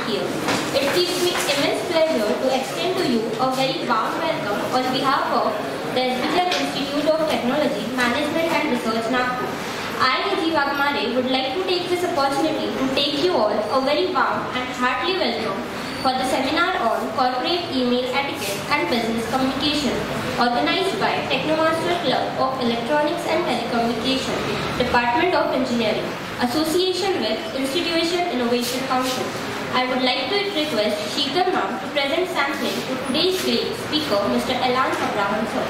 here. It gives me immense pleasure to extend to you a very warm welcome on behalf of the SBZ Institute of Technology, Management and Research, Nagpur. I, Nidhi Wagmare, would like to take this opportunity to take you all a very warm and heartily welcome for the seminar on Corporate Email Etiquette and Business Communication, organized by Technomaster Club of Electronics and Telecommunication, Department of Engineering, association with Institution Innovation Council. I would like to request Sheetal ma'am to present sampling to today's great speaker, Mr. Elan Abraham sir.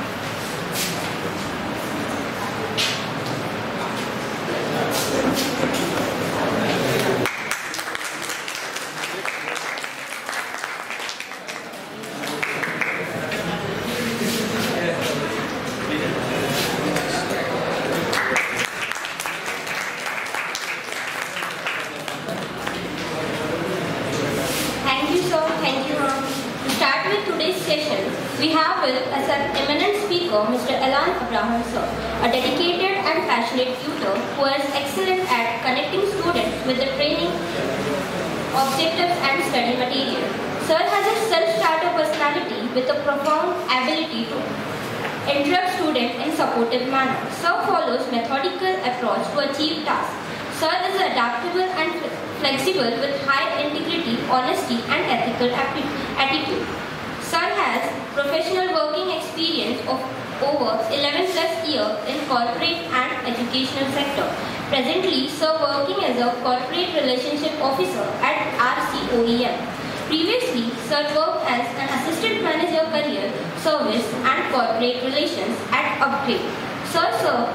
Mr. Elan Abraham sir, a dedicated and passionate tutor who is excellent at connecting students with the training objectives and study material. Sir has a self-starter personality with a profound ability to interrupt students in supportive manner. Sir follows methodical approach to achieve tasks. Sir is adaptable and flexible with high integrity, honesty and ethical attitude. Sir has professional working experience of over 11 plus years in corporate and educational sector. Presently, Sir working as a corporate relationship officer at RCOEM. Previously, Sir worked as an assistant manager career, service and corporate relations at Upgrade. Sir served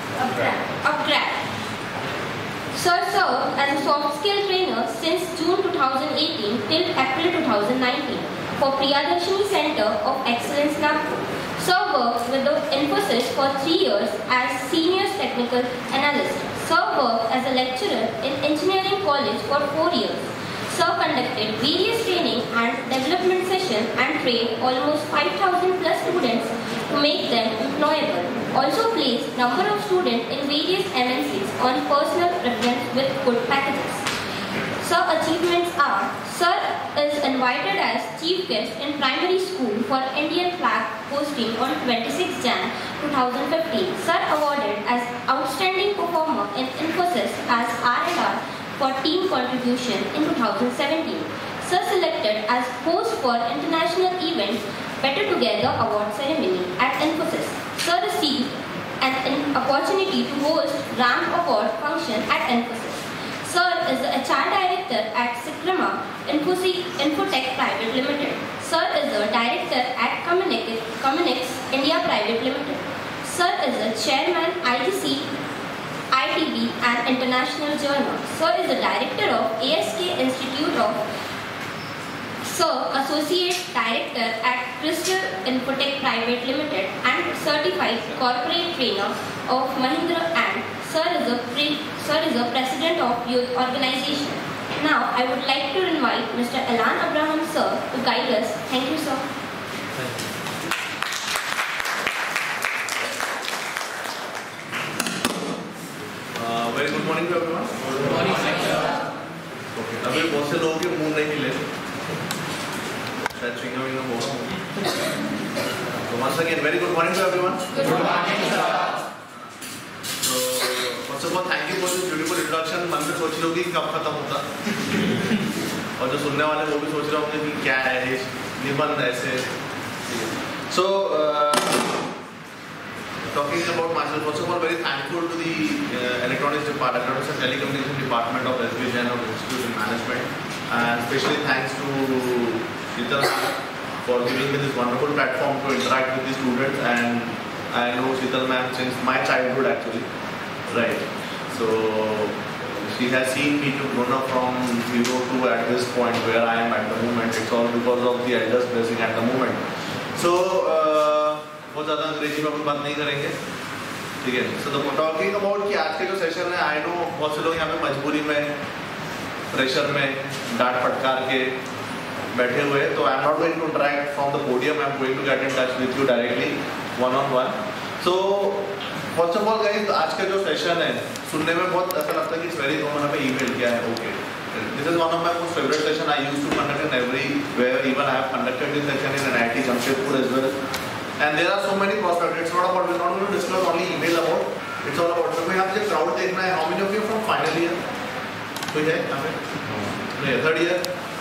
as a soft skill trainer since June 2018 till April 2019 for Priyadarshini Center of Excellence, Nagpur. Sir worked with the Infosys for 3 years as Senior Technical Analyst. Sir worked as a lecturer in Engineering College for 4 years. Sir conducted various training and development sessions and trained almost 5,000 plus students to make them employable. Also placed number of students in various MNCs on personal reference with good packages. Sir achievements are: Sir is invited as chief guest in primary school for Indian flag posting on 26 Jan 2015. Sir awarded as outstanding performer in Infosys as R&R for team contribution in 2017. Sir selected as host for international event Better Together award ceremony at Infosys. Sir received an opportunity to host RAMP award function at Infosys. Sir is the HR Director at Sikrama Infotech Private Limited. Sir is the Director at Communix India Private Limited. Sir is the Chairman ITC, ITB and International Journal. Sir is the Director of ASK Institute of. Sir Associate Director at Crystal Infotech Private Limited and Certified Corporate Trainer of Mahindra and Sir is the President of Youth Organization. Now, I would like to invite Mr. Elan Abraham sir to guide us. Thank you, sir. Very good morning to everyone. Good morning, sir. Okay. अभी बहुत से लोगों के मुंह नहीं मिले, शायद चिंगा बोला. So once again, very good morning to everyone. Good morning, sir. First of all, thank you for this beautiful introduction. मन में सोच रहे होंगे कि कब खत्म होगा, और जो सुनने वाले वो भी सोच रहे होंगे कि क्या है ये निबंध ऐसे. So talking about myself, first of all, very thankful to the Electronics and Telecommunication Department of SBJ of Institute of Management, and especially thanks to Sheetal for giving me this wonderful platform to interact with the students. And I know Sheetal ma'am since my childhood actually. Right, so she has seen me to grown up from 0 to at this point where I am at the moment. It's all because of the elders blessing at the moment. So बहुत ज़्यादा अंग्रेजी में अपन बात नहीं करेंगे, ठीक है. So the talking about कि आज के जो सेशन है, I know बहुत से लोग यहाँ पे मजबूरी में, प्रेशर में, डांट फटकार के बैठे हुए हैं. तो I am not going to interact from the podium. I am going to get in touch with you directly, one-on-one. So first of all guys, आज का जो सेशन है सुनने में बहुत ऐसा लगता है कि इट्स वेरी कॉमन. हमें ईमेल किया है, okay, This is one of my most favorite session. I used to conduct in everywhere. Even I have conducted this session in NIT Jamshedpur as well. And there are so many prospects. It's not about, we're not going to discuss only email about. It's all about. So यहाँ पे crowd देखना है. How many of you from final year? कोई है यहाँ पे? नहीं, third year.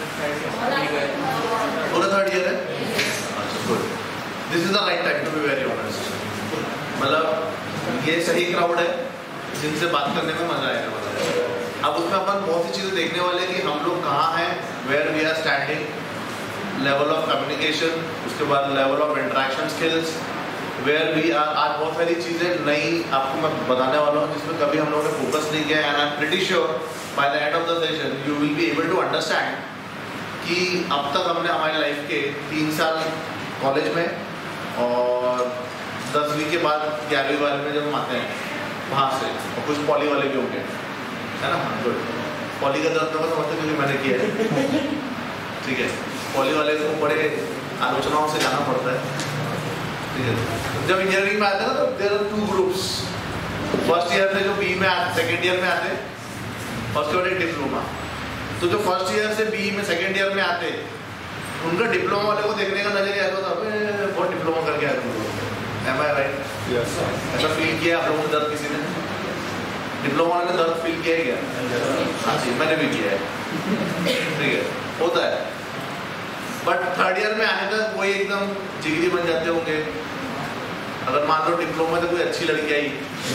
पूरा third year है? अच्छा, good. This is the right time to be very honest. मतलब ये सही crowd है जिनसे बात करने में मजा आएगा मतलब. अब उसमें अपन बहुत सी चीजें देखने वाले हैं कि हम लोग कहाँ हैं, where we are standing, level of communication, उसके बाद level of interaction skills, where we are. आज बहुत सारी चीजें नई आपको मैं बताने वाला हूँ जिसमें कभी हम लोगों ने फोकस नहीं किया. and I'm pretty sure by the end of the session you will be able to understand कि अब तक हमने हमारी लाइफ के 3 साल कॉलेज में और 10वीं के बाद 11वीं बार में जब हम आते हैं वहाँ से, और कुछ पॉली वाले भी होंगे है ना. गुड. पॉली का दर्द तो समझते क्योंकि मैंने किया है. ठीक है. पॉली वाले को बड़े आलोचनाओं से जाना पड़ता है. ठीक है. जब इंजीनियरिंग में आते हैं ना तो there are 2 groups. First year में जो बी में आते, सेकेंड ईयर में आते, फर्स्ट ईयर एक डिप्लोमा. तो जो फर्स्ट ईयर से बी में सेकेंड ईयर में आते, उनका डिप्लोमा वाले को देखने का नजरिया ऐसा था, बहुत डिप्लोमा करके आए तुम लोग. Am I right? Yes. ऐसा फील किया आप लोगों ने दर्द किसी ने? डिप्लोमा ने दर्द फील किया है क्या? हाँ जी, मैंने भी किया है. ठीक है, होता है. बट थर्ड ईयर में आने तक कोई एकदम जिगरी बन जाते होंगे. अगर मान लो डिप्लोमा से कोई अच्छी लड़की आई,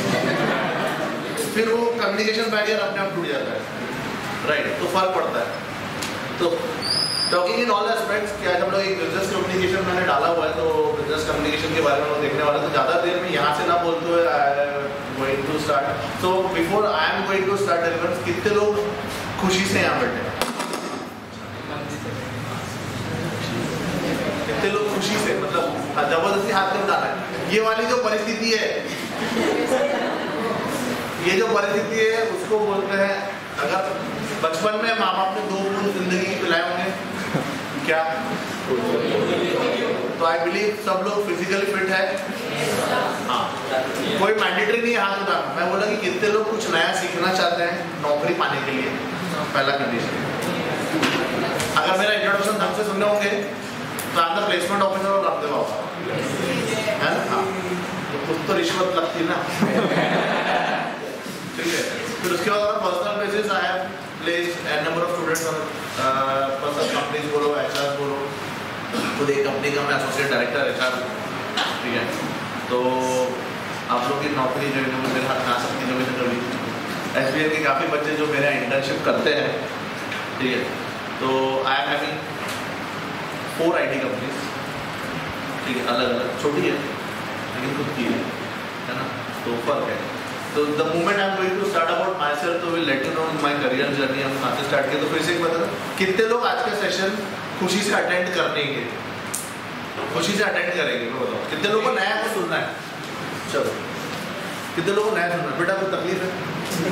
फिर वो कम्युनिकेशन बैरियर अपने आप टूट जाता है. राइट. तो फर्क पड़ता है. तो टॉकिंग इन ऑल एस्पेक्ट्स कि आज हम लोग एक बिजनेस कम्युनिकेशन मैंने डाला हुआ है, तो बिजनेस कम्युनिकेशन के बारे में लोग देखने वाले. तो ज़्यादा देर में यहाँ से ना बोलते हुए I am going to start. So before I am going to start elements, कितने लोग खुशी से यहाँ बैठे हैं? कितने लोग खुशी से, मतलब जबरदस्ती हाथ में डाला है? ये वाली जो परिस्थिति है, ये जो परिस्थिति है उसको बोलते हैं, अगर बचपन में माँ बाप ने 2 बूंद जिंदगी पिलाए होंगे क्या? तो आई बिलीव सब लोग फिजिकली फिट है. हाँ, कोई मैंडेटरी नहीं है हाथ उठाना. मैं बोला कि कितने लोग कुछ नया सीखना चाहते हैं नौकरी पाने के लिए. पहला कंडीशन. अगर मेरा इंट्रोडक्शन ढंग से सुनने होंगे तो आप द प्लेसमेंट ऑफिसर और रामदेव बाबा है ना. हाँ, कुछ तो रिश्वत लगती ना. ठीक है. फिर उसके बाद personal basis I have placed an number of students और पर्सनल कंपनीज बोलो, एचआर बोलो. खुद एक कंपनी का मैं एसोसिएट डायरेक्टर एचआर. ठीक है. तो आप लोग की नौकरी जो है मेरे हाथ में आ सकती है. मैंने कभी एसबीआई के काफ़ी बच्चे जो मेरा इंटर्नशिप करते हैं. ठीक है. तो I am having 4 IT companies. ठीक है. अलग अलग, छोटी है लेकिन खुद की है ना. तो फर्क है. तो the moment I am going to start about myself, तो will let you know my career journey. हम कहाँ से स्टार्ट किए. तो फिर से एक बता, कितने लोग आज का सेशन खुशी से अटेंड करेंगे? खुशी से अटेंड करेंगे. मैं बताओ कितने लोगों को नया कुछ सुनना है? चलो, कितने लोगों को नया सुनना है? बेटा कोई तकलीफ है?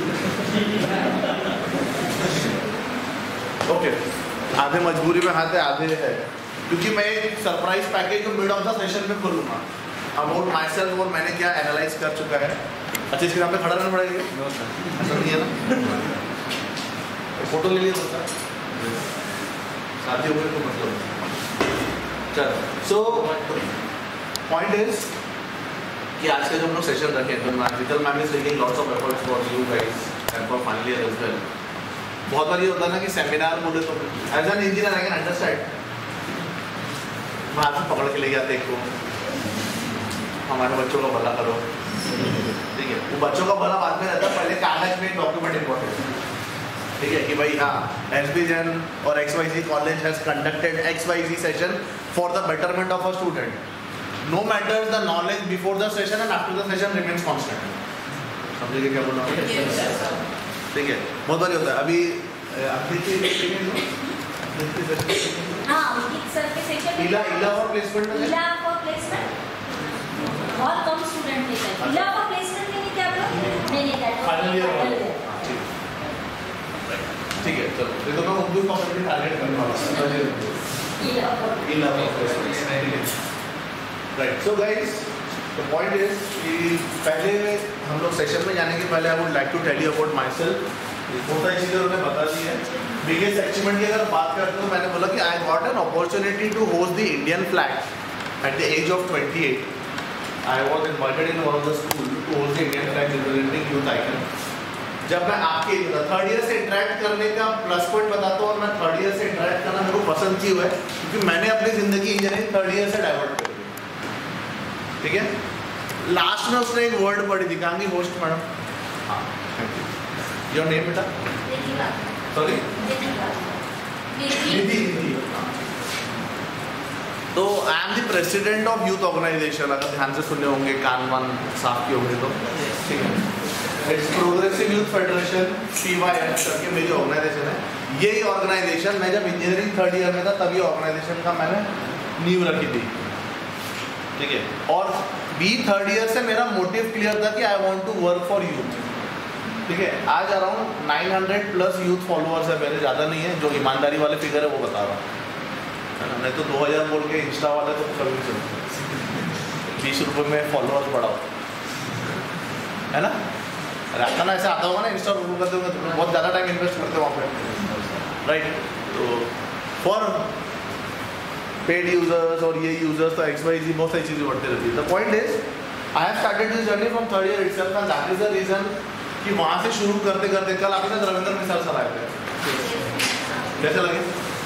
ओके. आधे मजबूरी में हाथ है, आधे है क्योंकि मैं एक सरप्राइज पैकेज जो मिड ऑफ द सेशन में खोलूंगा अबाउट माई सेल्फ, और मैंने क्या एनालाइज कर चुका है. अच्छा, इसके यहाँ पे खड़ा रहना पड़ेगा. ऐसा नहीं है ना. फोटो ले लिया दोस्त शादी हो गई तो मतलब. चलो, सो पॉइंट इज कि आज का जो हम लोग सेशन रखे तो magical ma'am is taking lots of efforts for you guys and for final year as well. बहुत बार ये होता है ना कि सेमिनार बोले तो as an engineer I can understand. वहाँ से पकड़ के ले जाते एक को, हमारे बच्चों का भला करो. ठीक है. वो बच्चों का भला बाद में रहता है, पहले कागज में डॉक्यूमेंट इंपॉर्टेंट है. ठीक है कि भाई हाँ, एसबी जैन और XYZ college has conducted XYZ session for the betterment of a student. No matter the knowledge before the session and after the session remains constant. समझिए क्या बोल रहा हूँ? ठीक है. बहुत बार होता है. अभी आप देखिए सर के सेशन इला फॉर प्लेसमेंट में, इला फॉर प्लेसमेंट बहुत कम स्टूडेंट लेते हैं. इला फॉर प्लेसमेंट नहीं क्या आप लोग? नहीं लेता है. Final year. ठीक है. चलो, ये तो मैं उर्दू कॉम्पिटिटिव टारगेट करने वाला हूं. इला for placement. Right. So guys, the point is कि पहले हम लोग सेशन में जाने के पहले I would like to tell you about myself. बहुत सारी चीज़ें उन्होंने बता दी है। बिगेस्ट अचीवमेंट की अगर बात करते हो, मैंने बोला कि I got an opportunity to host the Indian flag at the age of 28। I was invited in one of the school to host the Indian flag representing youth icon. जब मैं आपके थर्ड ईयर से interact करने का plus point बताता हूँ, और मैं थर्ड ईयर से इंटरेक्ट करना मेरे को पसंद क्यों है, क्योंकि मैंने अपनी ज़िंदगी इंजीनियरिंग थर्ड ईयर से डाइवर्ट कर दी। ठीक है, लास्ट में उसने एक वर्ड पढ़ी थी, कहाँ की होस्ट मैडम? हाँ, थैंक यू। योर नेम बेटा? सॉरी, निधि। तो I am the president of youth organisation, अगर ध्यान से सुने होंगे, कान वान साफ किए होंगे तो। ठीक है, it's progressive youth federation, PYF करके मेरी ऑर्गेनाइजेशन है। यही ऑर्गेनाइजेशन मैं जब इंजीनियरिंग थर्ड ईयर में था तभी ऑर्गेनाइजेशन का मैंने नींव रखी थी। ठीक है, और बी थर्ड ईयर से मेरा मोटिव क्लियर था कि I want to work for youth. ठीक है, आज अराउंड 900+ यूथ फॉलोअर्स है मेरे, ज़्यादा नहीं है, जो ईमानदारी वाले फिगर है वो बता रहा हूँ। नहीं तो 2000 बोल के इंस्टा वाले तो कभी नहीं चलते। 20 रुपये में फॉलोअर्स बढ़ाओ, है ना? अरे आता ना, ऐसे आता होगा ना, इंस्टा करते होंगे तो बहुत ज़्यादा टाइम इन्वेस्ट करते हो वहाँ पे, राइट? तो फॉर पेड यूजर्स और ये यूजर्स तो XYZ बहुत सारी चीज़ें बढ़ती रहती है। The point is I have started this journey from third year itself, and that is the reason कि वहाँ से शुरू करते करते कल आपने रविंद्र मिसाल सर आए थे, कैसे लगे?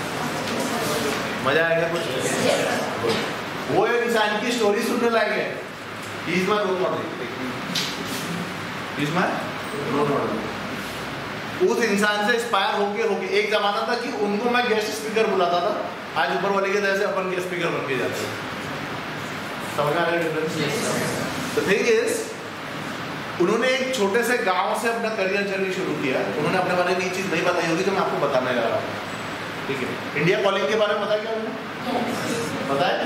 मजा आएगा कुछ? वो एक इंसान की स्टोरी सुनने लायक है। He is my role model. He is my role model. उस इंसान से इंस्पायर होके एक जमाना था कि उनको मैं गेस्ट स्पीकर बुलाता था, आज ऊपर वाले के तरह से अपन गेस्ट स्पीकर बन के जाते हैं। समझ आ रहा है डिफरेंस? द थिंग इज, उन्होंने एक छोटे से गांव से अपना करियर जर्नी शुरू किया। उन्होंने अपने बारे में ये चीज़ नहीं बताई होगी जो मैं आपको बताने जा रहा हूँ। ठीक है, इंडिया कॉलिंग के बारे में पता क्या उन्होंने बताया?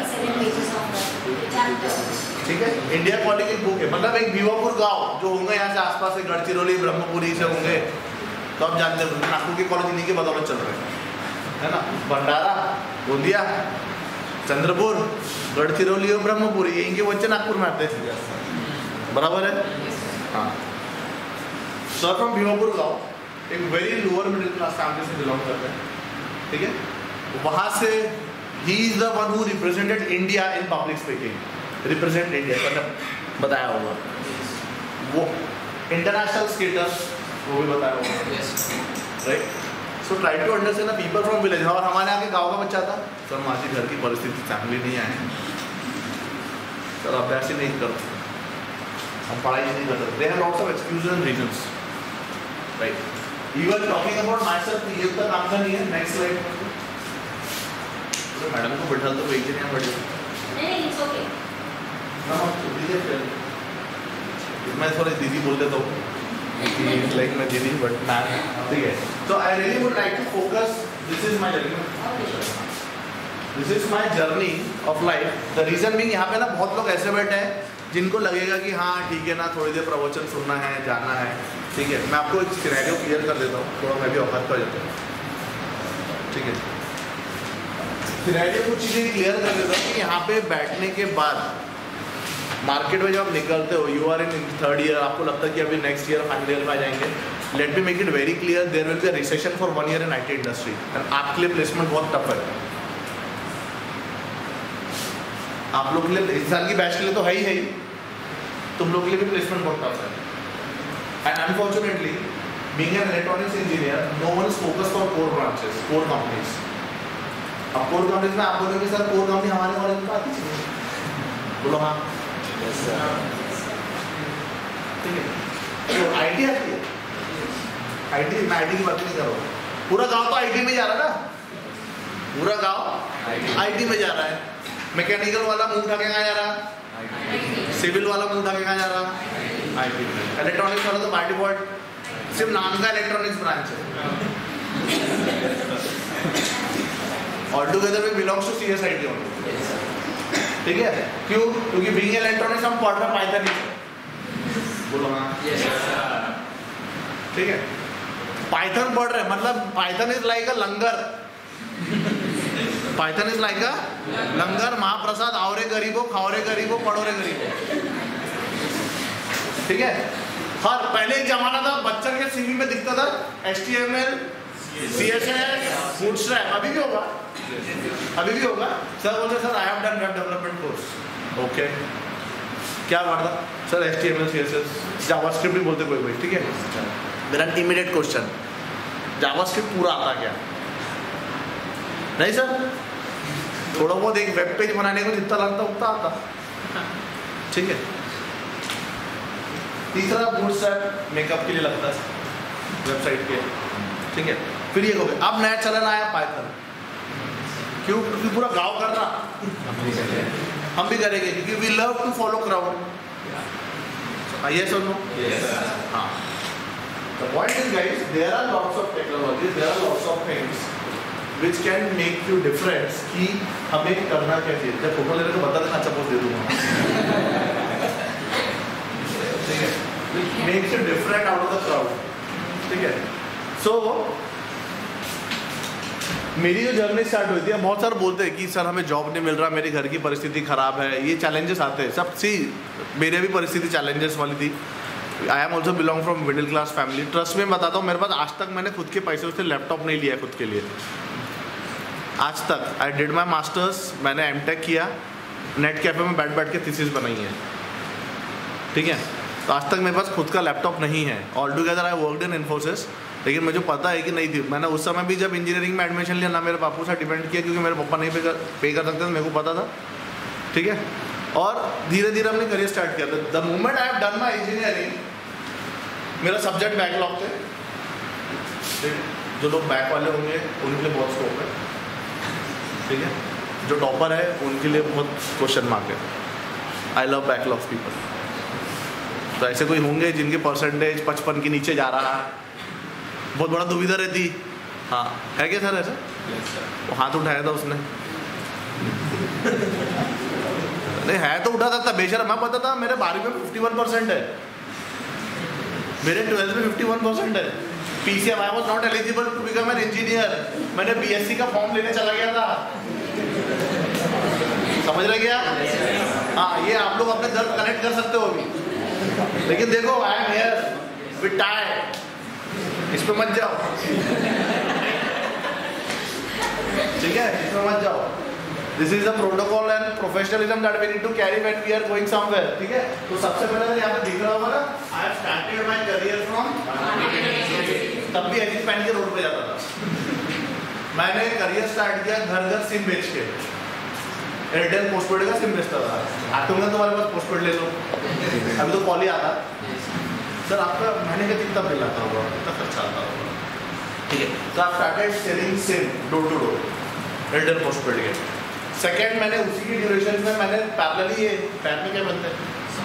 ठीक है, इंडिया कॉलिंग एक बुक है, मतलब एक भिवापुर गांव जो होंगे यहाँ से आसपास से, गढ़चिरौली, ब्रह्मपुरी से होंगे, तो आप जानते हो नागपुर के कॉलेज इन्हीं के बदौलत चल रहे हैं, है ना? भंडारा, गोंदिया, चंद्रपुर, गढ़चिरौली और ब्रह्मपुरी, यहीं के बच्चे नागपुर में आते हैं, बराबर है? हाँ। सर फ्रॉम भिवापुर गाँव, एक very lower middle class family से बिलोंग करते हैं। ठीक है, वहाँ से ही is the one who represented India in public speaking. Represent India मतलब बताया होगा, वो इंटरनेशनल स्केटर वो भी बताया होगा, right? So try to understand the people from village. और हमारे यहाँ के गाँव का बच्चा था, सर माझी घर की परिस्थिति चांगली नहीं है, सर अभ्यास ही नहीं करते, हम पढ़ाई नहीं कर सकते, they have lots of excuses and reasons, right? Even talking about myself, ये तो काम का नहीं है। Next slide. तो मैडम को बैठा तो वही नहीं बैठे, नहीं इट्स ओके। मैं थोड़ा दीदी बोल देता हूँ, लाइक मैं दीदी बट मैम, ठीक है? तो I really would like to focus, this is my journey, this is my journey of life. The reason being, यहाँ पे ना बहुत लोग ऐसे बैठे हैं जिनको लगेगा कि हाँ ठीक है ना, थोड़ी देर प्रवचन सुनना है, जाना है, ठीक है? मैं आपको एक सिनेरियो क्लियर कर देता हूँ, थोड़ा मैं भी औकात कर देता हूँ। ठीक है, सिनेरियो कुछ चीज़ें क्लियर कर देता हूँ कि यहाँ पे बैठने के बाद मार्केट में जब आप निकलते हो, you are in third year, आपको लगता है कि अभी नेक्स्ट ईयर फाइनल ईयर में आ जाएंगे। Let me make it very clear, there will be a recession for 1 year in IT industry, and आपके लिए प्लेसमेंट बहुत टफ है। आप लोग के लिए, इस साल की बैच के लिए तो है ही, तुम लोग के लिए भी प्लेसमेंट बहुत टफ है। And unfortunately being an electronics engineer, no one is focused for core branches, core companies. अब कोर कंपनीज में आप बोलोगे सर कोर कंपनी हमारे कॉलेज में आती है, बोलो हाँ, ठीक है? तो IT आती है, IT, मैं IT की बात नहीं कर रहा हूँ, पूरा गाँव तो IT में जा रहा है ना, पूरा गाँव IT में जा रहा है। मैकेनिकल वाला मुंह उठा के कहाँ जा रहा? सिविल वाला मुंह उठा के कहाँ जा रहा? IT में। इलेक्ट्रॉनिक्स वाला तो बाय डिफॉल्ट सिर्फ नाम का इलेक्ट्रॉनिक्स ब्रांच है, all together we belongs to CSIT only, ठीक है? क्यों? क्योंकि बीइंग इलेक्ट्रॉनिक्स हम पढ़ रहे पाइथन ही, बोलो हाँ, ठीक है? पाइथन पढ़ रहे, मतलब Python is like a langar, Python is like a langar, mahaprasad, आवरे गरीबो, खाओरे गरीबो, पढ़ोरे गरीबो, ठीक है? हर पहले एक जमाना था बच्चा के सीवी में दिखता था HTML, CSS, Bootstrap, अभी भी होगा, अभी भी होगा। सर बोलते sir I have done web development course, okay क्या पढ़ा सर? HTML, CSS, जावास्क्रिप्ट भी बोलते कोई, ठीक है। मेरा इमीडिएट क्वेश्चन, जावास्क्रिप्ट पूरा आता क्या? नहीं सर, थोड़ा बहुत एक वेब पेज बनाने को जितना लगता उतना आता, ठीक है। तीसरा बूटस्ट्रैप मेकअप के लिए लगता है वेबसाइट के, ठीक है। फिर ये हो गया। अब नया चलन आया पाइथन, क्यों? क्योंकि पूरा गांव कर रहा, हम भी करेंगे क्योंकि we love to follow crowd. Yes और नो? हाँ। The point is guys, there are lots of technologies, there are lots of things which can make you difference कि हमें करना क्या चाहिए। जब फोटो लेने को बता देना, अच्छा पोस्ट दे दूँगा, ठीक है। Makes you different out of the crowd, ठीक है। So मेरी जो जर्नी स्टार्ट हुई थी, बहुत सारे बोलते हैं कि सर हमें जॉब नहीं मिल रहा, मेरे घर की परिस्थिति खराब है, ये चैलेंजेस आते हैं सब। सी मेरे भी परिस्थिति चैलेंजेस वाली थी। I am also belong from middle class family. Trust में बताता हूँ, मेरे पास आज तक मैंने खुद के पैसे से लैपटॉप नहीं लिया खुद के लिए, आज तक। आई डिड माई मास्टर्स, मैंने एमटेक किया, नेट कैफे में बैठ बैठ के थीसिस बनाई है, ठीक है। तो आज तक मेरे पास खुद का लैपटॉप नहीं है। All together I worked in Infosys, लेकिन मुझे पता है कि नहीं थी। मैंने उस समय भी जब इंजीनियरिंग में एडमिशन लिया ना, मेरे बापू से डिपेंड किया क्योंकि मेरे पापा नहीं पे कर सकते थे, मेरे को पता था, ठीक है। और धीरे धीरे हमने करियर स्टार्ट किया था। The moment I have done my engineering, मेरा सब्जेक्ट बैकलॉग थे, जो लोग बैक वाले होंगे उनके लिए बहुत स्कोप है, ठीक है। जो टॉपर है उनके लिए बहुत क्वेश्चन मार्क है। I love backlog people. तो ऐसे कोई होंगे जिनके परसेंटेज 55 के नीचे जा रहा है, बहुत बड़ा दुविधा रहती। हाँ है क्या सर ऐसा? वो हाथ उठाया था उसने, नहीं है तो उठा सकता बेशर्म। मैं पता था मेरे 12वीं में 51% है, मेरे 12th में 51% है। PCM I was not eligible to become an engineer. मैंने BSc का फॉर्म लेने चला गया था, समझ रहे क्या? हाँ, ये आप लोग अपने दर्द कनेक्ट कर सकते हो अभी, लेकिन देखो I am here with tie, इस पे मत जाओ, ठीक है, इस पे मत जाओ। This is the protocol and professionalism that we need to carry when we are going somewhere, ठीक है। तो सबसे पहले तो यहाँ पे दिख रहा होगा ना, I have started my career from, तब भी ऐसी पहन के रोड पे जाता था। मैंने करियर स्टार्ट किया घर घर सिम बेच के, एयरटेल पोस्टपेड का सिम बेचता था। आते होंगे तुम्हारे पास पोस्टपेड ले लो, अभी तो कॉल ही आता। सर आपका महीने का कितना बिल आता होगा, कितना खर्चा आता होगा, ठीक है। तो आप started selling sim door to door, Airtel postpaid के। सेकेंड, मैंने उसी की ड्यूरेशन में मैंने पैरेलली ये पैर में क्या बनते हैं,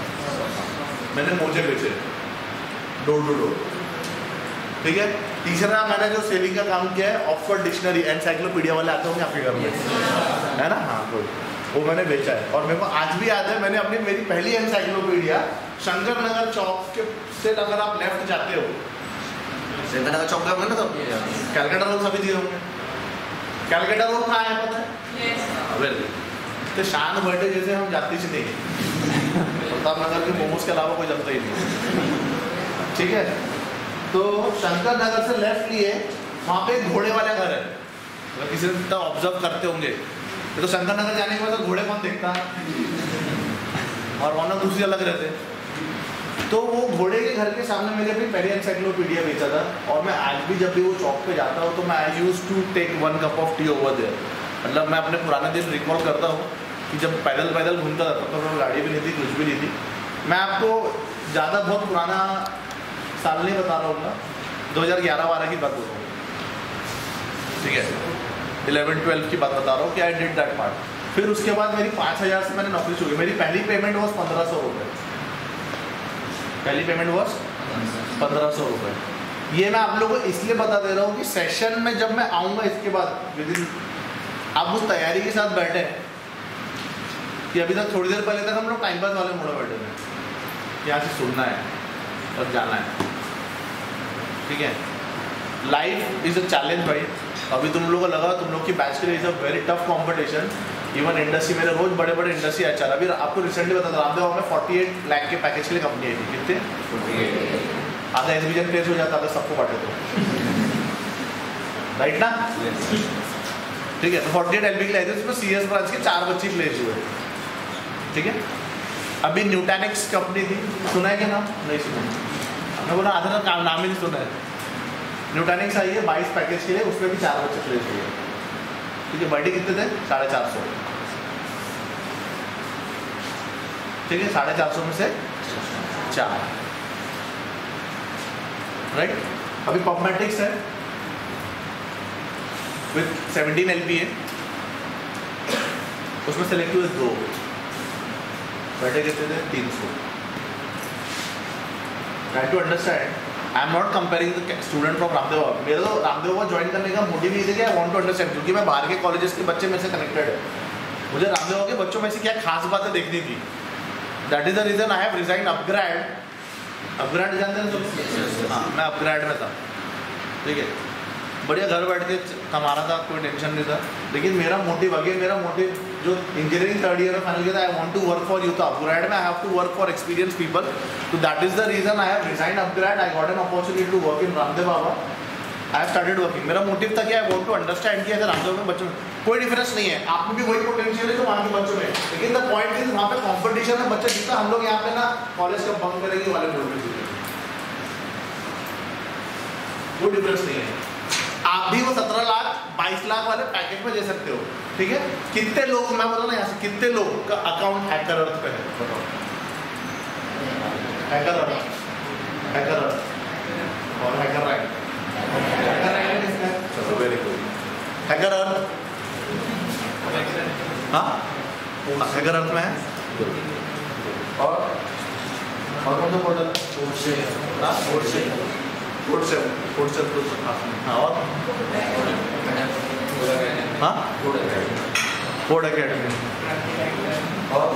मैंने मोजे बेचे डोर टू डोर, ठीक है। तीसरा मैंने जो सेलिंग का काम किया है, ऑक्सफोर्ड डिक्शनरी एनसाइक्लोपीडिया वाले आते होंगे आपके घर में, है ना? हाँ, वो मैंने बेचा है। और मेरे को आज भी याद है, मैंने अपनी मेरी पहली एनसाइक्लोपीडिया शंकर नगर चौक के से अगर आप लेफ्ट जाते हो, शंकर नगर चौक होंगे ना, तो कैलकाटा रोड सभी दिए होंगे। कैलकाटा रोड कहाँ है पता है? तो शान बर्थडे जैसे हम जाती ही नहीं, प्रताप नगर के मोमोज के अलावा कोई जाता ही नहीं, ठीक है। तो शंकर नगर से लेफ्ट लिए, वहाँ पे एक घोड़े वाला घर है, अगर किसी ने ऑब्जर्व करते होंगे तो शंकर नगर जाने के बाद तो घोड़े कौन देखता है, और वहाँ दूसरी अलग रहते। तो वो घोड़े के घर के सामने मैंने अपनी पहली एनसाइक्लोपीडिया बेचा था। और मैं आज भी जब भी वो चौक पे जाता हूँ तो मैं I use to take 1 cup of tea over there. मतलब मैं अपने पुराने दिन रिकॉल करता हूँ कि जब पैदल घूमता था, तो गाड़ी भी नहीं थी, कुछ भी नहीं थी। मैं आपको ज़्यादा बहुत पुराना साल नहीं बता रहा हूँ, 2011-12 की बात बता रहा हूँ, ठीक है। 11-12 की बात बता रहा हूँ कि आई डिड दैट पार्ट। फिर उसके बाद मेरी 5000 से मैंने नौकरी शुरू की। मेरी पहली पेमेंट वॉज 1500 रुपये, पहली पेमेंट वॉज 1500 रुपये। ये मैं आप लोगों को इसलिए बता दे रहा हूँ कि सेशन में जब मैं आऊँगा इसके बाद, विदिन आप उस तैयारी के साथ बैठे हैं कि अभी तक थोड़ी देर पहले तक हम लोग टाइम पास वाले मोड़ बैठे थे, यहाँ से सुनना है और जाना है, ठीक है। लाइफ इज अ चैलेंज भाई। अभी तुम लोगों को लगा तुम लोग की बैच के लिए is a very tough competition, even industry, मेरे रोज बड़े बड़े इंडस्ट्री अच्छा, अभी आपको रिसेंटली बता रामदेव में 48 लाख के पैकेज के लिए कंपनी आई थी, कितने? आधा एसबीजन प्लेस हो जाता, आधा सबको बांटे तो, राइट ना? ठीक है, तो 48 एलपी के लिए आई थी, उसमें सीएस ब्रांच के 4 बच्चे प्लेस हुए, ठीक है। अभी न्यूटैनिक्स कंपनी थी, सुना है क्या नाम? नहीं सुना, मैं बोला आधा का नाम ही नहीं सुना है। न्यूटैनिक्स आई है 22 पैकेज के लिए, उसमें भी 4 बच्चे प्लेस हुए, ठीक है। बर्थडे कितने थे? 450, ठीक है, 450 में से 4, राइट। अभी पॉपमेटिक्स है विथ 17 LPA, उसमें सेलेक्ट हुए 2, बर्थडे कितने थे? 300। Try to understand, I am not comparing the student from Ramdev. मेरा तो रामदेव को ज्वाइन करने का मोटिव ये था कि आई वांट टू अंडरस्टैंड, क्योंकि मैं बाहर के कॉलेजेस के बच्चे मेरे से कनेक्टेड है, मुझे रामदेव के बच्चों में से क्या खास बातें देखनी थी। That is the reason I have resign upGrad. UpGrad जानते हैं सब? हाँ, मैं अपग्रेड में था, ठीक है, बढ़िया घर बैठ के कमा रहा था, कोई टेंशन नहीं था। लेकिन मेरा मोटिव अगेन, मेरा मोटिव जो इंजीनियरिंग 3rd ईयर में फाइनल किया था, I want to work for youth. UpGrad में I have to work for experience people, तो that is the reason I have resign upGrad. I got an opportunity to work in Ramdev Baba, I have started working. मेरा motive था कि I want to understand कि अगर रामदेव में बच्चों में कोई डिफरेंस नहीं है, आप में भी वही पोटेंशियल है जो वहाँ के बच्चों में, लेकिन द पॉइंट इज वहाँ पे कॉम्पिटिशन है, बच्चे जितना हम लोग यहाँ पे ना कॉलेज का बंक करेंगे वाले लोग, कोई डिफरेंस नहीं है। आप भी वो 17 लाख 22 लाख वाले पैकेज में दे सकते हो, ठीक है। कितने लोग, मैं बोला ना यहाँ से, कितने लोग का अकाउंट हैकर अर्थ पे है बताओ? हैकर अर्थ, हैकर अर्थ और हैकर राइट, हैकर राइट किसका है? चलो वेरी गुड, हैकर अर्थ, हाँ हैकर अर्थ में है। और कौन सा पोर्टल? फोर्सेप हाँ, और हाँ कोड एकेडमी, और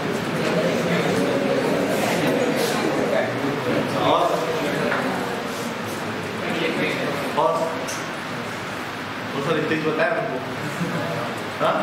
सर इतने बताया हमको। हाँ,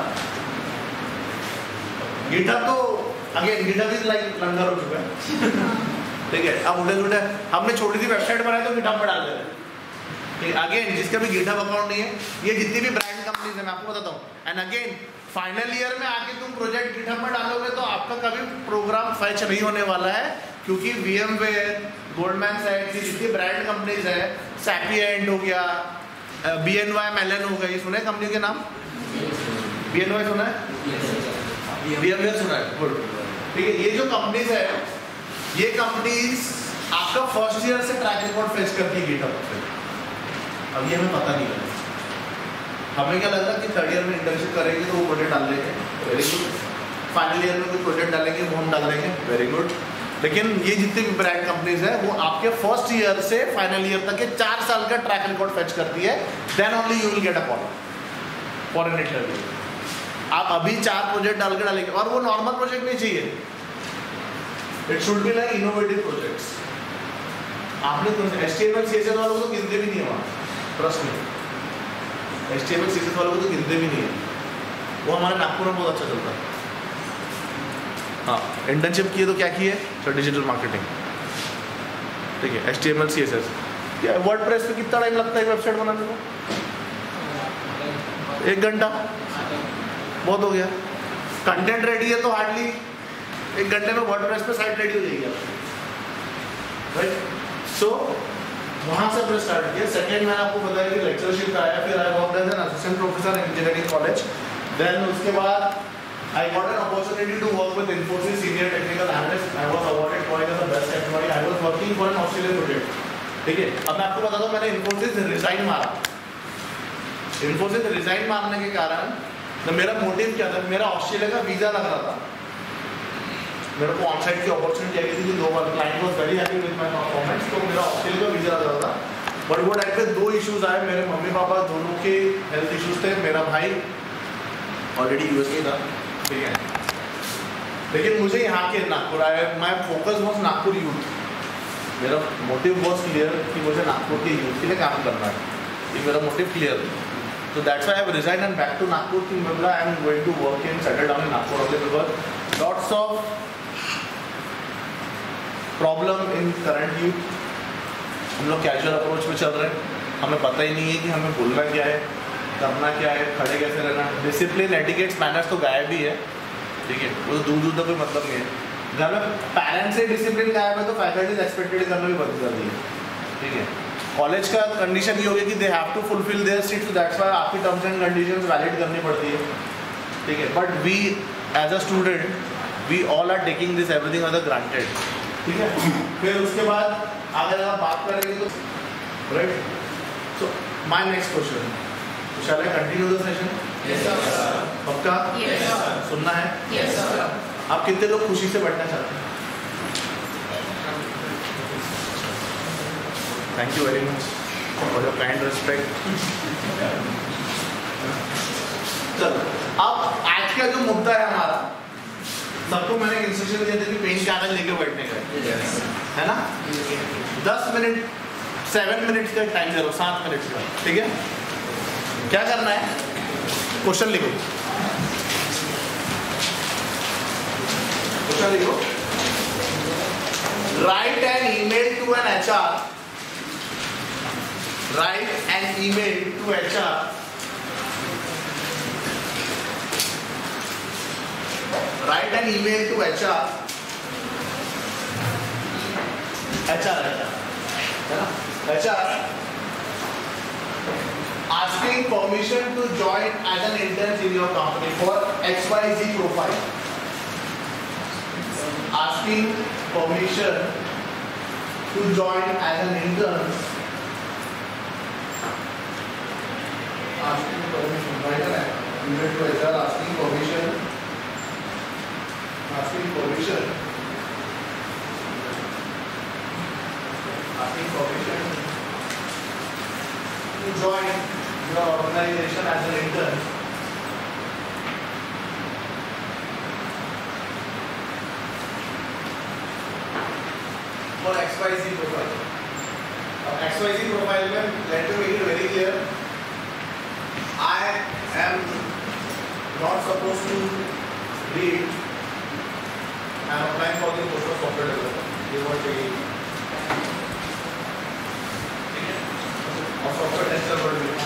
गिटहब तो again GitHub is like langar हो चुका है, ठीक है। अब उल्टे हमने छोटी सी वेबसाइट बनाई तो गिटहब पर डाल दे रहे, अगेन जिसका भी गिटहब अकाउंट नहीं है, ये जितनी भी ब्रांड कंपनीज है मैं आपको बताता हूँ। एंड अगेन फाइनल ईयर में आके तुम प्रोजेक्ट गिटहब में डालोगे तो आपका कभी प्रोग्राम फैच नहीं होने वाला है, क्योंकि VMware, गोल्डमैन सैक्स, जितनी ब्रांड कंपनीज है, सैपिएंट हो गया, BNY Mellon हो गई, सुने कंपनी के नाम? BNY सुना है? VMware सुना है? गुड, ठीक है। ये जो कंपनीज है, ये कंपनीज आपका फर्स्ट ईयर से ट्रैक रिकॉर्ड फेच करती है गिटहब पे। अब ये हमें पता नहीं है, हमें क्या लग रहा है कि 3rd ईयर में इंटर्नशिप करेंगे तो वो प्रोजेक्ट डाल देंगे, वेरी गुड। फाइनल ईयर में कोई प्रोजेक्ट डालेंगे वो हम डाल देंगे, वेरी गुड। लेकिन ये जितनी भी ब्रांड कंपनीज है वो आपके फर्स्ट ईयर से फाइनल ईयर तक के 4 साल का ट्रैक रिकॉर्ड फेच करती है, then only you will get a call for an interview. आप अभी 4 प्रोजेक्ट डाल के डालेंगे, और वो नॉर्मल प्रोजेक्ट नहीं चाहिए, it should be like innovative projects. आपने HTML CSS वालों को तो गिनते भी नहीं है वहाँ, ट्रस्ट में, HTML CSS वालों को तो गिनते भी नहीं है, वो हमारे नागपुर में बहुत अच्छा चलता है। हाँ, इंटर्नशिप किए तो क्या किए? सर डिजिटल मार्केटिंग, ठीक है। HTML CSS, क्या वर्डप्रेस पे कितना टाइम लगता है वेबसाइट बनाने को? 1 घंटा बहुत हो गया। कंटेंट रेडी है तो हार्डली 1 घंटे में वर्डप्रेस पे साइट रेडी हो जाएगी, राइट। सो वहाँ से अपने स्टार्ट किया। सेकेंड मैंने आपको बताया कि लेक्चरशिप का आया, फिर I worked as an assistant professor in engineering college. Then उसके बाद I got an opportunity to work with Infosys senior technical analyst. I was awarded twice as the best employ. I was working for an Australian project, ठीक है। अब मैं आपको बताता हूँ, मैंने इन्फोसिस रिजाइन मारा। इन्फोसिस रिजाइन मारने के कारण तो मेरा मोटिव क्या था? मेरा ऑस्ट्रेलिया का वीजा लग रहा था, मेरे को ऑनसाइट की अपॉर्चुनिटी आई थी, 2 बार client was very happy with my performance, तो मेरा ऑस्ट्रेलिया का वीजा लग रहा था। बट वो टाइम पे 2 इश्यूज आए, मेरे मम्मी पापा दोनों के हेल्थ इश्यूज थे, मेरा भाई ऑलरेडी यूएस में था, ठीक है। लेकिन मुझे यहाँ के नागपुर आया, my focus was Nagpur youth. मेरा मोटिव वाज क्लियर कि मुझे नागपुर के यूथ के लिए काम करना है, ये मेरा मोटिव क्लियर है। So that's why I have resigned and back to Nagpur. कि मतलब I am going to work and settle down in Nagpur only because lots of problem in current youth. हम लोग कैजुअल अप्रोच पे चल रहे हैं, हमें पता ही नहीं है कि हमें बोलना क्या है, करना क्या है, खड़े कैसे रहना। डिसिप्लिन, एटिकेट्स, मैनर्स तो गायब ही है, ठीक है, वो तो दूर दूर तक कोई मतलब नहीं है। घर में पेरेंट्स से डिसिप्लिन गायब है तो फैकल्टीज एक्सपेक्टेड करना भी बंद कर दी है, ठीक है। कॉलेज का कंडीशन ये हो गया कि they have to fulfil their seat, so that's why आपकी टर्म्स एंड कंडीशंस वैलिड करनी पड़ती है, ठीक है। But we as a student we all are taking this everything as a granted, ठीक है। फिर उसके बाद अगर आप बात करेंगे तो right, so my next question, shall I continue the session? Yes sir. पक्का? Yes sir. सुनना है? Yes sir. आप कितने लोग खुशी से बैठना चाहते हैं? Thank you very much for your kind respect. चलो अब आज का जो मुद्दा है हमारा, सबको मैंने इंस्ट्रक्शन दिया था कि पेन कागज लेके बैठने का है ना। 10 मिनट 7 मिनट का टाइम दे रहा हूँ, 7 मिनट का, ठीक है। क्या करना है, क्वेश्चन लिखो, क्वेश्चन लिखो। Write an email to an HR, write an email to HR write an email to HR asking permission to join as an intern in your company for XYZ profile, asking permission to join as an intern, asking permission, write an email to HR asking permission to join your organization as an intern for XYZ profile. XYZ profile में let me make it very clear, I am not supposed to read. I am applying for the post of software developer. ये word चाहिए, ठीक है, और software tester word भी।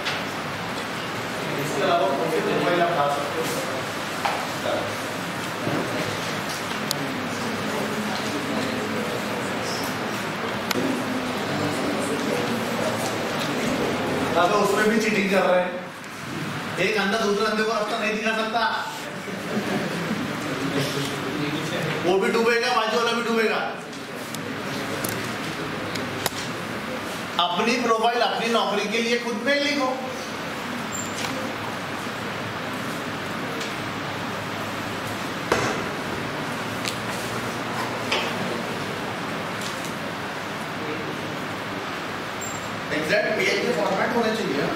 इसके अलावा कौन से प्रोफाइल आप ला सकते हो? तो उसमें भी चीटिंग कर रहे हैं, एक अंधा दूसरे अंधे को रास्ता नहीं दिखा सकता, वो भी डूबेगा, बाजू वाला भी डूबेगा। अपनी प्रोफाइल अपनी नौकरी के लिए खुद में लिखो। एग्जैक्ट पेज के फॉर्मेट होने चाहिए।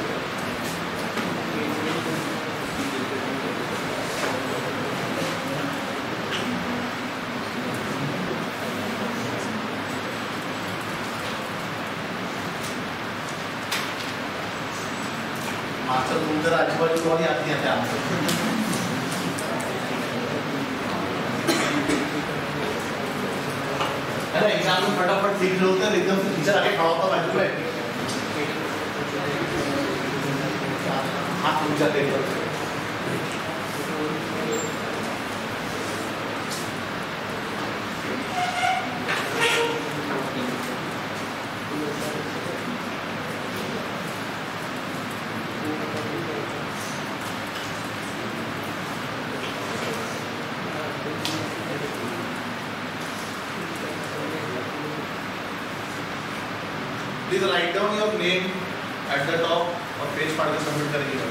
मास्टर उधर आजू-बाजू कौन आती है ध्यान से? अरे एग्जाम में फटाफट लिख लो, तो एकदम से टीचर आके खड़ा होता बाजू में, हाथ ऊंचा देखो। Please write down your name at the top और पेज फाड़ के सबमिट करेंगे।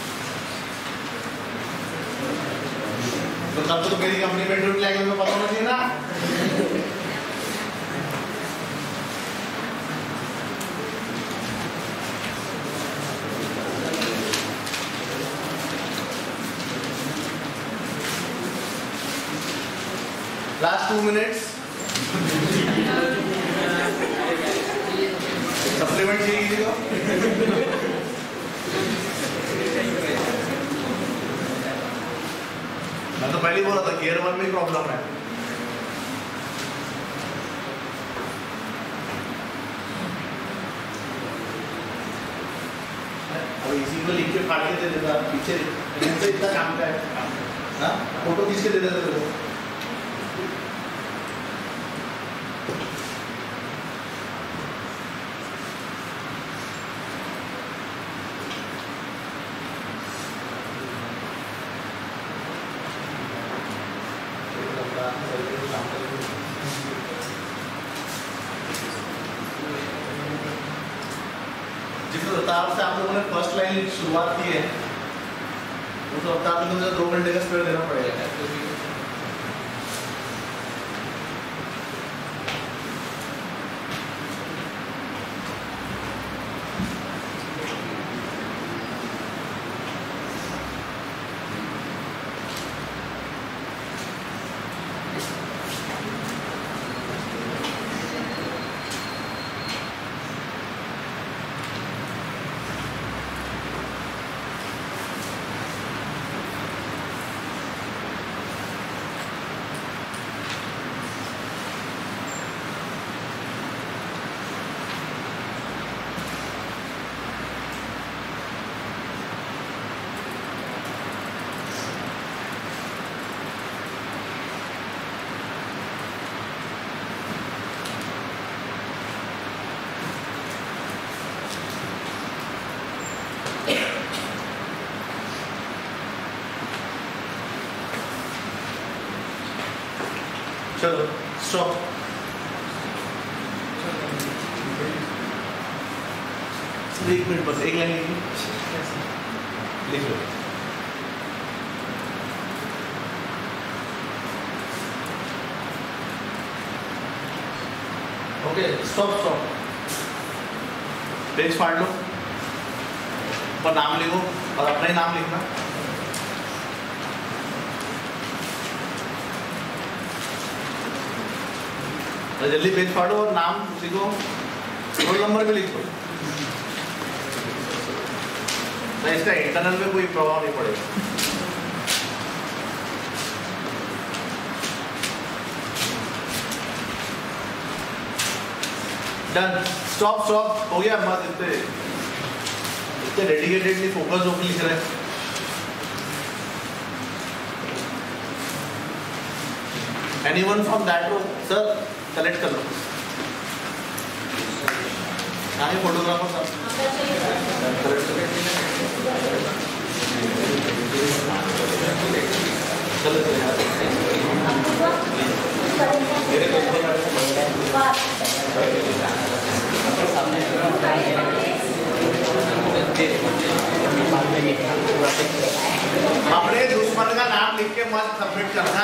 तो तब तो मेरी कंपनी में ड्यूटी लैंग्वेज में पता होना चाहिए ना। Last 2 minutes. सप्लीमेंट चाहिए किसी को? मैं तो पहले ही बोला था गियर 1 में ही प्रॉब्लम है। अब इसी को लिख के फाड़ के दे देता पीछे, इनसे इतना काम का है। हाँ, फोटो खींच के दे देते लोग। जिस रफ्तार से आप लोगों ने फर्स्ट लाइन शुरुआत की है उस रफ्तार में मुझे 2 घंटे का स्पेयर देना पड़ेगा। चलो स्टॉप। एक मिनट बस, एक लाइन लिख लो। Okay stop stop. पेज फाड़ लो और नाम लिखो और अपना ही नाम लिखना। जल्दी पेज फाड़ो और नाम लिखो, रोल नंबर भी लिखो। तो इसका इंटरनल में कोई प्रभाव नहीं पड़ेगा। डन, स्टॉप स्टॉप हो गया। मत इतने डेडिकेटेडली फोकस होकर लिख रहे हैं। Anyone from that row sir collect कर लो। आगे फोटोग्राफर साहब चलो अपने दुश्मन का नाम लिख के मत सबमिट करना।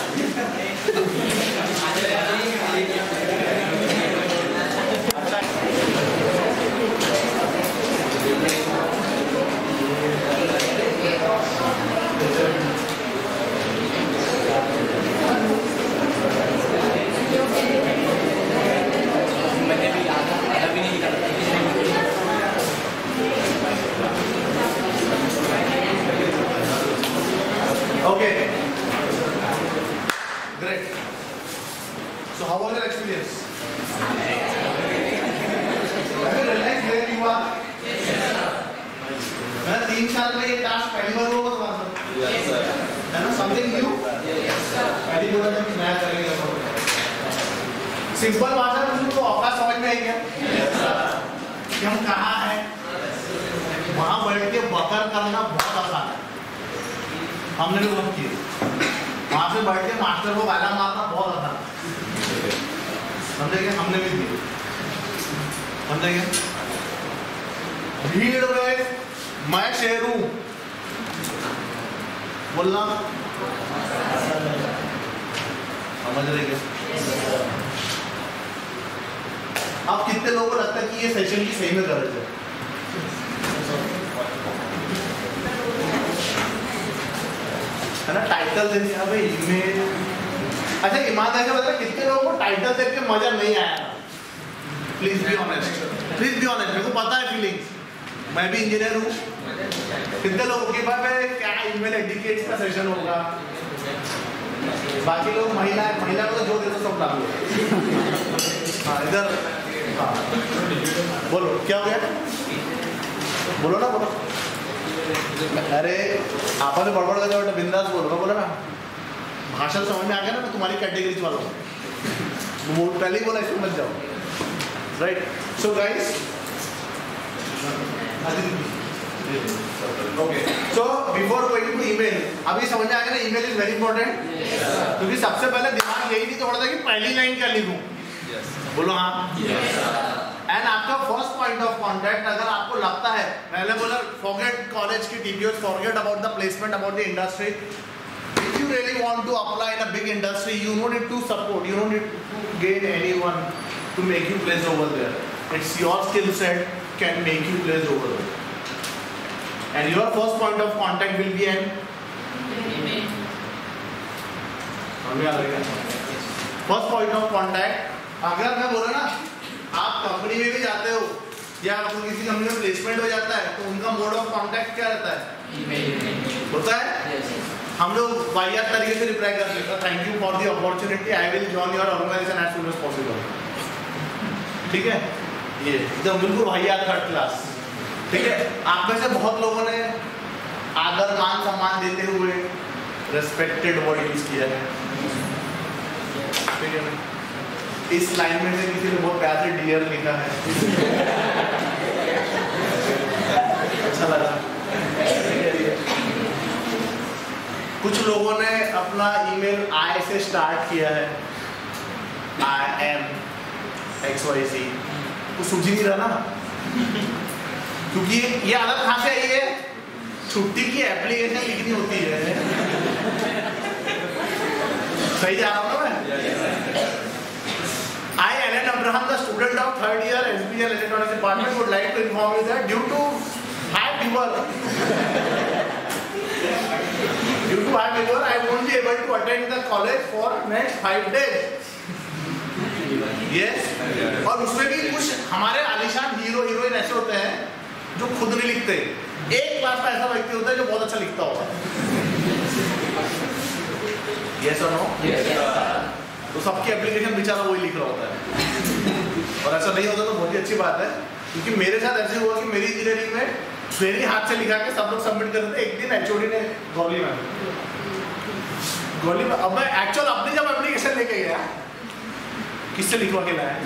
Okay, great. So how was your experience? Have you realized where you are? मैं 3 साल में ये टास्क पहली बार हुआ था। Yes sir. है ना, something new? Yes sir. पहली बार जब नया करेंगे तो सिंपल भाषा में तुमको औकात समझ में आई क्या? Yes sir. कि हम कहाँ हैं? वहाँ बैठ के बकर करना बहुत आसान है। हमने भी बहुत किए। वहाँ से बैठ के मास्टर को गाला मारना बहुत आसान है। समझे क्या? हमने भी किए। समझे क्या? भीड़ में मैं शेर हूँ बोलना समझ रहे क्या? अब कितने लोगों को लगता है कि ये सेशन की सही में गरज है? है ना, टाइटल देने भाई ईमेल। अच्छा ईमानदारी से बता, कितने लोगों को टाइटल देख के मजा नहीं आया? Please be honest, please be honest. मेरे को पता है फीलिंग्स, मैं भी इंजीनियर हूँ। कितने लोगों के बाद क्या ईमेल एडिकेट का सेशन होगा, बाकी लोग महिला को तो जो दे दो सब डाल दो। हाँ इधर, हाँ बोलो क्या हो गया, बोलो ना बोलो। अरे आपा ने बड़बड़ लगा बेटा, बिंदास बोलो ना, बोलो ना। भाषण समझ में आ गया ना, तुम्हारी कैटेगरी वालों को पहले ही बोला, इसमें मत जाओ। Right, so guys okay, so before going to email, अभी समझ में आ गया ना ईमेल इज वेरी इंपॉर्टेंट। क्योंकि सबसे पहले दिमाग यही नहीं तोड़ता कि पहली लाइन क्या लिखूं। बोलो हाँ। एंड आपका फर्स्ट पॉइंट ऑफ कांटेक्ट, अगर आपको लगता है, पहले बोला फॉरगेट कॉलेज की TPOs, forget about the placement, about the industry. If you really want to apply in a big industry, you don't need to support, you don't need to gain anyone to make you place over there. It's your skill set can make you place over there. And your first point of contact will be an email. First point of contact, अगर मैं बोला ना आप company में भी जाते हो या आपको किसी कंपनी में प्लेसमेंट हो जाता है, तो उनका मोड ऑफ कांटेक्ट क्या रहता है? ईमेल होता है। हम लोग वाहियात तरीके से रिप्लाई कर सकते हैं, thank you for the opportunity, I will join your organisation as soon as possible. ठीक है, ये एकदम बिल्कुल वाहियात थर्ड क्लास। ठीक है, आप में से बहुत लोगों ने आदर मान सम्मान देते हुए रेस्पेक्टेड वर्ड यूज किया है। ठीक है, इस लाइन में से किसी ने बहुत प्यार से डियर लिखा है, अच्छा लगा। कुछ लोगों ने अपना ईमेल आई से स्टार्ट किया है, आई एम XYZ, कुछ सूझ नहीं रहा ना, क्योंकि ये आदत कहाँ से आई है? छुट्टी की एप्लीकेशन लिखनी होती है। सही जा रहा हूँ मैं? I, Alan Abraham, the student of third year SBL Electronics Department, would like to inform you that due to high fever, I won't be able to attend the college for next 5 days. Yes. और उसमें भी कुछ हमारे आलिशान hero heroine ऐसे होते हैं जो खुद नहीं लिखते। एक क्लास में ऐसा व्यक्ति होता है जो बहुत अच्छा लिखता होता है। Yes or no? Yes. तो सबकी एप्लीकेशन बेचारा वही लिख रहा होता है। और ऐसा नहीं होता तो बहुत ही अच्छी बात है, क्योंकि मेरे साथ ऐसे हुआ कि मेरी इंजीनियरिंग में मेरी हाथ से लिखा के सब लोग सबमिट कर देते। एक दिन एचओडी ने गौरली में अब मैं एक्चुअल अपनी जब एप्लीकेशन लेके गया, किससे लिखवा के लाया?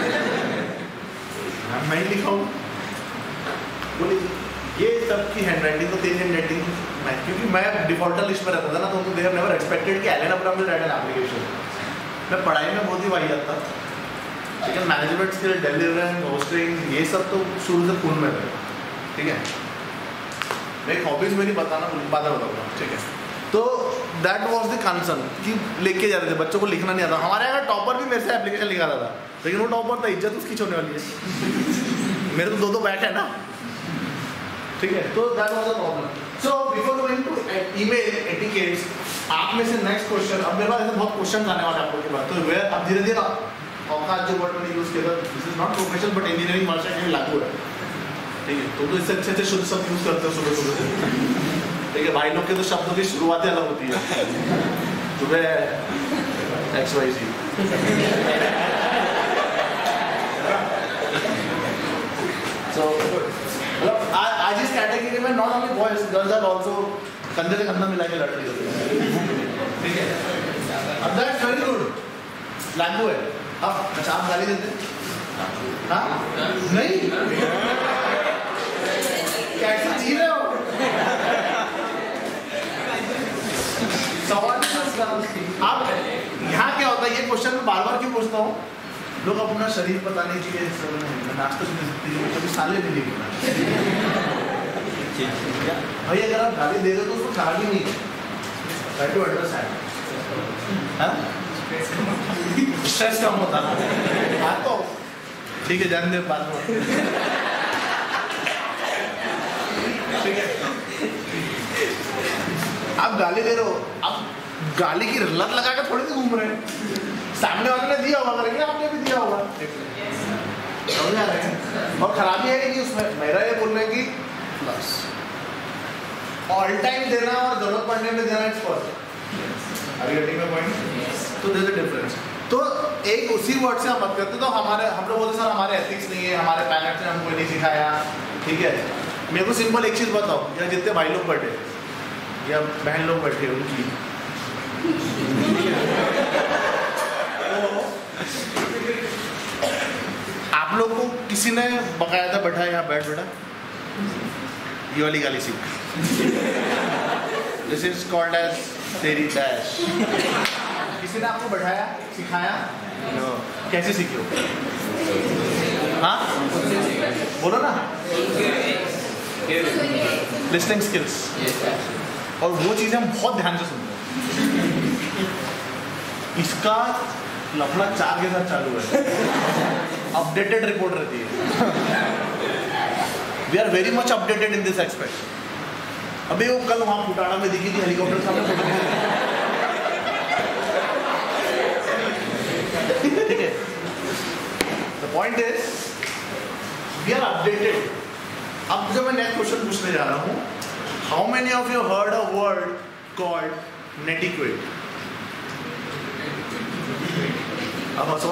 मैं ही लिखाऊं? बोले ये सबकी हैंडराइटिंग तो तेरी हैंडराइटिंग मैं, क्योंकि मैं डिफॉल्टर लिस्ट में रहता था ना, तो दे हैव नेवर एक्सपेक्टेड कि Alan Abraham will write an application. मैं पढ़ाई में बहुत ही वाहियात था, लेकिन मैनेजमेंट स्किल, डिलीवरेंस, होस्टिंग, ये सब तो शुरू से खून में था। ठीक है, मैं हॉबीज मेरी बताना बताऊंगा। ठीक है, तो दैट वाज द कंसर्न कि लेके जा रहे थे, बच्चों को लिखना नहीं आता। हमारे यहाँ टॉपर भी मेरे से एप्लीकेशन लिखा था, लेकिन वो टॉपर था, इज्जत उसकी छोड़ने वाली है। मेरे तो दो बैठ है ना। ठीक है, तो that was the problem. So before going to email etiquettes, आप में से नेक्स्ट क्वेश्चन, अब मेरे पास ऐसे बहुत क्वेश्चन आने वाले आप लोगों के पास, तो वेयर अब धीरे धीरे औकात जो वर्ड मैंने यूज किया, this is not professional but engineering merchant लागू है। ठीक है, तो इससे अच्छे अच्छे शुद्ध शब्द यूज करते हो सुबह सुबह। ठीक है, भाई लोग के तो शब्दों की शुरुआत अलग होती है। सुबह XYZ। So आज इस कैटेगरी में not only boys, girls are also कंधे से कंधा मिला के लड़ रही होती है। ठीक है, अब दैट्स वेरी गुड, लागू है। अब अच्छा आप गाली देते? हाँ नहीं, कैसे जी रहे हो? सवाल अब यहाँ क्या होता है, ये क्वेश्चन मैं बार बार क्यों पूछता हूँ? लोग अपना शरीर पता नहीं चाहिए, नाश्ता कभी साले भी नहीं बोला भाई। अगर आप गाली दे रहे हो तो उसको खराब ही नहीं है, ट्राई टू अंडरस्टैंड। स्ट्रेस कम होता है। तो ठीक है, जान दे बात में। ठीक है, आप गाली दे रहे हो, अब गाली की लत लगा के थोड़ी सी घूम रहे हैं। सामने वाले ने दिया होगा करेंगे, आपने भी दिया होगा। समझ आ रहे हैं? और खराबी है कि उसमें मेरा ये बोलना है कि बस ऑल टाइम देना और जरूरत पड़ने में देना, it's first. Are you getting my point? तो there's a difference. तो एक उसी वर्ड से हम बात करते तो हम लोग बोलते सर हमारे एथिक्स नहीं है, हमारे पैरेंट्स ने हमको नहीं सिखाया, ठीक है। मेरे को सिंपल एक चीज़ बताओ, या जितने भाई लोग बैठे या बहन लोग बैठे उनकी आप लोग को किसी ने बकायदा बैठा यहाँ बैठ बेटा, ये वाली गाली सीख, दिस इज कॉल्ड एज तेरी डैश। किसी ने आपको बैठाया सिखाया? नो। कैसे सीखे हो? हाँ बोलो ना। लिसनिंग स्किल्स, और वो चीज़ें हम बहुत ध्यान से सुनते हैं। इसका लफड़ा 4 के साथ चालू है, अपडेटेड रिपोर्ट रहती है। We are very much updated in this expect. अभी वो कल वहाँ फुटाना में दिखी थी हेलीकॉप्टर सामने फोटो, ठीक है। The point is we are updated. अब जब मैं नेक्स्ट क्वेश्चन पूछने जा रहा हूँ, how many of you heard a word called netiquette? अब हंसो।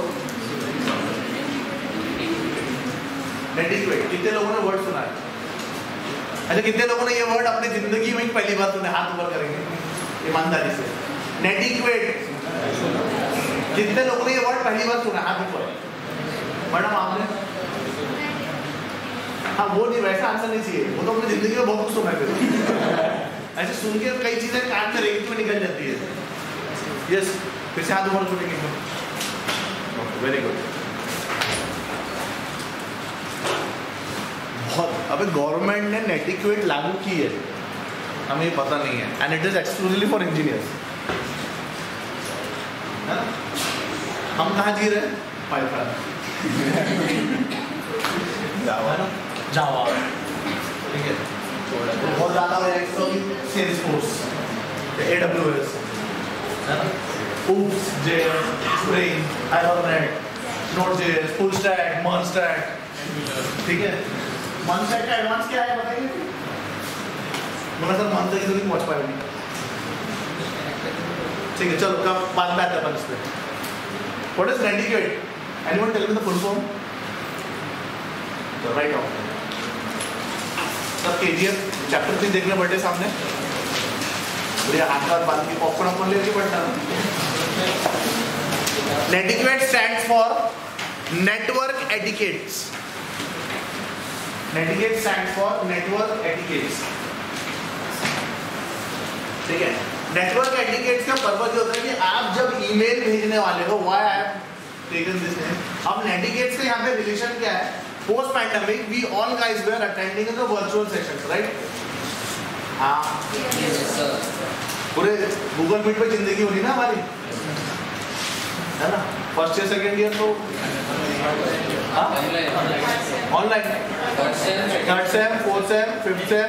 नेटिक्वेट कितने लोगों ने वर्ड सुना है? अच्छा, कितने लोगों ने ये वर्ड अपनी जिंदगी में पहली बार सुने? हाथ ऊपर करेंगे ईमानदारी से। नेटिक्वेट कितने लोगों ने ये वर्ड पहली बार सुना? हाथ ऊपर। मैडम आपने? हाँ, वो नहीं, वैसा आंसर नहीं चाहिए, वो तो अपनी जिंदगी में बहुत कुछ सुना है। ऐसे सुन के कई चीजें कान से रेंग में निकल जाती है। यस, फिर से हाथ ऊपर सुनेंगे। Very good. बहुत, अबे गवर्नमेंट ने नेटिक्वेट लागू की है, हमें ये पता नहीं है, and it is exclusively for engineers. हम कहाँ जी रहे हैं? पाइथन, जावा, ठीक है। बहुत ज़्यादा हो जाएगा तो Salesforce, AWS, Oops, JS, Spring, Hibernate, Node.js, Full Stack, Merge Stack, ठीक है। Merge Stack का एडवांस क्या है बताइए? बोला सर Merge Stack तो नहीं पहुँच पाएगी। ठीक है, चलो कब बाद में आते हैं इस पे। What is Netiquette? Anyone tell me the full form? So right off. सर KGF चैप्टर 3 देखने बैठे सामने, बढ़िया हाथ हाथ बांध के पॉपकॉर्न अपन लेके बैठा। Netiquette stands for network etiquettes. Netiquette stands for network etiquettes. ठीक है। नेटवर्क एटिकेट्स का पर्पस होता है कि आप जब ईमेल भेजने वाले हो, why I have taken this name. अब नेटिकेट्स का यहाँ पे रिलेशन क्या है? Post pandemic we all guys were attending in the virtual sessions, right? हाँ, पूरे गूगल मीट पे जिंदगी होनी ना हमारी, है ना? फर्स्ट ईयर सेकेंड ईयर तो online, third sem, fourth sem, fifth sem,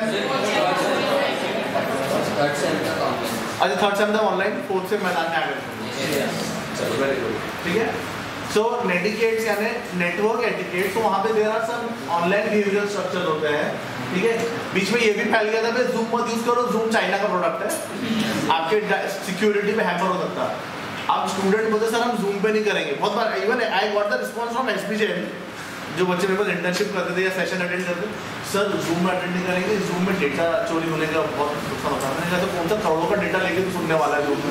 अच्छा थर्ड सेम तक ऑनलाइन, फोर्थ सेम मैदान में आ गए। चलो वेरी गुड, ठीक है। सो नेटिकेट्स यानी नेटवर्क एटिकेट्स, तो वहाँ पे there are some online behavioural structure होते हैं, ठीक है। बीच में ये भी फैल गया था कि जूम मत यूज करो, जूम चाइना का प्रोडक्ट है, आपके सिक्योरिटी पे हैम्पर हो सकता है। अब स्टूडेंट बोलते सर हम जूम पे नहीं करेंगे। बहुत बार even I got the response from SPJN, जो बच्चे मेरे पास इंटर्नशिप करते थे या सेशन अटेंड करते, सर जूम में अटेंड नहीं करेंगे, जूम में डेटा चोरी होने का बहुत नुकसान होता है। मैंने कहा तो कौन सा करोड़ों का डेटा लेके सुनने वाला है जूम में,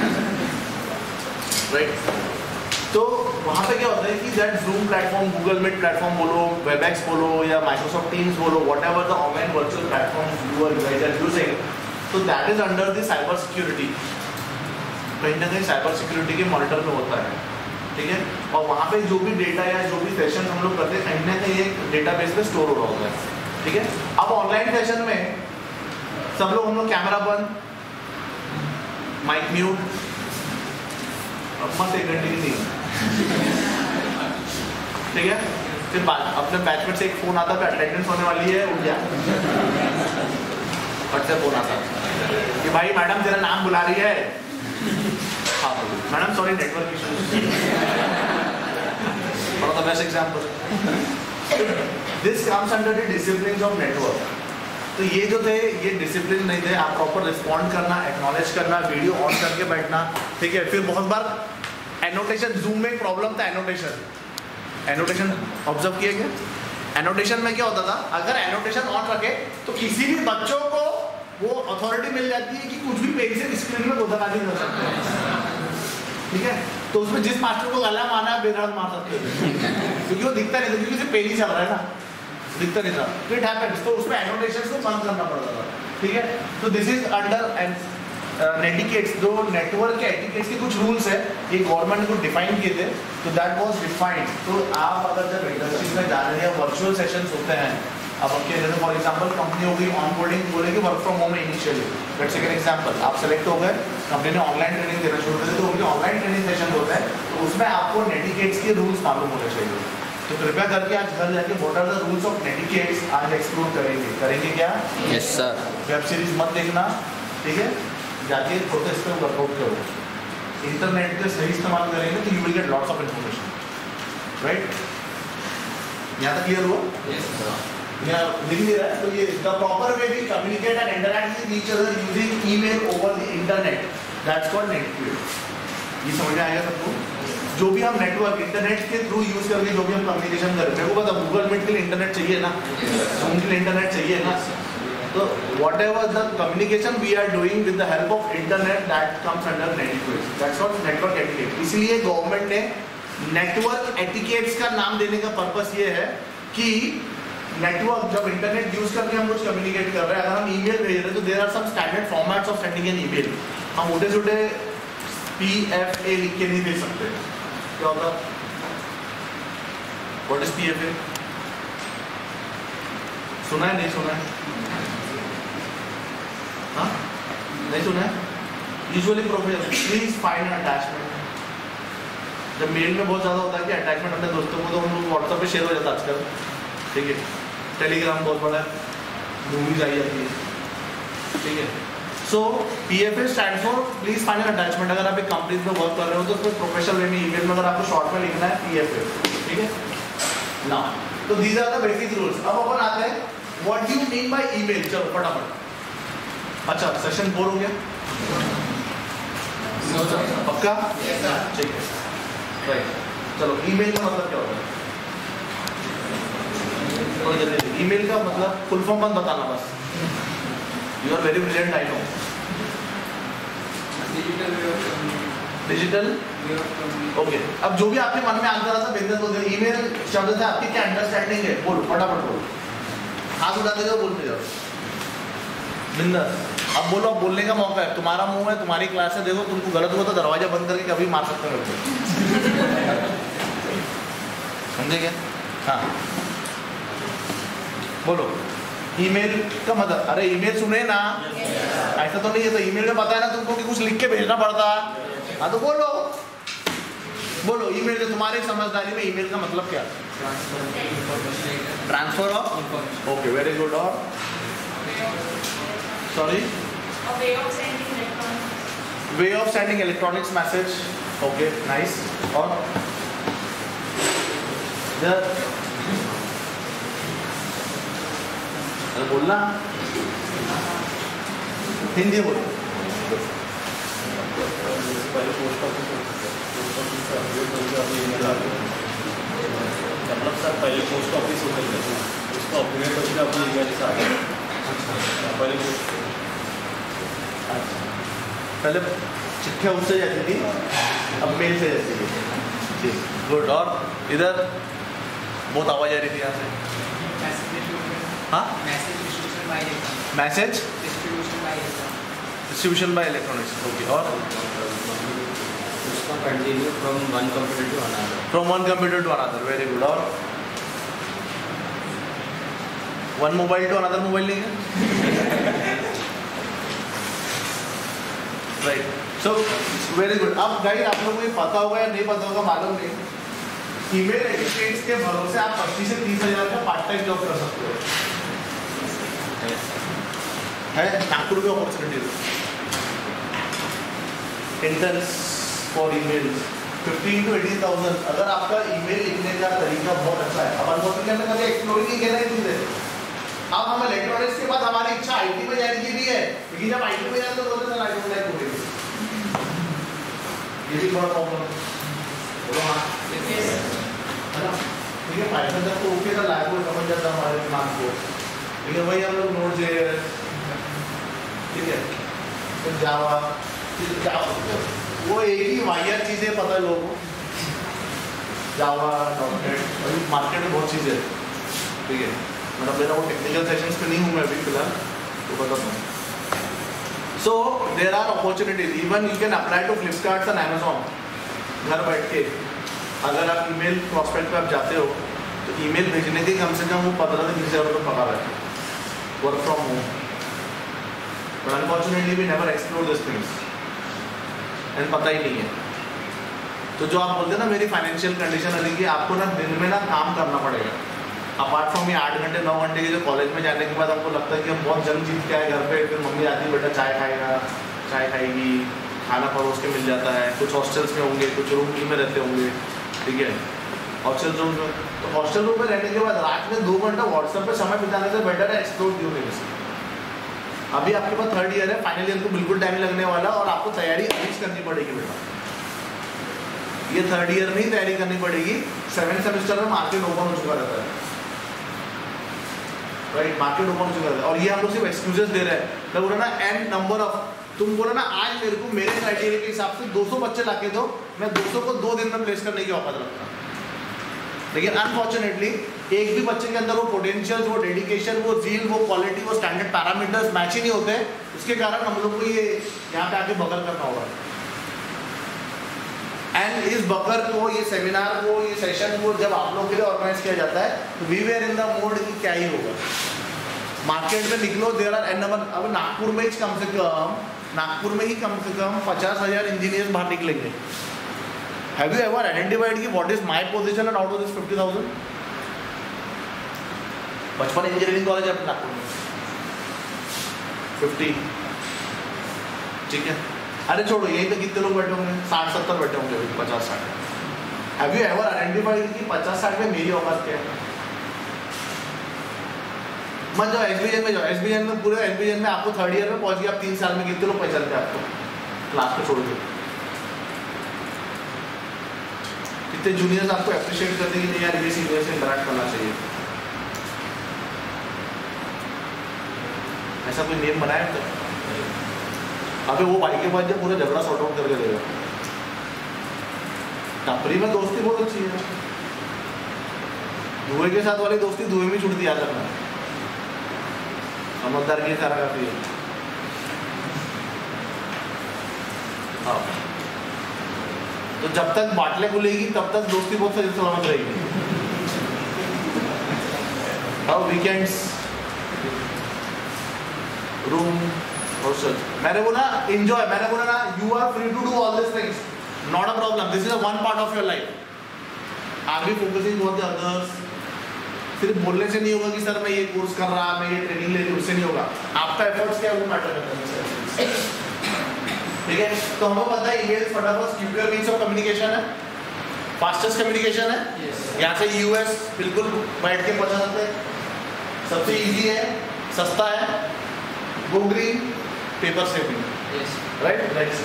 राइट? तो वहाँ पे क्या होता है कि that Zoom platform, Google Meet platform बोलो, वेबएक्स बोलो या माइक्रोसॉफ्ट टीम्स बोलो, whatever the online virtual platform you guys are using, तो that is under the cyber security, कहीं ना कहीं साइबर सिक्योरिटी के मॉनिटर में होता है, ठीक है। और वहाँ पे जो भी डेटा या जो भी सेशन हम लोग करते हैं कहीं ना कहीं एक डेटाबेस में स्टोर हो रहा होता है, ठीक है। अब ऑनलाइन सेशन में सब लोग हम लोग कैमरा बंद, माइक म्यूट, मत 1 घंटे की नहीं, ठीक है। फिर अपने बैचमेट से एक फोन आता है, अटेंडेंस होने वाली है, उठ जा, फट से फोन आता कि भाई मैडम तेरा नाम बुला रही है। हाँ madam sorry network issue. One of the best example. This comes under the disciplines of network. तो ये जो थे ये डिसिप्लिन नहीं थे, आप प्रॉपर रिस्पॉन्ड करना, एक्नॉलेज करना, वीडियो ऑन करके बैठना, ठीक है। फिर बहुत बार एनोटेशन, जूम में एक प्रॉब्लम था एनोटेशन ऑब्जर्व किए क्या? एनोटेशन में क्या होता था, अगर एनोटेशन ऑन रखे तो किसी भी बच्चों को वो अथॉरिटी मिल जाती है कि कुछ भी पेज से स्क्रीन में गोदाबाजी कर सकते हैं, ठीक है। तो उसमें जिस मास्टर को गला मारना बेदर्द मार सकते हैं क्योंकि वो दिखता नहीं था, क्योंकि उसे पेज ही चल रहा है ना, दिखता नहीं था। तो इट हैपेंस, तो उसमें एनोटेशंस को बंद करना पड़ता था, ठीक है। तो दिस इज अंडर नेटिकेट्स, जो नेटवर्क के एटिकेट्स के कुछ रूल्स है, ये गवर्नमेंट ने कुछ डिफाइन किए थे, तो दैट वाज डिफाइंड। तो आप अगर जब इंडस्ट्रीज में जा रहे हैं, वर्चुअल सेशंस होते हैं, अब आपके जैसे फॉर एग्जांपल कंपनी हो गई ऑनबोर्डिंग बोलेगी work from home initially, let's take an example, आप सेलेक्ट हो गए, कंपनी ने ऑनलाइन ट्रेनिंग देना शुरू कर दी, तो उनके ऑनलाइन ट्रेनिंग सेशन होता है, तो उसमें आपको नेटिकेट्स के रूल्स मालूम होने चाहिए। तो कृपया करके आज घर जाके what are the rules of netiquettes आज एक्सप्लोर करेंगे क्या? Yes sir. वेब सीरीज मत देखना, ठीक है, जाके खुद इस पर वर्कआउट करो। इंटरनेट का सही इस्तेमाल करेंगे तो you will get lots of information, right? यहाँ तक क्लियर हुआ? Yes sir. यहाँ लिख नहीं रहा है, तो ये the proper way we communicate and interact with each other using email over the internet, that's called network. ये समझ में आएगा सबको? जो भी हम नेटवर्क इंटरनेट के थ्रू यूज करके जो भी हम कम्युनिकेशन कर रहे हैं, मेरे को पता गूगल मीट के लिए इंटरनेट चाहिए ना, जूम के लिए इंटरनेट चाहिए ना, तो whatever the communication we are doing with the help of internet that comes under network, that's what network etiquette। इसलिए गवर्नमेंट ने नेटवर्क एटिकेट्स का नाम देने का पर्पस ये है कि नेटवर्क, जब इंटरनेट यूज करके हम कुछ कम्युनिकेट कर रहे हैं, अगर हम ईमेल भेज रहे हैं तो there are some standard formats of sending an email. हम मोटे छोटे PFA लिख के नहीं दे सकते। क्या होता? What is PFA? सुना है नहीं सुना है? हाँ नहीं सुना है? Usually professor please find attachment. जब मेल में बहुत ज़्यादा होता है कि अटैचमेंट अपने दोस्तों को, तो हम लोग व्हाट्सएप पे शेयर हो जाता है आजकल, ठीक है। टेलीग्राम बहुत बड़ा है, मूवीज आई जाती है, ठीक है। So PFA stand for please find attachment. अगर आप एक कंपनी में वर्क कर रहे हो तो उसमें प्रोफेशनल वे में ईमेल में अगर आपको शॉर्ट में लिखना है PFA, ठीक है ना। तो these are the basic rules. अब अपन आते हैं what do you mean by email. चलो फटाफट। अच्छा सेशन 4 हो गया पक्का? ठीक है, राइट। चलो ईमेल का मतलब क्या होता है? ईमेल का मतलब फुल फॉर्म मत बताना बस, you are very brilliant I know. Digital okay. अब जो भी आपके मन में आंसर आता बिजनेस हो गया, ईमेल शब्द से आपकी क्या अंडरस्टैंडिंग है? बोलो फटाफट बोलो, हाथ उठाते जाओ, बोलते जाओ बिंदास। अब बोलो, अब बोलने का मौका है, तुम्हारा मुंह है, तुम्हारी क्लास है, देखो तुमको गलत हुआ तो दरवाजा बंद करके कभी मार सकते हो, समझे क्या? हाँ बोलो ईमेल का मतलब। अरे ईमेल सुने ना, ऐसा तो नहीं है, तो ईमेल में पता है ना तुमको कि कुछ लिख के भेजना पड़ता है। हाँ तो बोलो बोलो ईमेल के तुम्हारी समझदारी में ईमेल का मतलब क्या? Transfer of, okay very good. और sorry, way of sending electronics message, okay nice. और बोलना हिंदी बोलो। मतलब सर पहले पोस्ट ऑफिस होते थे, उसको अपग्रेड होकर अपनी ईमेल से आ गया। पहले चिट्ठियाँ उससे जाती थी, अब मेल से जाती थी, ठीक गुड। और इधर बहुत आवाज़ आ रही थी यहाँ से। हाँ message distribution by electronics, okay. और उसका continue from one computer to another, from one computer to another, very good. और one mobile to another mobile नहीं है, राइट। So very good. अब गाइस आप लोगों को ये पता होगा या नहीं पता होगा मालूम नहीं, ईमेल एटिकेट्स के भरोसे आप 25 से 30 हज़ार का पार्ट टाइम जॉब कर सकते हो, है नागपुर में opportunities. Interns for email 15 to 18,000। अगर आपका ईमेल लिखने का तरीका बहुत अच्छा है, अब अनफॉर्चुनेटली मैंने कभी एक्सप्लोर नहीं किया है चीज़ें, अब हम इलेक्ट्रॉनिक्स के बाद हमारी इच्छा आईटी में जाने की भी है, लेकिन जब आईटी में जाते तो बोलते sir I don't like coding. ये भी बड़ा प्रॉब्लम बोलो। हाँ है ना, ठीक है। पाइथन जब तो ओके था, लाइव को समझ जाता हमारे दिमाग को, लेकिन वही हम लोग नोड जेएस, ठीक है, फिर जावा, वो एक ही वाहियात चीजें पता है लोगों को, जावा डॉटनेट, अभी मार्केट में बहुत चीजें है, ठीक है। मतलब मेरा वो टेक्निकल सेशंस पे नहीं हूँ मैं अभी फिलहाल, तो बताता हूँ। So there are opportunities, even you can apply to Flipkart and Amazon. घर बैठ के अगर आप ईमेल प्रॉस्पेक्ट पे आप जाते हो तो ईमेल भेजने के कम से कम वो 15 से 20 हज़ार रुपये पका रहे हैं, work from home. But unfortunately we never explore this things and पता ही नहीं है। तो जो आप बोलते हैं ना मेरी फाइनेंशियल कंडीशन है कि आपको ना दिन में ना काम करना पड़ेगा, अपार्ट फ्रॉम ये 8 घंटे 9 घंटे के जो कॉलेज में जाने के बाद हमको लगता है कि हम बहुत जल्द जीत के आए घर पे, फिर मम्मी आती है बेटा चाय खाएगा, चाय खाएगी, खाना परोस के मिल जाता है। कुछ हॉस्टल्स में होंगे, कुछ रूम में रहते होंगे, ठीक है, हॉस्टल रूम में। तो हॉस्टल रूम में रहने के बाद रात में 2 घंटा व्हाट्सएप पे समय बिताने से बेटर है एक्सप्लोर क्यों नहीं कर। अभी आपके पास 3rd ईयर है, फाइनल ईयर को बिल्कुल टाइम लगने वाला और आपको तैयारी अभी करनी पड़ेगी बेटा। ये 3rd ईयर में ही तैयारी करनी पड़ेगी। 7th सेमेस्टर में मार्केट ओपन हो चुका रहता है, राइट, मार्केट ओपन हो चुका रहता है। और ये हम लोग सिर्फ एक्सक्यूजेस दे रहे हैं। मैं बोला ना एन नंबर ऑफ, तुम बोला ना आज मेरे को मेरे क्राइटेरिया के हिसाब से 200 बच्चे लाके दो, मैं 200 को 2 दिन में प्लेस करने की औकात रखता हूँ। लेकिन अनफॉर्चुनेटली एक भी बच्चे के अंदर वो पोटेंशियल, वो डेडिकेशन, वो जील, वो क्वालिटी, वो स्टैंडर्ड पैरामीटर्स मैच ही नहीं होते। उसके कारण हम लोग को ये यहाँ पे आके बकर करना होगा। एंड इस बकर को, ये सेमिनार को, ये सेशन को जब आप लोग के लिए ऑर्गेनाइज किया जाता है तो we were in the mode की क्या ही होगा। मार्केट में निकलो, देयर आर एन नंबर। अब नागपुर में ही कम से कम 50,000 इंजीनियर्स बाहर निकलेंगे। हैव यू एवर आइडेंटिफाइड कि what is my position and out of this 50,000? 55 engineering college है नागपुर में, 50, ठीक है। अरे छोड़ो, यही तो कितने लोग बैठे होंगे, 60-70 बैठे होंगे, 50-60। हैव यू एवर आइडेंटिफाइड कि 50-60 में मेरी औकात क्या है? मत जाओ एसबीएन में, जाओ एसबीएन में, पूरे एसबीएन में आपको 3rd ईयर में पहुंच गया, आप 3 साल में कितने लोग पहचानते हैं आपको क्लास में छोड़ के? कितने जूनियर्स आपको अप्रिशिएट करते हैं कि नहीं यार ये सीनियर से इंटरेक्ट करना चाहिए? ऐसा कोई नियम बनाया तो अबे वो भाई के बाद जब पूरा झगड़ा सॉर्ट आउट करके देगा। टपरी में दोस्ती बहुत अच्छी है, धुएं के साथ वाली दोस्ती धुएं में छूटती, याद रखना। समझदार की सारा काफी है। हाँ, तो जब तक बाटले खुलेगी तब तक दोस्ती बहुत सही सलामत रहेगी। अब वीकेंड्स, रूम, हॉस्टल, मैंने बोला एंजॉय, मैंने बोला ना you are free to do all this things, not a problem, this is a one part of your life. Are be focusing on the others. सिर्फ बोलने से नहीं होगा कि सर मैं ये कोर्स कर रहा, मैं ये ट्रेनिंग ले रही, उससे नहीं होगा। आपका एफर्ट्स क्या है वो मैटर करता है, ठीक है। तो हमें पता है ईमेल फटाफट सिक्योर मींस ऑफ कम्युनिकेशन है, फास्टेस्ट कम्युनिकेशन है। यहाँ से यूएस बिल्कुल बैठ के पहुंचा सकते हैं, सबसे इजी है, सस्ता है, go green, paper saving, right.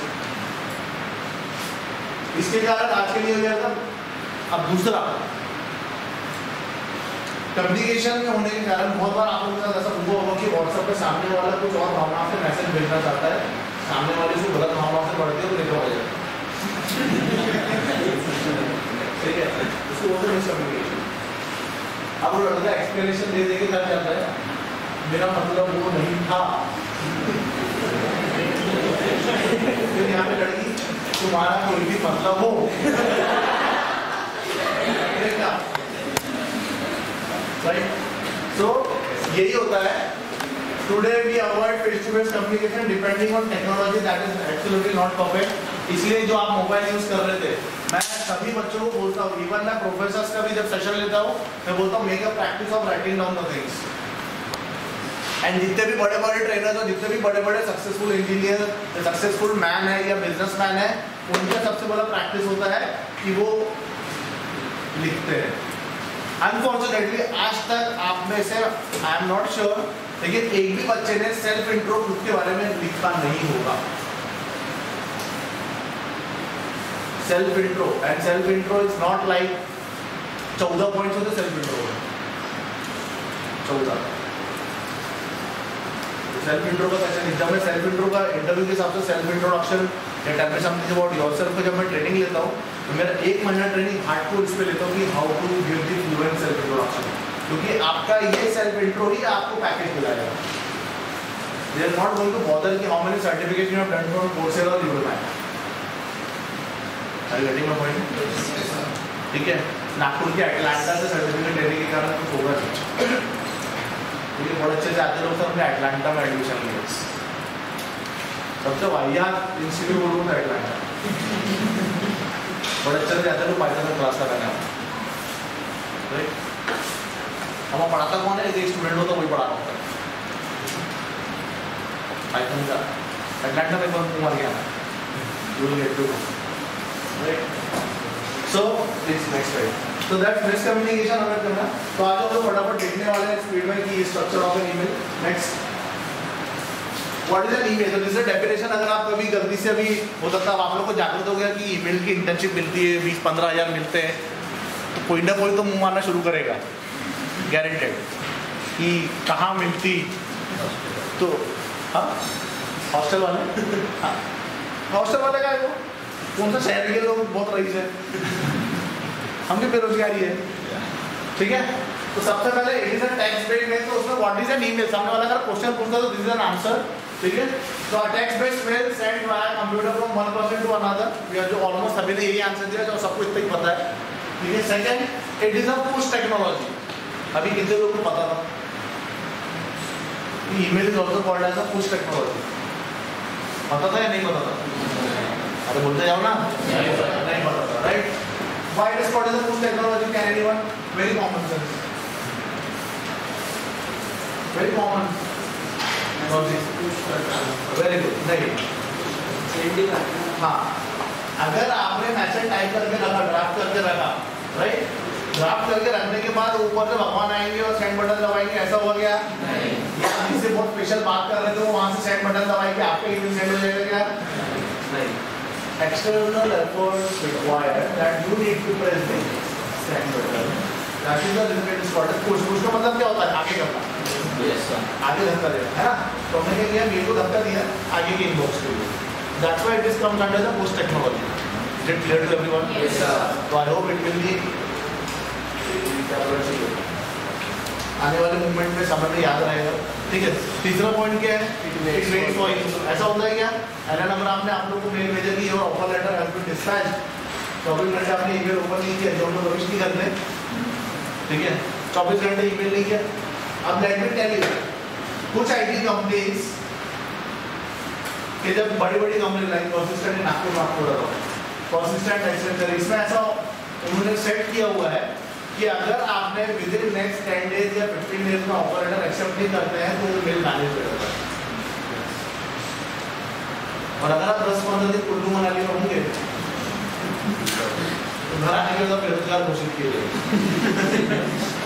इसके कारण आज के लिए हो जाएगा। अब दूसरा, कम्युनिकेशन में होने के कारण बहुत बार आप लोगों के साथ ऐसा हुआ होगा कि व्हाट्सएप पे सामने वाला कुछ और भावना से मैसेज भेजना चाहता है, सामने वाले से गलत भावना से बढ़ती है तो देखा हो जाएगा, ठीक है। उसको बोलते हैं मिसकम्युनिकेशन। अब वो लड़का एक्सप्लेनेशन दे के कर जाता है, मेरा मतलब वो नहीं था। फिर यहाँ पे लड़की, तुम्हारा कोई भी मतलब हो, राइट। सो यही होता है। Today we avoid face to face communication depending on technology that is absolutely not perfect. इसलिए जो आप मोबाइल यूज कर रहे थे, मैं सभी बच्चों को बोलता हूँ, इवन मैं प्रोफेसर्स का भी जब सेशन लेता हूँ मैं बोलता हूँ make a practice of writing down the things. And जितने भी बड़े बड़े ट्रेनर्स और जितने भी बड़े बड़े सक्सेसफुल इंजीनियर, सक्सेसफुल मैन है या बिजनेसमैन है, उनका सबसे बड़ा प्रैक्टिस होता है कि वो लिखते हैं। अनफॉर्चुनेटली आज तक आप में से आई एम नॉट श्योर, लेकिन एक भी बच्चे ने सेल्फ इंट्रो खुद के बारे में लिखा नहीं होगा। Self intro, and self intro is not like 14 points होते सेल्फ इंट्रो में, 14। सेल्फ इंट्रो का कैसे, जब मैं सेल्फ इंट्रो का इंटरव्यू के हिसाब से सेल्फ इंट्रोडक्शन या tell me something about yourself को जब मैं ट्रेनिंग लेता हूँ तो मेरा 1 महीना ट्रेनिंग हार्डकोर इस पे लेता हूँ कि how to give the fluent self introduction, क्योंकि आपका ये सेल्फ इंट्रो ही आपको पैकेज दिलाएगा। They are not going to bother कि how many certification you have done from Coursera और Udemy. Are you getting my point? ठीक है, नागपुर के एटलांटा से सर्टिफिकेट लेने के कारण कुछ होगा नहीं, क्योंकि बहुत अच्छे से आते लोग सर हमने एटलांटा में एडमिशन लिया, सबसे वाहियात इंस्टीट्यूट बोलूँ तो एटलांटा, बड़े अच्छे से आते लोग पाइथन में क्लास लगाने, राइट। हम पढ़ाता कौन है, एक स्टूडेंट होता वही पढ़ा रहा होता पाइथन का, एटलांटा में कौन कुमार गया, you will get to know, right. So please next right, तो दैट्स मिसकम्युनिकेशन अगर करना। तो आज हम लोग फटाफट देखने वाले हैं स्पीड में कि structure of an email. Next, what is an email? तो दिस इज डेफिनेशन। अगर आप कभी गलती से अभी हो सकता है आप लोग को जागरूक हो गया कि ईमेल की इंटर्नशिप मिलती है, 20-15 हज़ार मिलते हैं, तो कोई ना कोई तो मुंह मारना शुरू करेगा, गारंटेड, कि कहाँ मिलती। तो हाँ, हॉस्टल वाले, हाँ हॉस्टल वाले का है वो, कौन सा शहर के लोग बहुत रईस है, हम भी बेरोजगारी है, ठीक है। तो सबसे पहले it is a text based mail, तो उसमें व्हाट इज एन ईमेल, सामने वाला अगर क्वेश्चन पूछता तो दिस इज एन आंसर, ठीक है। तो text based mail send via computer from one person to another, या जो ऑलमोस्ट सभी ने यही आंसर दिया, जो सबको इतना ही पता है, ठीक है। Second, it is a push technology. अभी कितने लोगों को पता था email is also called as a push technology? पता था या नहीं पता था? अरे बोलते जाओ ना, नहीं पता था, right. Why it is called as a push technology? Can anyone? Very common sense. Very common. Very good. नहीं. हाँ. अगर आपने मैसेज टाइप करके रखा, ड्राफ्ट करके रखा, राइट? ड्राफ्ट करके रखने के बाद ऊपर से भगवान आएंगे और सेंड बटन दबाएंगे, ऐसा हो गया? नहीं. या जिससे बहुत स्पेशल बात कर रहे थे वो वहाँ से सेंड बटन दबाएंगे, आपके ईमेल सेंड हो जाएगा क्या? नहीं. External efforts required that you need to press the send button. That is the reason it is called as push. Push का मतलब क्या होता है? आगे करना. Yes sir. आगे धक्का देना, है ना? तो हमने क्या किया? मेल को धक्का दिया आगे के इनबॉक्स के लिए. That's why it is comes under the push technology. Is it clear to everyone? Yes sir. So I hope it will be आने वाले मूवमेंट में समझ में याद रहेगा, ठीक है। तीसरा पॉइंट क्या है? It waits for you. ऐसा होता है क्या? पहला नंबर आपने आप लोग को मेल भेजा कि your offer letter has been dispatched, 24 घंटे आपने ईमेल ओपन नहीं किया, जो हम लोग प्रवेश नहीं करते, ठीक है। 24 घंटे ईमेल नहीं किया। अब लेट मी टेल यू, कुछ आईटी कंपनीज के जब बड़ी-बड़ी कंपनी लाइक परसिस्टेंट नागपुर रहा था, परसिस्टेंट एक्सेंचर, इसमें ऐसा उन्होंने सेट किया हुआ है कि अगर आपने विद इन नेक्स्ट 10 डेज या 15 डेज में ऑफर लेटर एक्सेप्ट नहीं करते हैं तो वो मेल मैनेज हो जाता है। और अगर आप 10-15 दिन कुल्लू मनाली में होंगे तो घर आने के बाद बेरोजगार घोषित किए गए।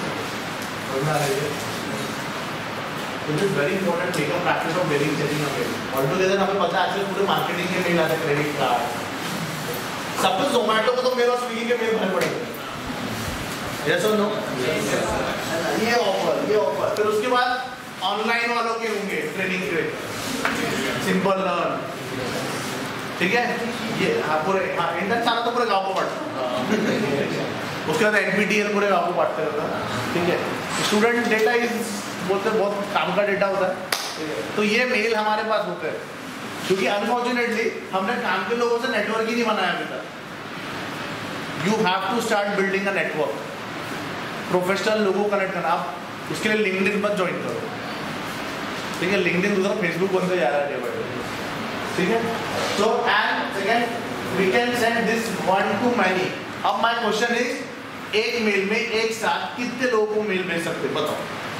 It is very important make a practice of mailing, checking a mail. Altogether हमें पता है आजकल पूरे मार्केटिंग के मेल आते, क्रेडिट कार्ड, सब कुछ। जोमैटो को तो मेल और स्विगी के मेल भरे पड़ेंगे, yes or no? ये ऑफर, फिर उसके बाद ऑनलाइन वालों के होंगे ट्रेनिंग के, सिंपल लर्न, ठीक है। ये पूरे इंटर्न चाला तो पूरे गाँव को बांटता, उसके बाद NPTEL पूरे गाँव को बांटते रहता, ठीक है। स्टूडेंट डेटा इज बोलते बहुत काम का डेटा होता है, तो ये मेल हमारे पास होते हैं, क्योंकि अनफॉर्चुनेटली हमने काम के लोगों से नेटवर्क ही नहीं बनाया अभी तक। You have to start building a network, professional लोगों को कनेक्ट करना। आप उसके लिए लिंक्डइन पर ज्वाइन करो, ठीक है। लिंक्डइन दूसरा फेसबुक बनते जा रहा है डे बाय डे, ठीक है। So and second we can send this one to many. अब माय क्वेश्चन इज, एक मेल में एक साथ कितने लोगों को मेल भेज सकते, बताओ।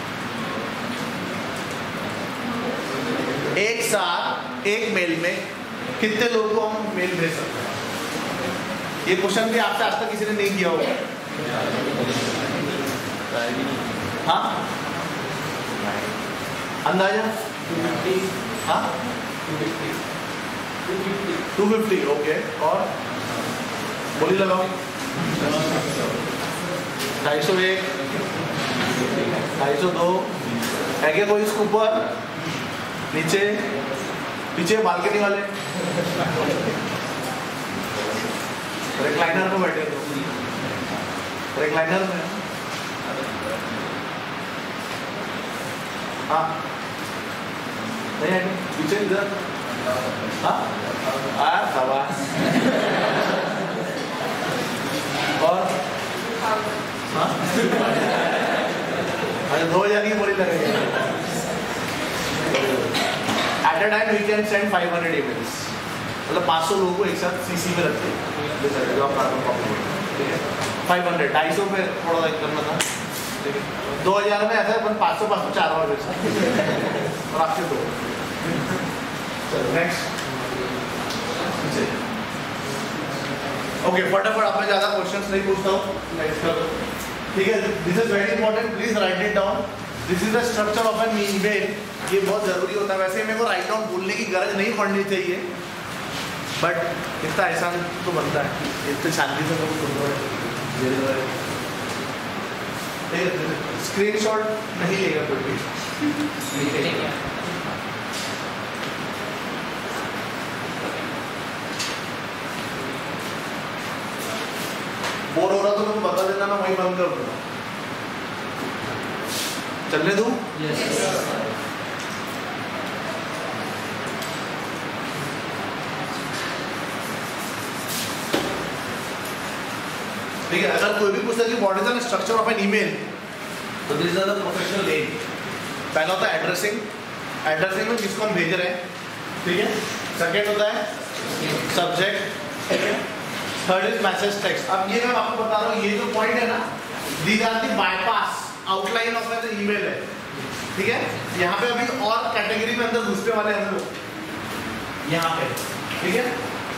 एक साथ एक मेल में कितने लोगों को हम मेल भेज सकते हैं? ये क्वेश्चन भी आपसे आज तक किसी ने नहीं किया होगा। हाँ अंदाजा हाँ 250 ओके। और बोली लगाओ 251 252 है क्या कोई इसके ऊपर नीचे पीछे बालकनी वाले रिक्लाइनर में बैठे तो रिक्लाइनर में हाँ नहीं है पीछे इधर हाँ शाबाश। और हाँ 2000 की बोली लगेगी। At a time we can send 500 emails, मतलब 500 लोगों को एक साथ सीसी में रखते हैं। ठीक है 500 250 पे थोड़ा करना था। ठीक है 2000 में ऐसा है 500 4 बार भेज और आपके 2। चलो नेक्स्ट ओके फटाफट आपने ज़्यादा क्वेश्चंस नहीं पूछता हूँ नेक्स्ट कर दो। ठीक है this is very important please write it down. This is the structure of an email. ये बहुत जरूरी होता है। वैसे मेरे को राइट डाउन बोलने की गरज नहीं पड़नी चाहिए बट इतना एहसान तो बनता है इतनी शांति से सब सुन रहे। स्क्रीनशॉट नहीं लेगा कोई भी। बोर हो रहा तो तुम बता देना मैं वहीं बंद कर दूंगा। चलने दूं? ठीक है अगर कोई भी पूछता है कि what is the structure of an email तो this is the professional name. पहला होता है एड्रेसिंग। एड्रेसिंग में किसको हम भेज रहे हैं। ठीक है सेकंड होता है subject. Third is message text. अब ये मैं आपको बता रहा हूँ ये जो पॉइंट है ना these are the bypass outline of an email है। ठीक है यहाँ पे अभी और कैटेगरी में अंदर घुसने वाले हम लोग यहाँ पे। ठीक है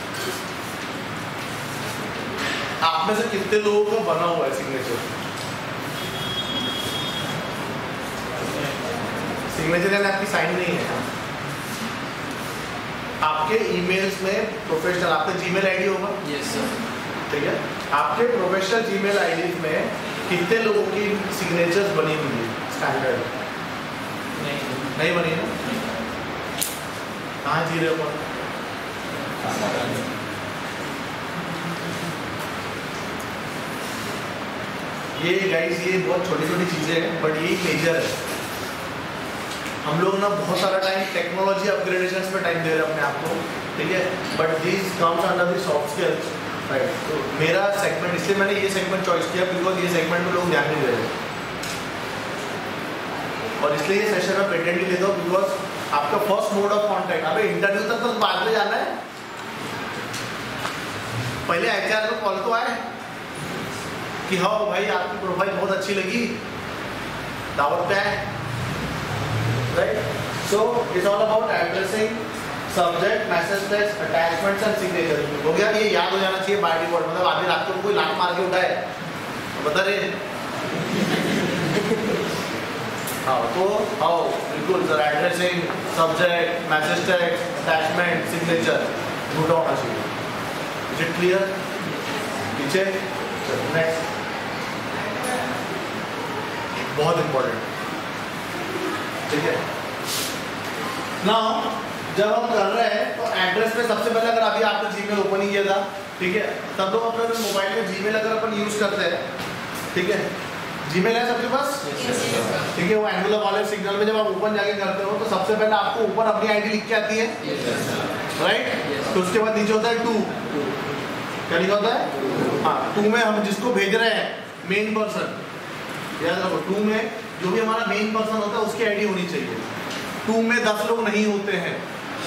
आप में से कितने लोगों को बना हुआ है सिग्नेचर। सिग्नेचर यानी आपकी साइन नहीं है। आपके ईमेल्स में प्रोफेशनल आपका जीमेल आईडी होगा। Yes sir. ठीक है आपके प्रोफेशनल जीमेल आईडी में कितने लोगों की सिग्नेचर्स बनी हुई है स्टैंडर्ड नहीं बनी ना। कहाँ जी रहे हो ये गाइस ये बहुत छोटी छोटी चीजें हैं बट ये मेजर है। हम लोग ना बहुत सारा टाइम टेक्नोलॉजी अपग्रेडेशंस पे टाइम दे रहे हैं अपने आप को। ठीक है but this comes under the soft skills right. तो मेरा सेगमेंट इसलिए मैंने ये सेगमेंट चॉइस किया बिकॉज ये सेगमेंट में लोग ध्यान नहीं दे रहे और इसलिए ये सेशन में पेटेंटली लेता हूँ बिकॉज आपका फर्स्ट मोड ऑफ कॉन्टैक्ट अबे इंटरव्यू तक तो बाद में जाना है। पहले एचआर को कॉल तो आए कि हाँ भाई आपकी प्रोफाइल बहुत अच्छी लगी दावत पे है right. So it's all about addressing subject message text attachments and signature हो गया। ये याद हो जाना चाहिए बाय डिफॉल्ट। मतलब आधी रात को कोई लात मार के उठाए तो बता रहे हाँ तो हाँ बिल्कुल sir addressing subject message text attachment signature झूठा होना चाहिए। Is it clear? पीछे नेक्स्ट बहुत इंपॉर्टेंट। ठीक है नाउ जब हम कर रहे हैं तो एड्रेस पे सबसे पहले अगर अभी आपने जीमेल ओपन ही किया था ठीक है तब तो अपने मोबाइल में जीमेल अगर अपन यूज करते हैं ठीक है जीमेल है सबके पास ठीक है वो एंगुलर वाले सिग्नल में जब आप ओपन जाके करते हो तो सबसे पहले आपको ऊपर अपनी आईडी लिख के आती है राइट। तो उसके बाद नीचे होता है 2 क्या लिखा होता है हाँ 2 में हम जिसको भेज रहे हैं मेन पर्सन याद रखो 2 में जो भी हमारा मेन पर्सन होता है उसकी आईडी होनी चाहिए। 2 में 10 लोग नहीं होते हैं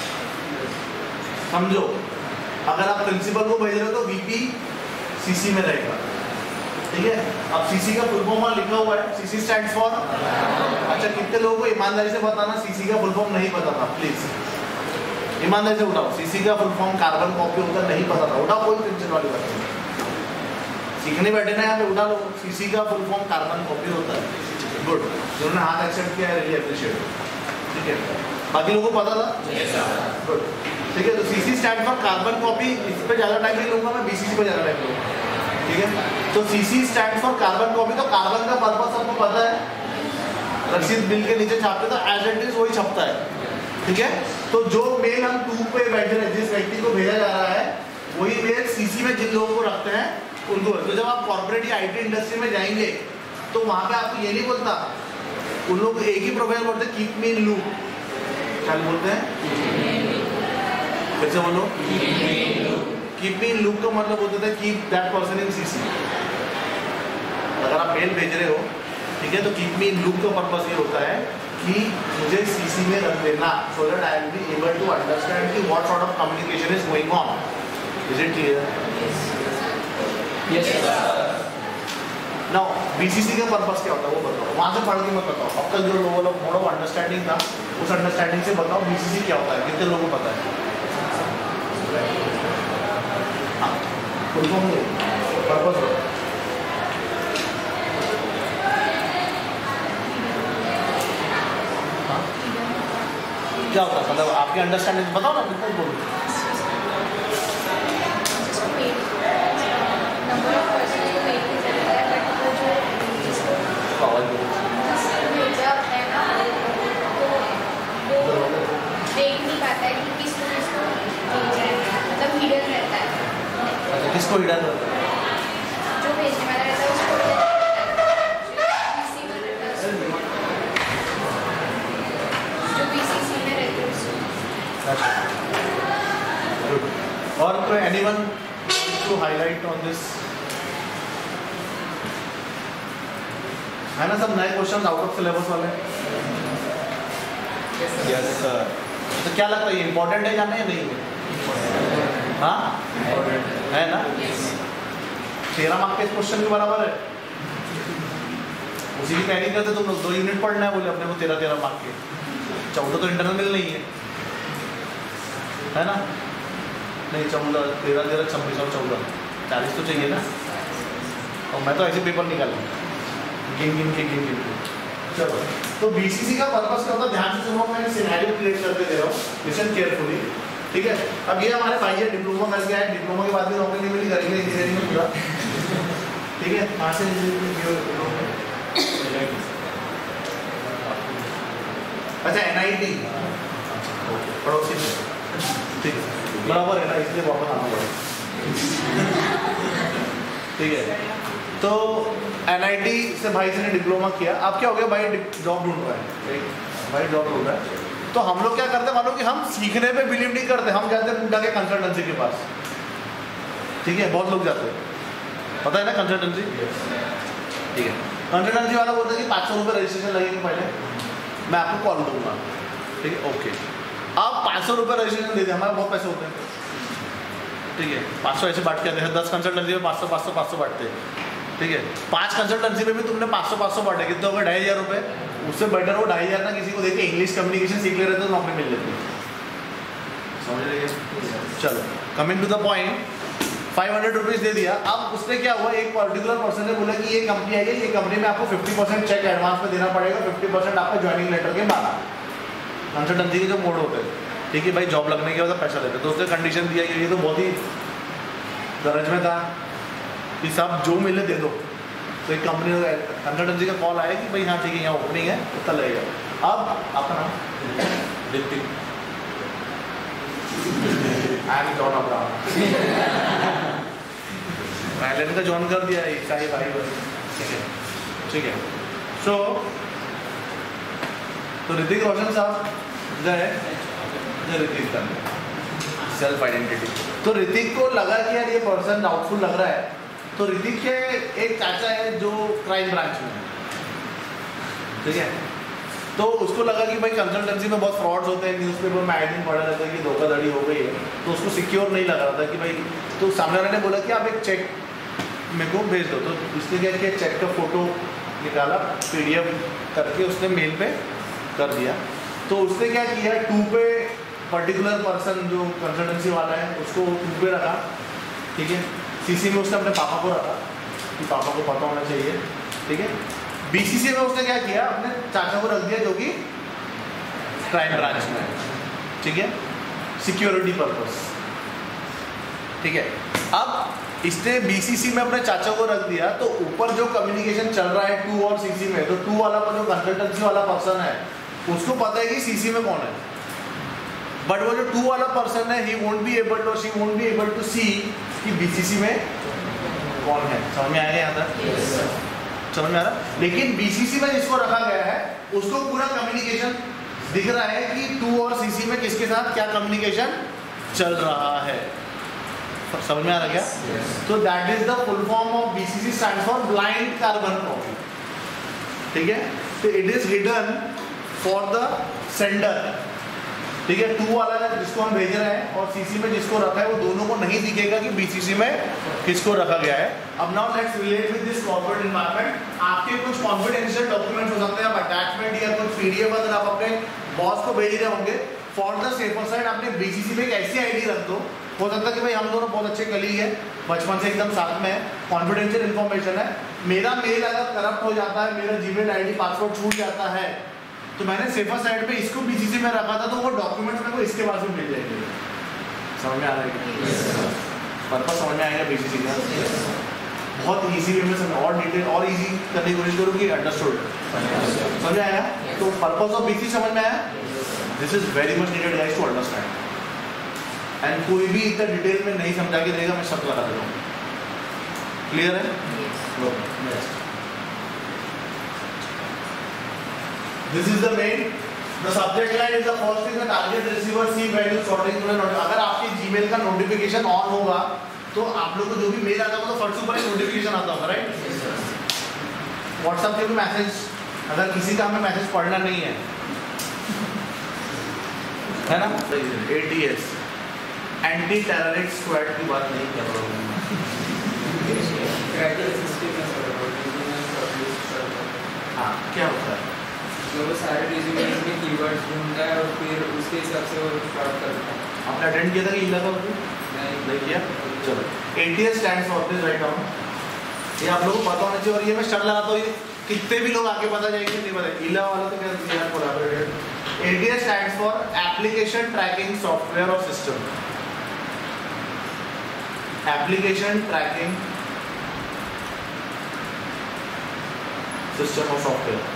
समझो। अगर आप प्रिंसिपल को भेज रहे हो तो वीपी सीसी में रहेगा ठीक है। अब सीसी का फुल फॉर्म लिखा हुआ है सीसी स्टैंड्स फॉर अच्छा कितने लोगों को ईमानदारी से बताना सीसी का फुल फॉर्म नहीं पता था प्लीज ईमानदारी से उठाओ। सीसी का फुल फॉर्म कार्बन कॉपी होकर नहीं पता था उठाओ कोई टेंशन वाली बात नहीं। सीखने बैठे ना यहाँ पे, उठा लो। सीसी का फुल फॉर्म कार्बन कॉपी होता है। गुड, जिन्होंने हाथ एक्सेप्ट किया है, रियली अप्रिशिएट। ठीक है, बाकी लोगों को पता था? गुड, ठीक है। तो CC stand for carbon copy, इस पे ज़्यादा टाइम नहीं लूँगा मैं, बीसीसी पे ज़्यादा टाइम लूँगा। ठीक है, तो CC stand for carbon copy. तो कार्बन का पर्पस सबको पता है, रसीद बिल के नीचे छापते तो एज इट इज वही छपता है। ठीक है, तो जो मेल हम 2 पे बैठे रहे, जिस व्यक्ति को भेजा जा रहा है, वही मेल सीसी में जिन लोगों को रखते हैं उनको। तो जब आप कॉर्पोरेट या आईटी इंडस्ट्री में जाएंगे तो वहाँ पे आपको ये नहीं बोलता, उन लोग एक ही प्रोफाइल बोलते हैं, कीप मी इन लूप। क्या बोलते हैं? फिर से बोलो, कीप मी इन लूप का मतलब होता है keep that person in CC. अगर आप मेल भेज रहे हो, ठीक है, तो कीप मी इन लूप का पर्पस ये होता है कि मुझे सीसी में रख देना, so that I will be able to understand कि what sort of communication is going on. Is it clear? Yes sir. Now BCC का पर्पस क्या होता है वो बताओ, वहाँ से पढ़ के मत बताओ। अब तक जो लोगों लोग मोड ऑफ अंडरस्टैंडिंग था, उस अंडरस्टैंडिंग से बताओ बीसीसी क्या होता है, कितने लोगों को पता है? हाँ, फुल फॉर्म पर्पस क्या होता है, मतलब आपके अंडरस्टैंडिंग बताओ ना, बिल्कुल बोलो। नंबर ऑफ पर्सन को वेट नहीं करता है, बट वो जो भेजा है ना, तो वो देख नहीं पाता है कि किसको किसको भेजा है, मतलब हिडन रहता है। अच्छा, किसको हिडन रहता है? जो भेजने वाला रहता है उसको रिसीवर रहता है, जो बीसीसी में रहता है उसको। और कोई anyone to highlight on this? है ना सब नए क्वेश्चन आउट ऑफ सिलेबस वाले? Yes sir. तो क्या लगता है ये इंपॉर्टेंट है या नहीं है? हाँ है ना? 13 मार्क के इस क्वेश्चन के बराबर है। उसी की तैयारी करते तुम लोग, 2 यूनिट पढ़ना है बोले अपने को 13 मार्क के, 14 तो इंटरनल नहीं है ना? नहीं 14, 13, 26 और 14, 40 तो चाहिए ना। और मैं तो ऐसे पेपर निकालूँ गिन के। चलो, तो बीसीसी का पर्पस क्या होता है, ध्यान से सुनो, मैं सिनेरियो क्रिएट करके दे रहा हूँ, लिसन केयरफुली। ठीक है, अब ये हमारे भाई है डिप्लोमा करके आए, डिप्लोमा के बाद भी नौकरी नहीं मिली, करेंगे इंजीनियरिंग में पूरा। ठीक है, कहाँ से अच्छा NIT पड़ोसी में, ठीक है बराबर है ना, इसलिए वापस आना पड़ेगा। ठीक है, तो NIT से भाई से ने डिप्लोमा किया, अब क्या हो गया, भाई जॉब ढूंढ रहा है, भाई जॉब ढूंढ रहा है। तो हम लोग क्या करते हैं, मानो कि हम सीखने पे बिलीव नहीं करते, हम जाते हैं पूरा के कंसल्टेंसी के पास। ठीक है, बहुत लोग जाते हैं, पता है ना कंसल्टेंसी। ठीक है, कंसल्टेंसी वाला बोलता है कि 500 रुपये रजिस्ट्रेशन लगेंगे, पहले मैं आपको कॉल दूंगा। ठीक है, ओके, आप 500 रुपये रजिस्ट्रेशन दे दें, हमारे बहुत पैसे होते हैं। ठीक है, 500 ऐसे बांट के आते हैं, 10 कंसल्टेंसी में 500 बांटते हैं। ठीक है, 5 कंसल्टेंसी में भी तुमने 500 बांटे, कितने हो गए, 2500 रुपये। उससे बेटर हो 2500 ना किसी को देके इंग्लिश कम्युनिकेशन सीख ले रहे तो नौकरी मिल लेती है। समझ रही है? चलो, coming to the point, 500 rupees दे दिया। अब उसने क्या हुआ, एक पर्टिकुलर पर्सन ने बोला कि ये कंपनी आई है, ये कंपनी में आपको 50% चेक एडवांस में देना पड़ेगा, 50% आपका ज्वाइनिंग लेटर के बाद। कंसल्टेंसी के जो मोड होते हैं, ठीक है भाई, जॉब लगने के बाद पैसा देते, तो उसने कंडीशन दिया, ये तो बहुत ही दर्ज में था कि सब जो मिले दे दो। तो एक कंपनी कंसल्टेंसी का कॉल आया कि भाई हाँ ठीक है, यहाँ ओपनिंग है, उतना लगेगा। अब आपका नाम Hrithik, I am John Abraham, पहले का ज्वाइन कर दिया ईसाई भाई। ठीक है, तो ऋतिक रोशन साहब गए, ऋतिक का सेल्फ आइडेंटिटी। तो ऋतिक को लगा कि यार ये पर्सन डाउटफुल लग रहा है, तो ऋतिक के एक चाचा है जो क्राइम ब्रांच में है। ठीक है, तो उसको लगा कि भाई कंसल्टेंसी में बहुत फ्रॉड्स होते हैं, न्यूज़पेपर में आए दिन पढ़ा रहता है कि धोखाधड़ी हो गई है, तो उसको सिक्योर नहीं लग रहा था कि भाई, तो सामने वाले ने बोला कि आप एक चेक मेरे को भेज दो। तो इसने क्या किया, चेक का फोटो निकाला, PDF करके उसने मेल पे कर दिया। तो उसने क्या किया, 2 पे पर्टिकुलर पर्सन जो कंसल्टेंसी वाला है उसको 2 पे रखा। ठीक है, CC में उसने अपने पापा को रखा, कि पापा को पता होना चाहिए, ठीक है। बीसीसी में उसने क्या किया, अपने चाचा को रख दिया जो कि क्राइम ब्रांच में है, ठीक है, सिक्योरिटी पर्पस, ठीक है। अब इसने बीसीसी में अपने चाचा को रख दिया, तो ऊपर जो कम्युनिकेशन चल रहा है 2 और सीसी में, तो 2 वाला जो कंसल्टेंसी वाला पर्सन है उसको पता है कि सीसी में कौन है, बट वो जो 2 वाला पर्सन है, he won't be able to, she won't be able to see कि बीसीसी में कौन है। समझ में आया यहाँ तक? समझ में आ रहा? लेकिन बीसीसी में जिसको रखा गया है उसको पूरा कम्युनिकेशन दिख रहा है कि 2 और सीसी में किसके साथ क्या कम्युनिकेशन चल रहा है। समझ में आ रहा क्या? तो that is the full form of BCC, stand for blind carbon copy, ठीक है। तो it is hidden for the sender, ठीक है। 2 वाला जिसको हम भेज रहे हैं और सीसी में जिसको रखा है वो दोनों को नहीं दिखेगा कि बीसीसी में किसको रखा गया है। अब now let's relate with this corporate environment. आपके कुछ कॉन्फिडेंशियल डॉक्यूमेंट्स हो सकते हैं, आप अटैचमेंट या कुछ पीडीएफ अगर आप अपने बॉस को भेज रहे होंगे, फॉर द सेफर साइड आपने बीसीसी में एक ऐसी आईडी रख दो, हो सकता है कि भाई हम दोनों बहुत अच्छे कलीग हैं, बचपन से एकदम साथ में है, कॉन्फिडेंशियल इन्फॉर्मेशन है, मेरा मेल अगर करप्ट हो जाता है, मेरा जीमेल आईडी पासवर्ड छूट जाता है, तो मैंने सेफर साइड पे इसको बीसीसी में रखा था, तो वो डॉक्यूमेंट्स मेरे को इसके पास में मिल जाएंगे। समझ में आ रहा है? पर्पस समझ में आएगा बीसीसी का? बहुत इजी वे में समझ, और डिटेल और इजी करने की कोशिश करूँ कि अंडरस्टूड समझ में आया? तो पर्पस ऑफ बीसीसी समझ में आया? This is very much needed guys to understand, and कोई भी इतना डिटेल में नहीं समझा के देगा, मैं शब्द लगा देता हूँ। क्लियर है? This is the main. The subject line is the first thing. The target receiver see value sorting. अगर आपके Gmail का नोटिफिकेशन ऑन होगा तो आप लोग को जो भी मेल आता होगा तो फट से ऊपर एक नोटिफिकेशन आता होगा, राइट? व्हाट्सएप के भी मैसेज, अगर किसी का हमें मैसेज पढ़ना नहीं है ना, ATS एंटी टेररिस्ट स्क्वाड की बात नहीं कर रहा हूँ। हाँ, क्या होता है? तो वो सारे रिज्यूमेंट में कीवर्ड्स ढूंढता है और फिर उसके हिसाब से वो शॉर्ट करता है। आपने अटेंड किया था कि इला का? नहीं किया? चलो, ATS stands for this, right down. ये आप लोगों को पता होना चाहिए, और ये मैं शर्ट लगाता हूँ, कितने भी लोग आगे पता जाएंगे नहीं पता। इला वाला तो क्या दिया collaborated. ATS stands for application tracking software और सिस्टम। एप्लीकेशन ट्रैकिंग सिस्टम और सॉफ्टवेयर।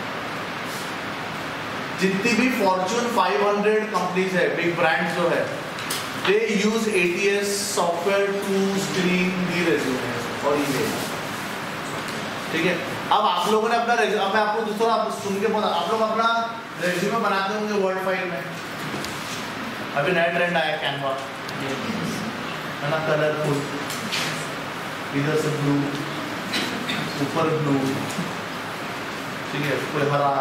जितनी भी फॉर्च्यून 500 कंपनीज है, बिग ब्रांड्स जो है, they use ATS software to screen the resume और ईमेल, ठीक है। अब आप लोगों ने अपना अब मैं आपको दूसरा आप सुन के बोला, आप लोग अपना रेज्यूमे बनाते होंगे वर्ड फाइल में। अभी नया ट्रेंड आया कैनवा, है ना, कलरफुल, इधर से ब्लू, ऊपर ब्लू, ठीक है, कोई हरा,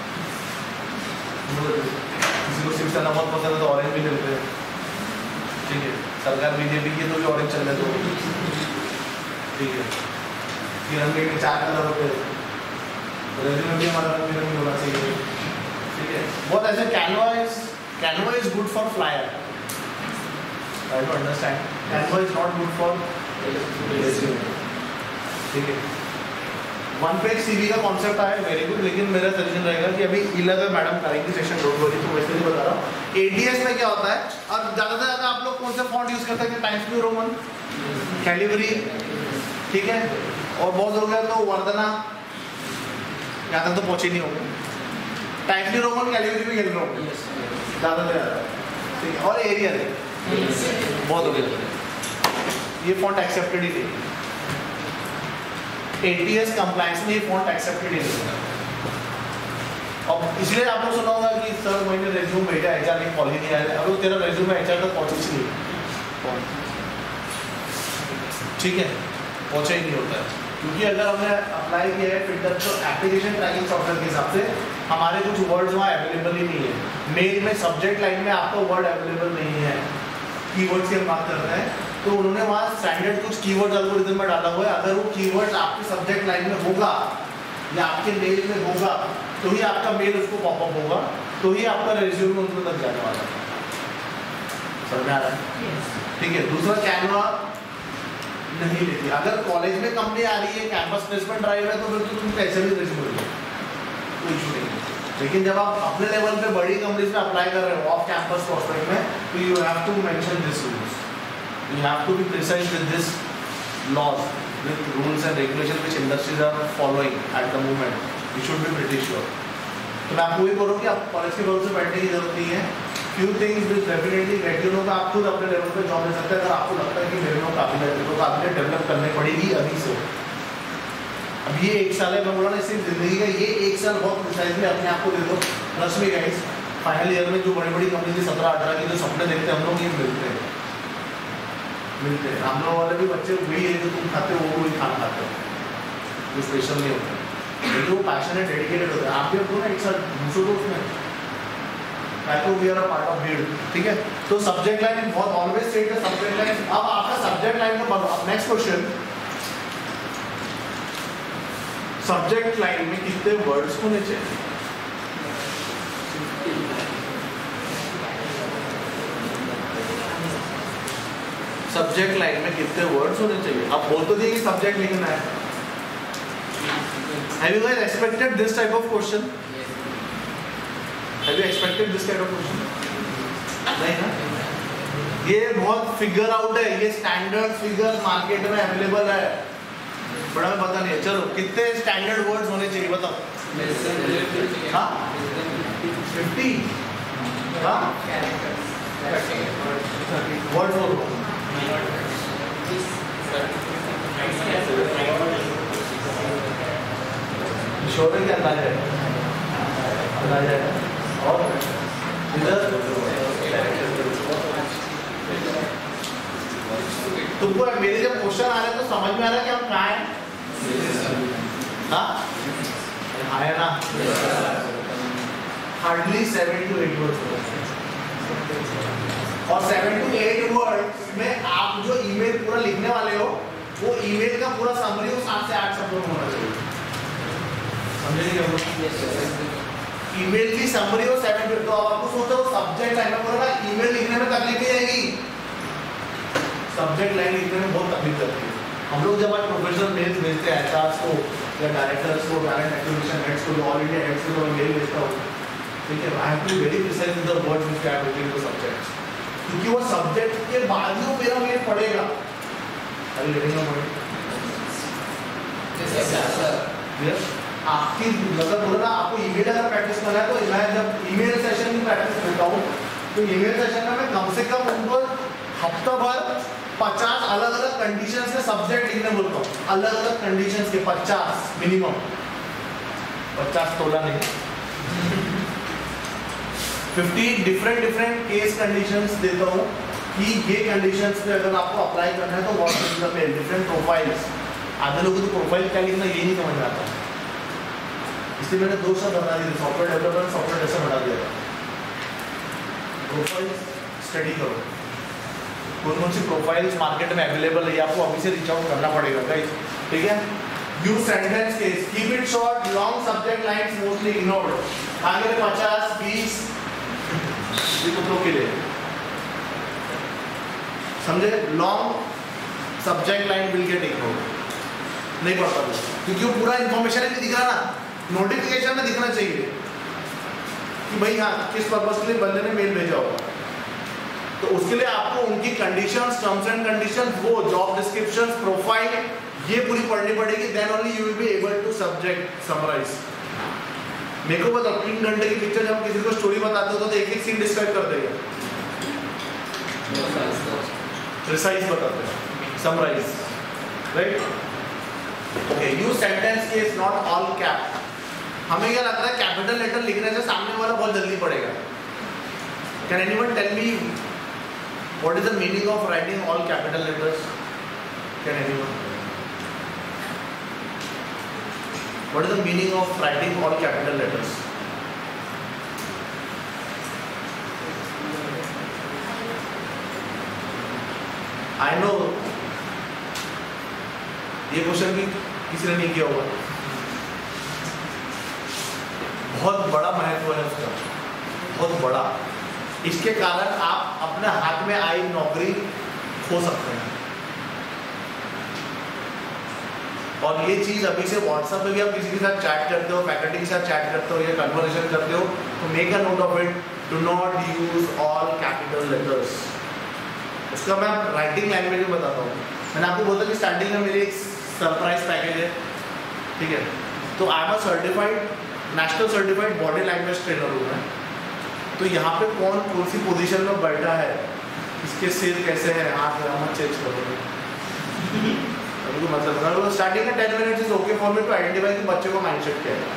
किसी को शिवसेना नमक पसंद है तो ऑरेंज भी चलते हैं, ठीक है। सरकार बीजेपी की तो भी ऑरेंज चल रहे तो, ठीक है। तिरंगे के 4 कलर होते हैं, रेज्यूमे भी हमारा रंग बिरंगी होना चाहिए, ठीक है। बहुत ऐसे Canva is good for flyer, I don't understand, Canva is not good for resume, ठीक है। 1 पेज CV का कॉन्सेप्ट आया, वेरी गुड, लेकिन मेरा सजेशन रहेगा कि अभी इला का मैडम करेंगे सेशन, डोंट वरी, तो वैसे ही बता रहा हूँ। ATS में क्या होता है, और ज़्यादा से ज़्यादा आप लोग कौन सा फॉन्ट यूज़ करते हैं? टाइम्स न्यू रोमन, कैलिबरी, ठीक है, और बहुत हो गया तो वर्धना, यहाँ तक तो पहुँचे नहीं होंगे। टाइम्स न्यू रोमन कैलिबरी भी खेल रहा हूँ ज़्यादा से ज़्यादा, ठीक है। और एरियल बहुत हो गया, ये फॉन्ट एक्सेप्टेड ही नहीं, ATS कंप्लायंस में ये फॉन्ट एक्सेप्टेड ही नहीं। और इसलिए आप लोग सुना होगा कि सर मैंने रेज्यूम भेजा, HR ने कॉल ही नहीं आया, अभी तेरा रेज्यूम HR तक पहुँच ही नहीं, ठीक है, पहुँचा ही नहीं होता है। क्योंकि अगर हमने अप्लाई किया है फिल्टर तो एप्लीकेशन ट्रैकिंग सॉफ्टवेयर के हिसाब से हमारे कुछ वर्ड्स वहाँ अवेलेबल ही नहीं है। मेल में सब्जेक्ट लाइन में आपका वर्ड अवेलेबल नहीं है, कीवर्ड्स की हम बात करते हैं, तो उन्होंने वहाँ स्टैंडर्ड कुछ कीवर्ड्स एल्गोरिथम में डाला हुआ है। अगर वो कीवर्ड्स आपके सब्जेक्ट लाइन में होगा या आपके मेल में होगा तो ही आपका मेल उसको पॉपअप होगा, तो ही आपका रेज्यूमे उनको तक जाने वाला है। समझ में आ रहा है? ठीक है। दूसरा कैनवा नहीं लेती। अगर कॉलेज में कंपनी आ रही है, कैंपस प्लेसमेंट ड्राइव है, तो फिर तो तुम कैसे भी रेज्यूमे दो, कोई इशू नहीं है। लेकिन जब आप अपने लेवल पे बड़ी कंपनीज में अप्लाई कर रहे हो ऑफ कैंपस प्रोस्पेक्ट में, तो you have to mention this rules, you have to be precise with this laws, with rules and regulation which industries are following at the moment, you should be pretty sure. तो मैं आपको ये बोल रहा हूँ कि आप कॉलेज के लेवल से बैठने की जरूरत नहीं है। Few things will definitely get you know, आप खुद अपने लेवल पे जॉब ले सकते हैं। अगर आपको लगता है कि मेरे में काबिलियत डेवलप करनी पड़ेगी अभी से, अब ये 1 साल है, मैं बोला ना सिर्फ जिंदगी का, ये 1 साल बहुत प्रिसाइजली अपने आप को दे दो। प्लस में गाइस फाइनल ईयर में जो बड़ी बड़ी कंपनी की 17-18 की जो सपने देखते हैं हम लोग, ये मिलते हैं। हम लोग वाले भी बच्चे वही है जो तुम खाते हो, वो वही खाना खाते हो, जो स्पेशल नहीं होता, लेकिन वो पैशनेट डेडिकेटेड होता है। आप भी अपना एक साथ घुसो तो उसमें, we are a part of भीड़, ठीक है। तो सब्जेक्ट लाइन बहुत always state the subject line. अब आपका सब्जेक्ट लाइन का बनाओ। नेक्स्ट क्वेश्चन, सब्जेक्ट लाइन में कितने वर्ड्स होने चाहिए? सब्जेक्ट लाइन में कितने वर्ड्स होने चाहिए? अब बोल तो दिए कि सब्जेक्ट लिखना है। Have you guys expected this type of question? Have you expected this kind of question? नहीं ना? ये बहुत फिगर आउट है, ये स्टैंडर्ड फिगर मार्केट में अवेलेबल है, बड़ा में पता नहीं है। चलो कितने स्टैंडर्ड वर्ड्स होने चाहिए बताओ? हाँ 50 वर्ड बोलो। शोर है क्या अंदाजा है? अंदाजा है। और इधर तुमको मेरे जब क्वेश्चन आ रहे हैं तो समझ में आ रहा है कि हम कहाँ हैं? हाँ है ना? हार्डली 7 to 8 वर्ड्स, और 7 to 8 वर्ड्स में आप जो ईमेल पूरा लिखने वाले हो, वो ईमेल का पूरा समरी 7 से 8 शब्दों में होना चाहिए। समझे नहीं? ईमेल की समरी हो 7 to 8। तो आपको सोचो सब्जेक्ट लाइन में बोला ईमेल लिखने में तकलीफ नहीं आएगी, सब्जेक्ट लाइन लिखने में बहुत तकलीफ करती है। हम लोग जब आज प्रोफेशनल मेल्स भेजते हैं एचआरस को या डायरेक्टर्स को, टैलेंट एक्विजिशन हेड्स को, ऑल इंडिया हेड्स को मैं मेल भेजता हूँ, ठीक है, I have to be very precise with the words which I am using the subjects, क्योंकि वो सब्जेक्ट के बाद ही वो मेरा मेल पढ़ेगा। अरे लेना पड़ेगा यस। आपकी मतलब बोला ना, आपको ईमेल अगर प्रैक्टिस करना है तो मैं जब ईमेल सेशन की प्रैक्टिस करता हूँ तो ईमेल सेशन में मैं कम से कम उनको हफ्ता भर 50 अलग अलग कंडीशंस के सब्जेक्ट लिखने बोलता हूँ, अलग अलग कंडीशंस के 50 मिनिमम, 50 तोला नहीं, 50 डिफरेंट केस कंडीशंस देता हूँ कि ये कंडीशंस पे अगर आपको अप्लाई करना है तो what is the mail, different profiles. आधे लोगों को प्रोफाइल क्या लिखना ये नहीं समझ में आता, इसलिए मैंने 2 शब्द हटा दिए, सॉफ्टवेयर डेवलपर, सॉफ्टवेयर टेस्टर हटा दिया था। प्रोफाइल स्टडी करो, कौन कौन सी प्रोफाइल्स मार्केट में अवेलेबल है, आपको अभी से रीच आउट करना पड़ेगा गाइस, ठीक है। Use sentence case, keep it short, long subject lines mostly ignored. आगे 50 20 कुत्तों के लिए समझे, long subject line will get ignored, नहीं पढ़ता क्योंकि वो पूरा इंफॉर्मेशन नहीं दिख रहा ना, नोटिफिकेशन में दिखना चाहिए कि भाई हाँ किस पर्पस के लिए बंदे ने मेल भेजा होगा। तो उसके लिए आपको उनकी कंडीशंस, टर्म्स एंड कंडीशंस, वो जॉब डिस्क्रिप्शंस, प्रोफाइल, ये पूरी पढ़नी पड़ेगी, then only you will be able to subject summarise. मेरे को बताओ 3 घंटे की पिक्चर जब किसी को स्टोरी बताते हो तो एक एक सीन डिस्क्राइब कर देगा, प्रिसाइज बताते हैं, summarise, right. Okay, use sentence case, not all cap. हमें क्या लगता है कैपिटल लेटर लिखने से सामने वाला बहुत जल्दी पड़ेगा। Can anyone tell me what is the meaning of writing all capital letters? Can anyone? What is the meaning of writing all capital letters? I know ये क्वेश्चन भी किसी ने नहीं किया होगा, बहुत बड़ा महत्व है उसका, बहुत बड़ा। इसके कारण आप अपने हाथ में आई नौकरी खो सकते हैं। और ये चीज़ अभी से व्हाट्सएप पे भी आप किसी के साथ चैट करते हो, फैकल्टी के साथ चैट करते हो या कन्वर्सेशन करते हो, तो make a note of it, do not use all capital letters. उसका मैं राइटिंग लैंग्वेज में बताता हूँ। मैंने आपको बोला कि स्टार्टिंग में मेरी एक सरप्राइज पैकेज है, ठीक है। तो I am a certified, national certified body language trainer हूँ मैं। तो यहाँ पे कौन सी पोजीशन में बैठा है, इसके सिर कैसे है, हाथ मत चेंज करोगे। अभी तो मतलब स्टार्टिंग में 10 minutes is okay for me to identify कि बच्चे को माइंडसेट क्या है,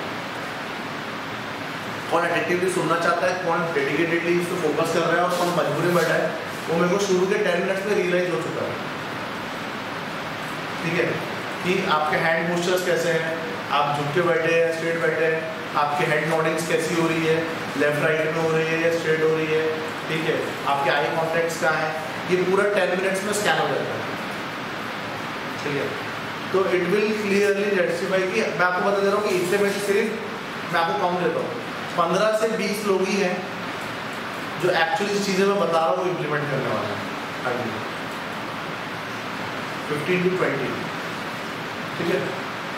कौन अटेंटिवली सुनना चाहता है, कौन डेडिकेटेडली इसको फोकस कर रहा है और कौन मजबूरी में बैठा है। वो मेरे को शुरू के 10 मिनट्स में रियलाइज हो चुका है, ठीक है, कि आपके हैंड पोस्चर्स कैसे हैं, आप झुक के बैठे हैं, स्ट्रेट बैठे हैं, आपके हेड नोडिंग्स कैसी हो रही है, लेफ्ट राइट में हो रही है या स्ट्रेट हो रही है, ठीक है, आपके आई कॉन्टैक्ट्स कहाँ है, ये पूरा 10 मिनट्स में स्कैन हो जाता है, ठीक है। तो इट विल क्लियरली जस्टिफाई कि मैं आपको बता दे रहा हूँ कि इससे में सिर्फ मैं आपको काउंट देता हूँ 15 से 20 लोग ही हैं जो एक्चुअली इस चीज़ें मैं बता रहा हूँ वो इम्प्लीमेंट करने वाले हैं, 15 to 20, ठीक है।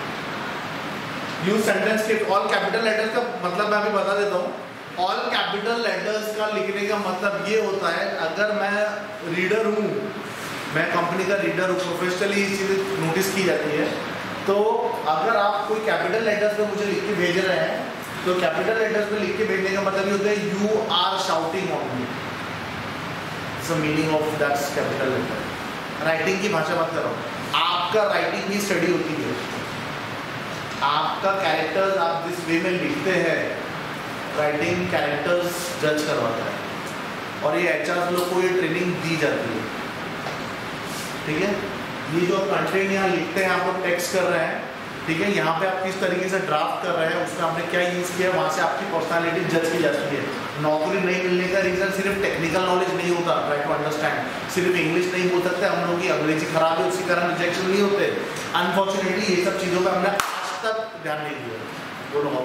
Use sentence case all capital letters का मतलब मैं अभी बता देता हूँ। ऑल कैपिटल लेटर्स का लिखने का मतलब ये होता है, अगर मैं रीडर हूँ, मैं कंपनी का रीडर हूँ, प्रोफेशनली ये चीज़ नोटिस की जाती है, तो अगर आप कोई कैपिटल लेटर्स में मुझे लिख के भेज रहे हैं, तो कैपिटल लेटर्स में लिख के भेजने का मतलब ये होता है you are shouting on me, it's the meaning of that capital letter. Writing की भाषा बात कर रहा हूँ, आपका राइटिंग की स्टडी होती है, आपका कैरेक्टर्स आप जिस वे में लिखते हैं, राइटिंग कैरेक्टर्स जज करवाता है और ये एचआर लोग को ये ट्रेनिंग दी जाती है, ठीक है। ये जो कंटेंट यहाँ लिखते हैं, आपको टेक्स्ट कर रहे हैं, ठीक है, यहाँ पे आप किस तरीके से ड्राफ्ट कर रहे हैं, उसमें आपने क्या यूज़ किया, वहाँ से आपकी पर्सनालिटी जज की जाती है। नौकरी नहीं मिलने का रीज़न सिर्फ टेक्निकल नॉलेज नहीं होता, ट्राई टू अंडरस्टैंड, सिर्फ इंग्लिश नहीं बोल सकते हम लोग की अंग्रेजी खराब है उसी कारण रिजेक्शन नहीं होते। अनफॉर्चुनेटली ये सब चीज़ों पर हमने आज तक ध्यान नहीं दिया। बोलो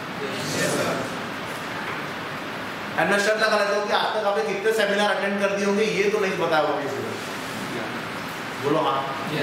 एंड मैं शर्त लगा लेता हूँ कि आज तक आपने कितने सेमिनार अटेंड कर दिए होंगे, ये तो नहीं बताया होगा किसी को। बोलो हाँ,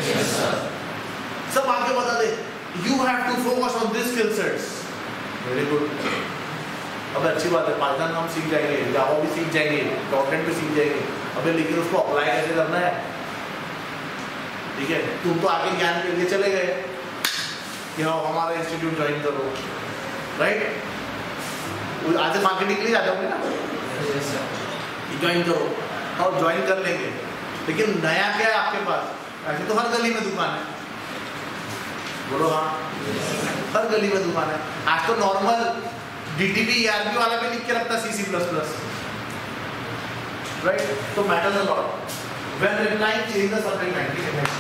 सब आगे बता दे। You have to focus on this skill sets. Very good. अब अच्छी बात है, पाइथन हम सीख जाएंगे, जावा भी सीख जाएंगे, डॉटनेट भी सीख जाएंगे, अबे लेकिन उसको अप्लाई कैसे करना है, ठीक है। तुम तो आगे ज्ञान के लिए चले गए कि हाँ हमारा इंस्टीट्यूट ज्वाइन करो, राइट, आज मार्केटिंग के लिए आ जाओगे ना, ज्वाइन करो और ज्वाइन कर लेंगे, लेकिन नया क्या है आपके पास? ऐसे तो हर गली में दुकान है, बोलो हाँ, हर गली में दुकान है। आज तो नॉर्मल DTP ERP वाला भी लिख के रखता C++, राइट। तो matters a lot when replying change the subject line, ठीक है,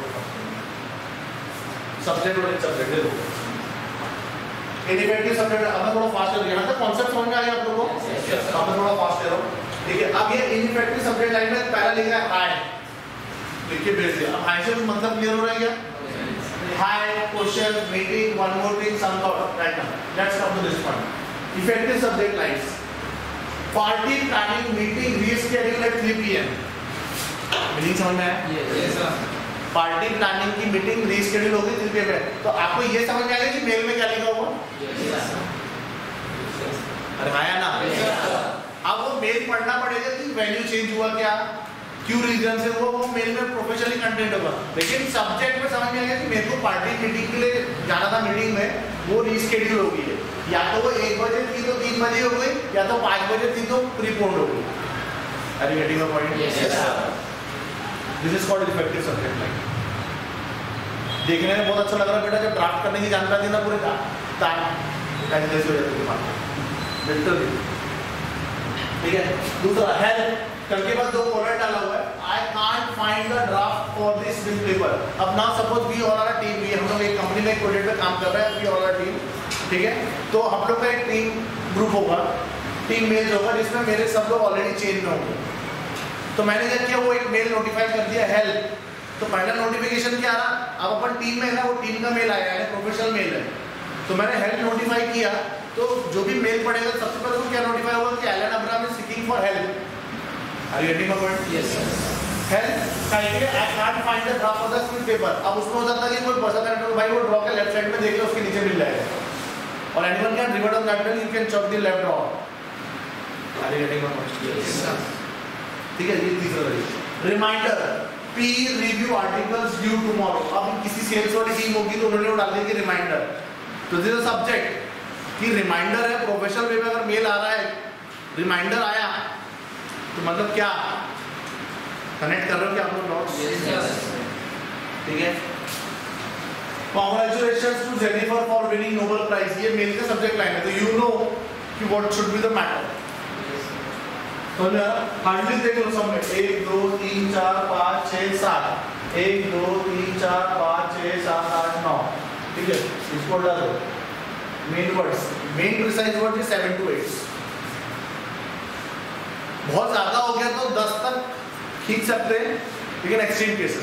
सब्जेक्ट और सब्जेक्ट दे दो। इनइफेक्टिव सब्जेक्ट, अब मैं थोड़ा फास्ट कर रहा हूं, कॉन्सेप्ट समझ में आ गया आप लोगों को? अब मैं थोड़ा फास्ट कर रहा हूं, ठीक है। अब ये इनइफेक्टिव सब्जेक्ट लाइन में पहला लिखा है हाय, लिख के भेज दिया। अब हाय से मतलब क्लियर हो रहा है क्या? Hi, question, meeting, one more thing, some thought, right now. Let's come to this point. Effective subject lines. Party planning meeting reschedule at 3 PM. Meeting समझ में आया? Yes sir. Party planning की meeting reschedule होगी 3 PM में। तो आपको ये समझ में आएगा कि मेल में क्या लिखा हुआ? Yes sir. अरे आया ना? Yes sir. अब वो मेल पढ़ना पड़ेगा कि वैल्यू चेंज हुआ क्या? क्यों रीजन से वो मेल में प्रोफेशनली कंटेंट होगा, लेकिन सब्जेक्ट में समझ में आ गया कि मेरे को पार्टी मीटिंग के लिए जाना था मीटिंग में, वो रीस्केड्यूल हो गई है, या तो वो 1 बजे थी तो 3 बजे हो गई, या तो 5 बजे थी तो प्रीपोन्ड हो गई। Are you getting the point? This is called effective subject line. देखने में बहुत अच्छा लग रहा है बेटा, जब ड्राफ्ट करने की जानकारी ना पूरे ऐसे हो जाती है, बिल्कुल ठीक है। दूसरा हेल्प, कल के बाद 2 कॉलर डाला हुआ है, I can't find the draft for this bill paper. अब ना suppose we all are team, हम लोग एक कंपनी में एक प्रोजेक्ट पे काम कर रहे हैं, वी ऑल आर टीम, ठीक है। तो हम लोग का एक टीम ग्रुप होगा, टीम मेल होगा, जिसमें मेरे सब लोग ऑलरेडी चेंज में होंगे। तो मैंने क्या किया, वो एक मेल नोटिफाई कर दिया हेल्प, तो पहला नोटिफिकेशन क्या आ रहा, अब अपन टीम में है ना, वो टीम का मेल आया है, प्रोफेशनल मेल है, तो मैंने हेल्प नोटिफाई किया। तो जो भी मेल पड़ेगा सबसे पहले तो क्या नोटिफाई होगा कि Alan Abraham is seeking for help. Are you getting my point? Yes sir. Help kindly I can't find the drop of the slip paper. अब उसमें हो जाता है कि कोई पर्सन कैरेक्टर भाई वो ड्रॉ के लेफ्ट साइड में देख लो उसके नीचे मिल जाएगा और anyone can revert on that you can chalk the left draw. Are you getting my point? ठीक है, ये तीसरा है रिमाइंडर पीर रिव्यू आर्टिकल्स ड्यू टुमारो। अब किसी सेल्स वाली टीम होगी तो उन्होंने डाल दिया कि रिमाइंडर, तो दिस इज सब्जेक्ट कि रिमाइंडर है। प्रोफेशनल वे में अगर मेल आ रहा है रिमाइंडर आया तो मतलब क्या कनेक्ट कर रहे हो क्या आप लोग नोट्स? ठीक है, congratulations to Jennifer for winning Nobel prize, ये मेल का सब्जेक्ट लाइन है, तो यू नो कि what should be the matter. तो हार्डली देख लो सब में 1 2 3 4 5 6 7 1 2 3 4 5 6 7 8 9। ठीक है, इसको डालो main words, main precise word है 7 to 8। बहुत ज्यादा हो गया तो 10 तक खींच सकते हैं, लेकिन एक्सट्रीम केसेस,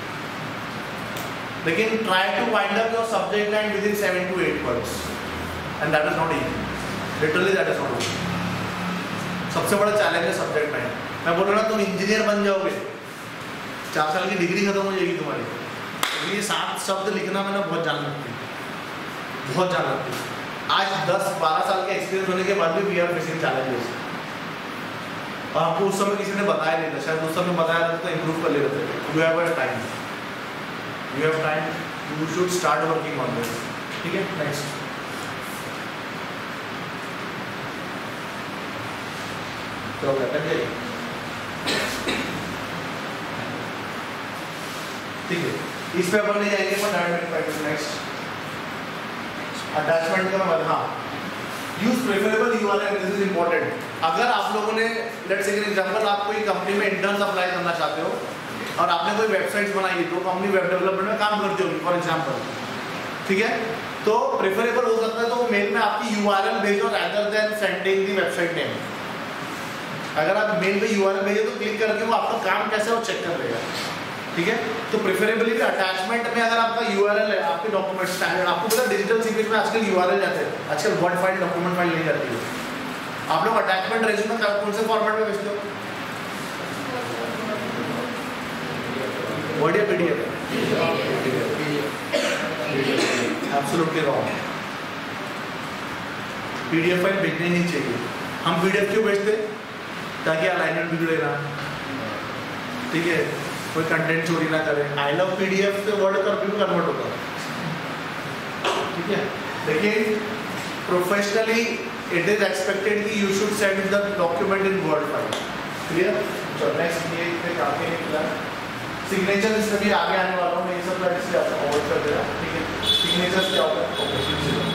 लेकिन try to wind up your subject line within 7 to 8 words and that is not easy, literally that is not easy. सबसे बड़ा चैलेंज है सब्जेक्ट लाइन। मैं बोल रहा हूँ तुम इंजीनियर बन जाओगे, 4 साल की डिग्री खत्म हो जाएगी तुम्हारी, तो ये 7 शब्द लिखना मैंने बहुत जान लगती है, बहुत जान लगती है। आज 10-12 साल के एक्सपीरियंस होने के बाद भी वी आर फेसिंग चैलेंजेस, और आपको उस समय किसी ने बताया नहीं था, शायद उस समय बताया था तो इम्प्रूव कर ले रहे थे। You have time, you have time, you should start working on this. ठीक है, नेक्स्ट तो ठीक है, इस पे अपन ले जाएंगे पर डायरेक्ट। नेक्स्ट अटैचमेंट का मतलब, हाँ use preferable URL, this is important. अगर आप लोगों ने लेट्स से एग्जांपल आप कोई कंपनी में इंटर्न्स अप्लाई करना चाहते हो और आपने कोई वेबसाइट्स बनाई है तो कंपनी वेब डेवलपमेंट में काम करती होगी फॉर एग्जांपल, ठीक है, तो प्रेफरेबल हो सकता है तो वो मेल में आपकी यूआरएल भेजो rather than sending the website name. अगर आप मेल पे यूआरएल भेजो तो क्लिक करके वो आपका काम कैसा है वो चेक कर लेगा। ठीक है, तो प्रेफरेबली अटैचमेंट में अगर आपका यूआरएल है, आपके डॉक्यूमेंट स्टैंडर्ड, आपको पता डिजिटल सीक्वेंस में आजकल यूआरएल जाते हैं, आजकल वर्ड फाइल डॉक्यूमेंट फाइल नहीं जाती है। आप लोग अटैचमेंट रेज्यूमे कौन से फॉर्मेट में भेजते हो? वर्ड या PDF? Absolutely wrong, PDF file भेजनी नहीं चाहिए। हम पीडीएफ क्यों भेजते? ताकि अलाइनमेंट बिगड़े ना, ठीक है, कोई कंटेंट चोरी ना करे। आई लव पीडीएफ से वर्ड कंप्यूटर कन्वर्ट होता है, ठीक है, लेकिन प्रोफेशनली इट इज एक्सपेक्टेड कि you should send the document in word file. Clear? चलो नेक्स्ट, ये पे आगे निकला सिग्नेचर, इसमें भी आगे आने वाला हूँ, ये सब लाइट से आपको अवॉइड कर देगा। ठीक है, सिग्नेचर क्या होता है?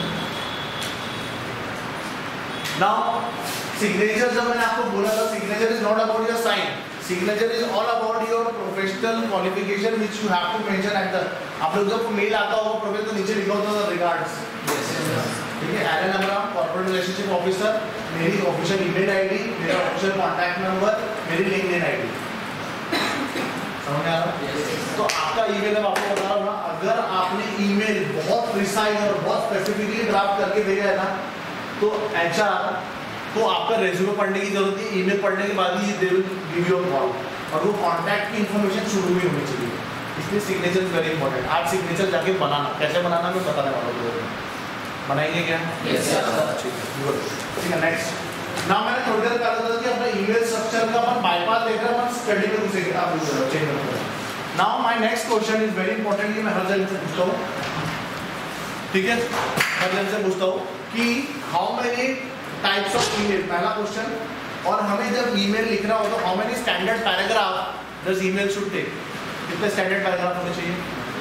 नाउ सिग्नेचर, जब मैंने आपको बोला था signature is not about your sign, signature is all about your professional qualification which you have to mention at the, आप लोग जब मेल आता होगा प्रोफेसर तो नीचे लिखा होता है रिगार्ड्स, ठीक है, Alan Abraham corporate relationship officer, मेरी ऑफिशियल ईमेल आईडी, मेरा ऑफिशियल कांटेक्ट नंबर, मेरी लिंक्डइन आईडी। समझ आ रहा? तो आपका ईमेल है, आपको बता रहा हूं ना, अगर आपने ईमेल बहुत प्रिसाइज और बहुत स्पेसिफिकली ड्राफ्ट करके भेजा है ना तो एचआर तो आपका रेज्यूमे पढ़ने की जरूरत है, ईमेल पढ़ने के बाद ही they will give you a call, और वो कांटेक्ट की इंफॉर्मेशन शुरू भी होनी चाहिए। इसलिए सिग्नेचर इज वेरी इंपॉर्टेंट। आज सिग्नेचर जाके बनाना, कैसे बनाना मैं बताने वाला हूँ। बनाएंगे क्या? Yes sir. ठीक है, नेक्स्ट। नाउ मैंने थोड़ी देर कहा था कि अपना ईमेल स्ट्रक्चर का अपन बाईपास देख रहे हैं, अपन स्टडी में घुसेंगे। आप चेंज करो। Now my next question is very important, ये मैं हर जगह से पूछता हूँ, ठीक है, हर जगह से पूछता हूँ कि how many types of email, पहला क्वेश्चन, और हमें जब ईमेल लिखना हो तो how many standard paragraph does email should take, कितने स्टैंडर्ड पैराग्राफ होने चाहिए?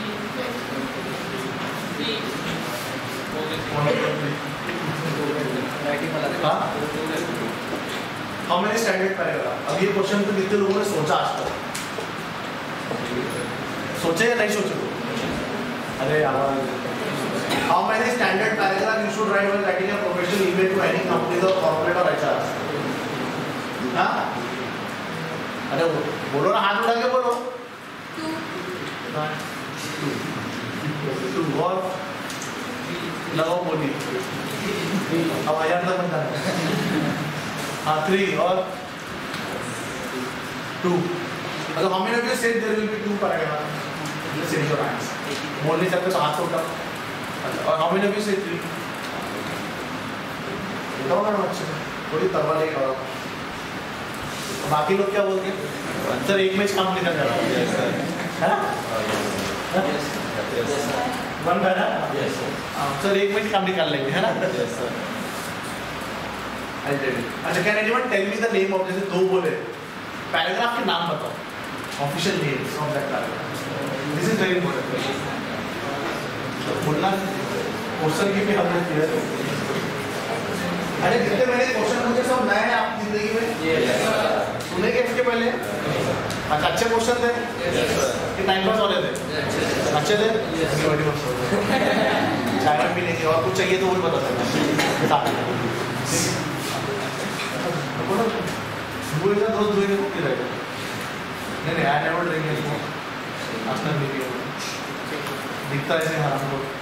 How many standard paragraph? अब ये क्वेश्चन तो कितने लोगों ने सोचा आज तक? सोचे या नहीं सोचे? अरे यार, how many standard paragraph you should write when writing a professional email to any company or corporate or HR? हाँ? अरे बोलो ना, हाथ उठा के बोलो। टू और लगाओ बोली। अब 1000 तक बनता है। हाँ 3 और 2 So how many of you said there will be 2 paragraphs? Just raise your hands. बोल नहीं सकते तो हाथ उठा. और how many of you said 3? बताओ ना बच्चे. थोड़ी तरवा लेके आओ. बाकी लोग क्या बोलते हैं? सर एक में काम निकल जा रहा है. Yes sir. है ना? Yes. One है ना? Yes sir. सर एक में काम निकाल लेंगे है ना? Yes sir. अच्छा, can anyone tell me the name of, जैसे 2 बोले पैराग्राफ के नाम बताओ, official names of that paragraph. This is very important. बोलना क्वेश्चन की भी हमने किया है. अरे जितने मैंने क्वेश्चन पूछे सब नए हैं आपकी जिंदगी में? सुने क्या इसके पहले? अच्छा, अच्छे क्वेश्चन थे कि टाइम पास वाले थे? अच्छे थे. चाय में भी नहीं, और कुछ चाहिए तो वो भी बता देना. नहीं नहीं, आई नेवर ड्रिंक एनीमोर. आजकल नहीं पिया. दिखता है नहीं हराम लोग.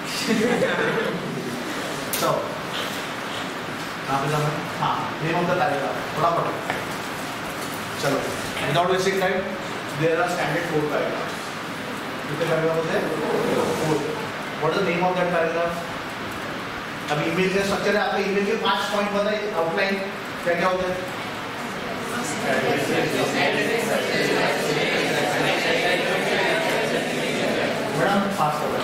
चलो कहाँ पे जाना है? हाँ, नेम ऑफ द पैराग्राफ थोड़ा पढ़ो. चलो, without wasting time, there are standard 4 paragraph. कितने पैराग्राफ होते हैं? 4. What is the name of that paragraph? अब ईमेल का स्ट्रक्चर है. आपके ईमेल के 5 पॉइंट बताइए. आउटलाइन क्या क्या होता है? मैडम फास्ट हो गया.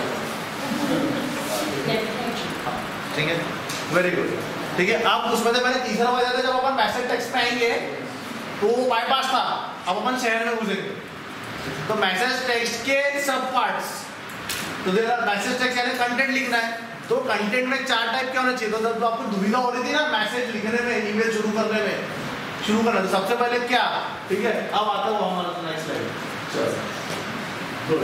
ठीक है, वेरी गुड. ठीक है, अब उसमें से मैंने तीसरा बजा था, जब अपन मैसेज टेक्स्ट में आएंगे तो वो बाईपास था. अब अपन शहर में घुसेंगे तो मैसेज टेक्स्ट के सब पार्ट्स. तो मैसेज टेक्स्ट यानी कंटेंट लिखना है. तो कंटेंट में 4 टाइप क्या होना चाहिए? तो जब आपको दुविधा हो रही थी ना मैसेज लिखने में, ईमेल शुरू करने में, शुरू करना तो सबसे पहले क्या? ठीक है, अब आता हूँ हमारा नेक्स्ट स्लाइड. चलो,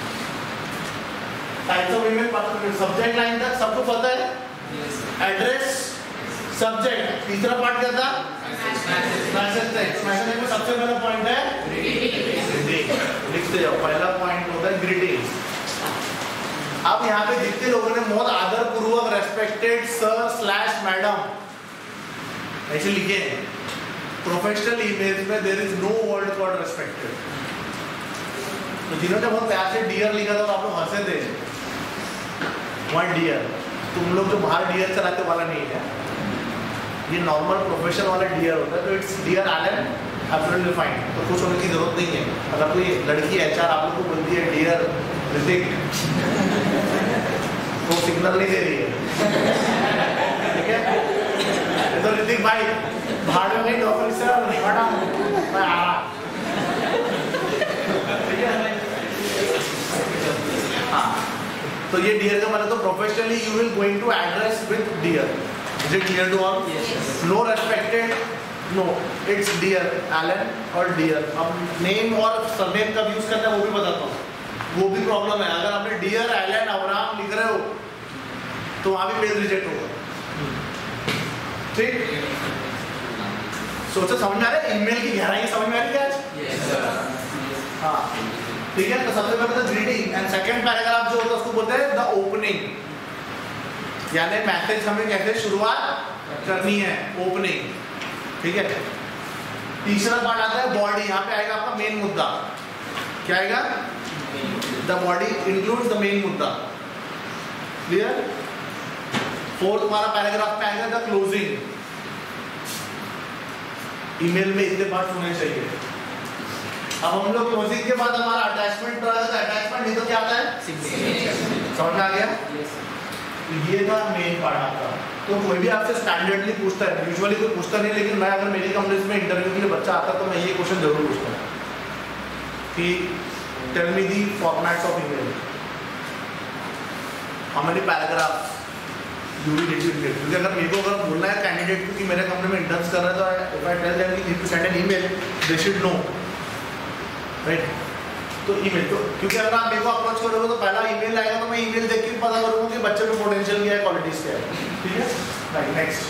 types of email. Subject line तक सबको पता है. Address, subject. तीसरा पार्ट क्या था? Message text. मैसेज में सबसे पहला पॉइंट है ग्रीटिंग. लिखते जाओ. पहला पॉइंट होता है ग्रीटिंग. अब यहाँ पे जितने लोगों ने बहुत आदर पूर्वक रेस्पेक्टेड सर / मैडम ऐसे लिखे हैं, प्रोफेशनल ईमेल में there is no word called respected. तो जिन्होंने बहुत प्यार से डियर लिखा था और आप लोग हंसे थे, वन डियर. तुम लोग जो बाहर डियर चलाते वाला नहीं है, ये नॉर्मल प्रोफेशनल वाला डियर होता है. तो it's dear Alan, absolutely fine. तो खुश होने की जरूरत नहीं है. अगर कोई लड़की HR आप लोग को बोलती है डियर ऋतिक, तो सिग्नल नहीं दे रही है. ठीक है, तो ऋतिक भाई बाहर में कहीं नौकरी से निकटा मैं आ रहा. ठीक है, हाँ. तो ये डियर का मतलब तो professionally you will going to address with dear. Is it clear to all? No respected, no, it's dear Alan और डियर. अब नेम और सरनेम कब यूज करना है वो भी बताता हूँ. वो भी प्रॉब्लम है. अगर आपने डियर एलन अब्राहम लिख रहे हो तो वहां भी पेज रिजेक्ट होगा. ठीक, सोचो. समझ में आ रहा है? ईमेल की गहराई समझ में आ रही है आज? हाँ, ठीक है. तो सबसे पहले तो ग्रीटिंग एंड सेकंड पैराग्राफ जो होता है उसको बोलते हैं द ओपनिंग. यानी मैसेज हमें कैसे शुरुआत करनी है, ओपनिंग. ठीक है. तीसरा पार्ट आता है बॉडी. यहाँ पे आएगा आपका मेन मुद्दा. क्या आएगा? The body includes the main मुद्दा. क्लियर? फोर्थ हमारा पैराग्राफ में आएगा द क्लोजिंग. ईमेल में इतने पार्ट होने चाहिए. अब हम लोग क्लोजिंग के बाद हमारा अटैचमेंट तो अटैचमेंट नहीं तो क्या आता है? समझ में आ गया? ये था मेन पार्ट आपका. तो कोई भी आपसे स्टैंडर्डली पूछता है, यूजुअली कोई पूछता नहीं, लेकिन मैं अगर मेरी कंपनी में इंटरव्यू के लिए बच्चा आता तो मैं ये क्वेश्चन जरूर पूछता हूँ कि tell me the formats of email, how many paragraphs you will need to email. क्योंकि अगर मेरे को अगर बोलना है कैंडिडेट को कि मेरे कंपनी में इंटर्न्स कर रहा है तो इफ आई टेल देम कि need to send an email, they should know, right? तो ईमेल तो क्योंकि अगर आप मेरे को अप्रोच करोगे तो पहला ईमेल आएगा तो मैं ईमेल देख के पता करूंगा कि बच्चे में पोटेंशियल क्या है, क्वालिटीज क्या है. ठीक है, right. Next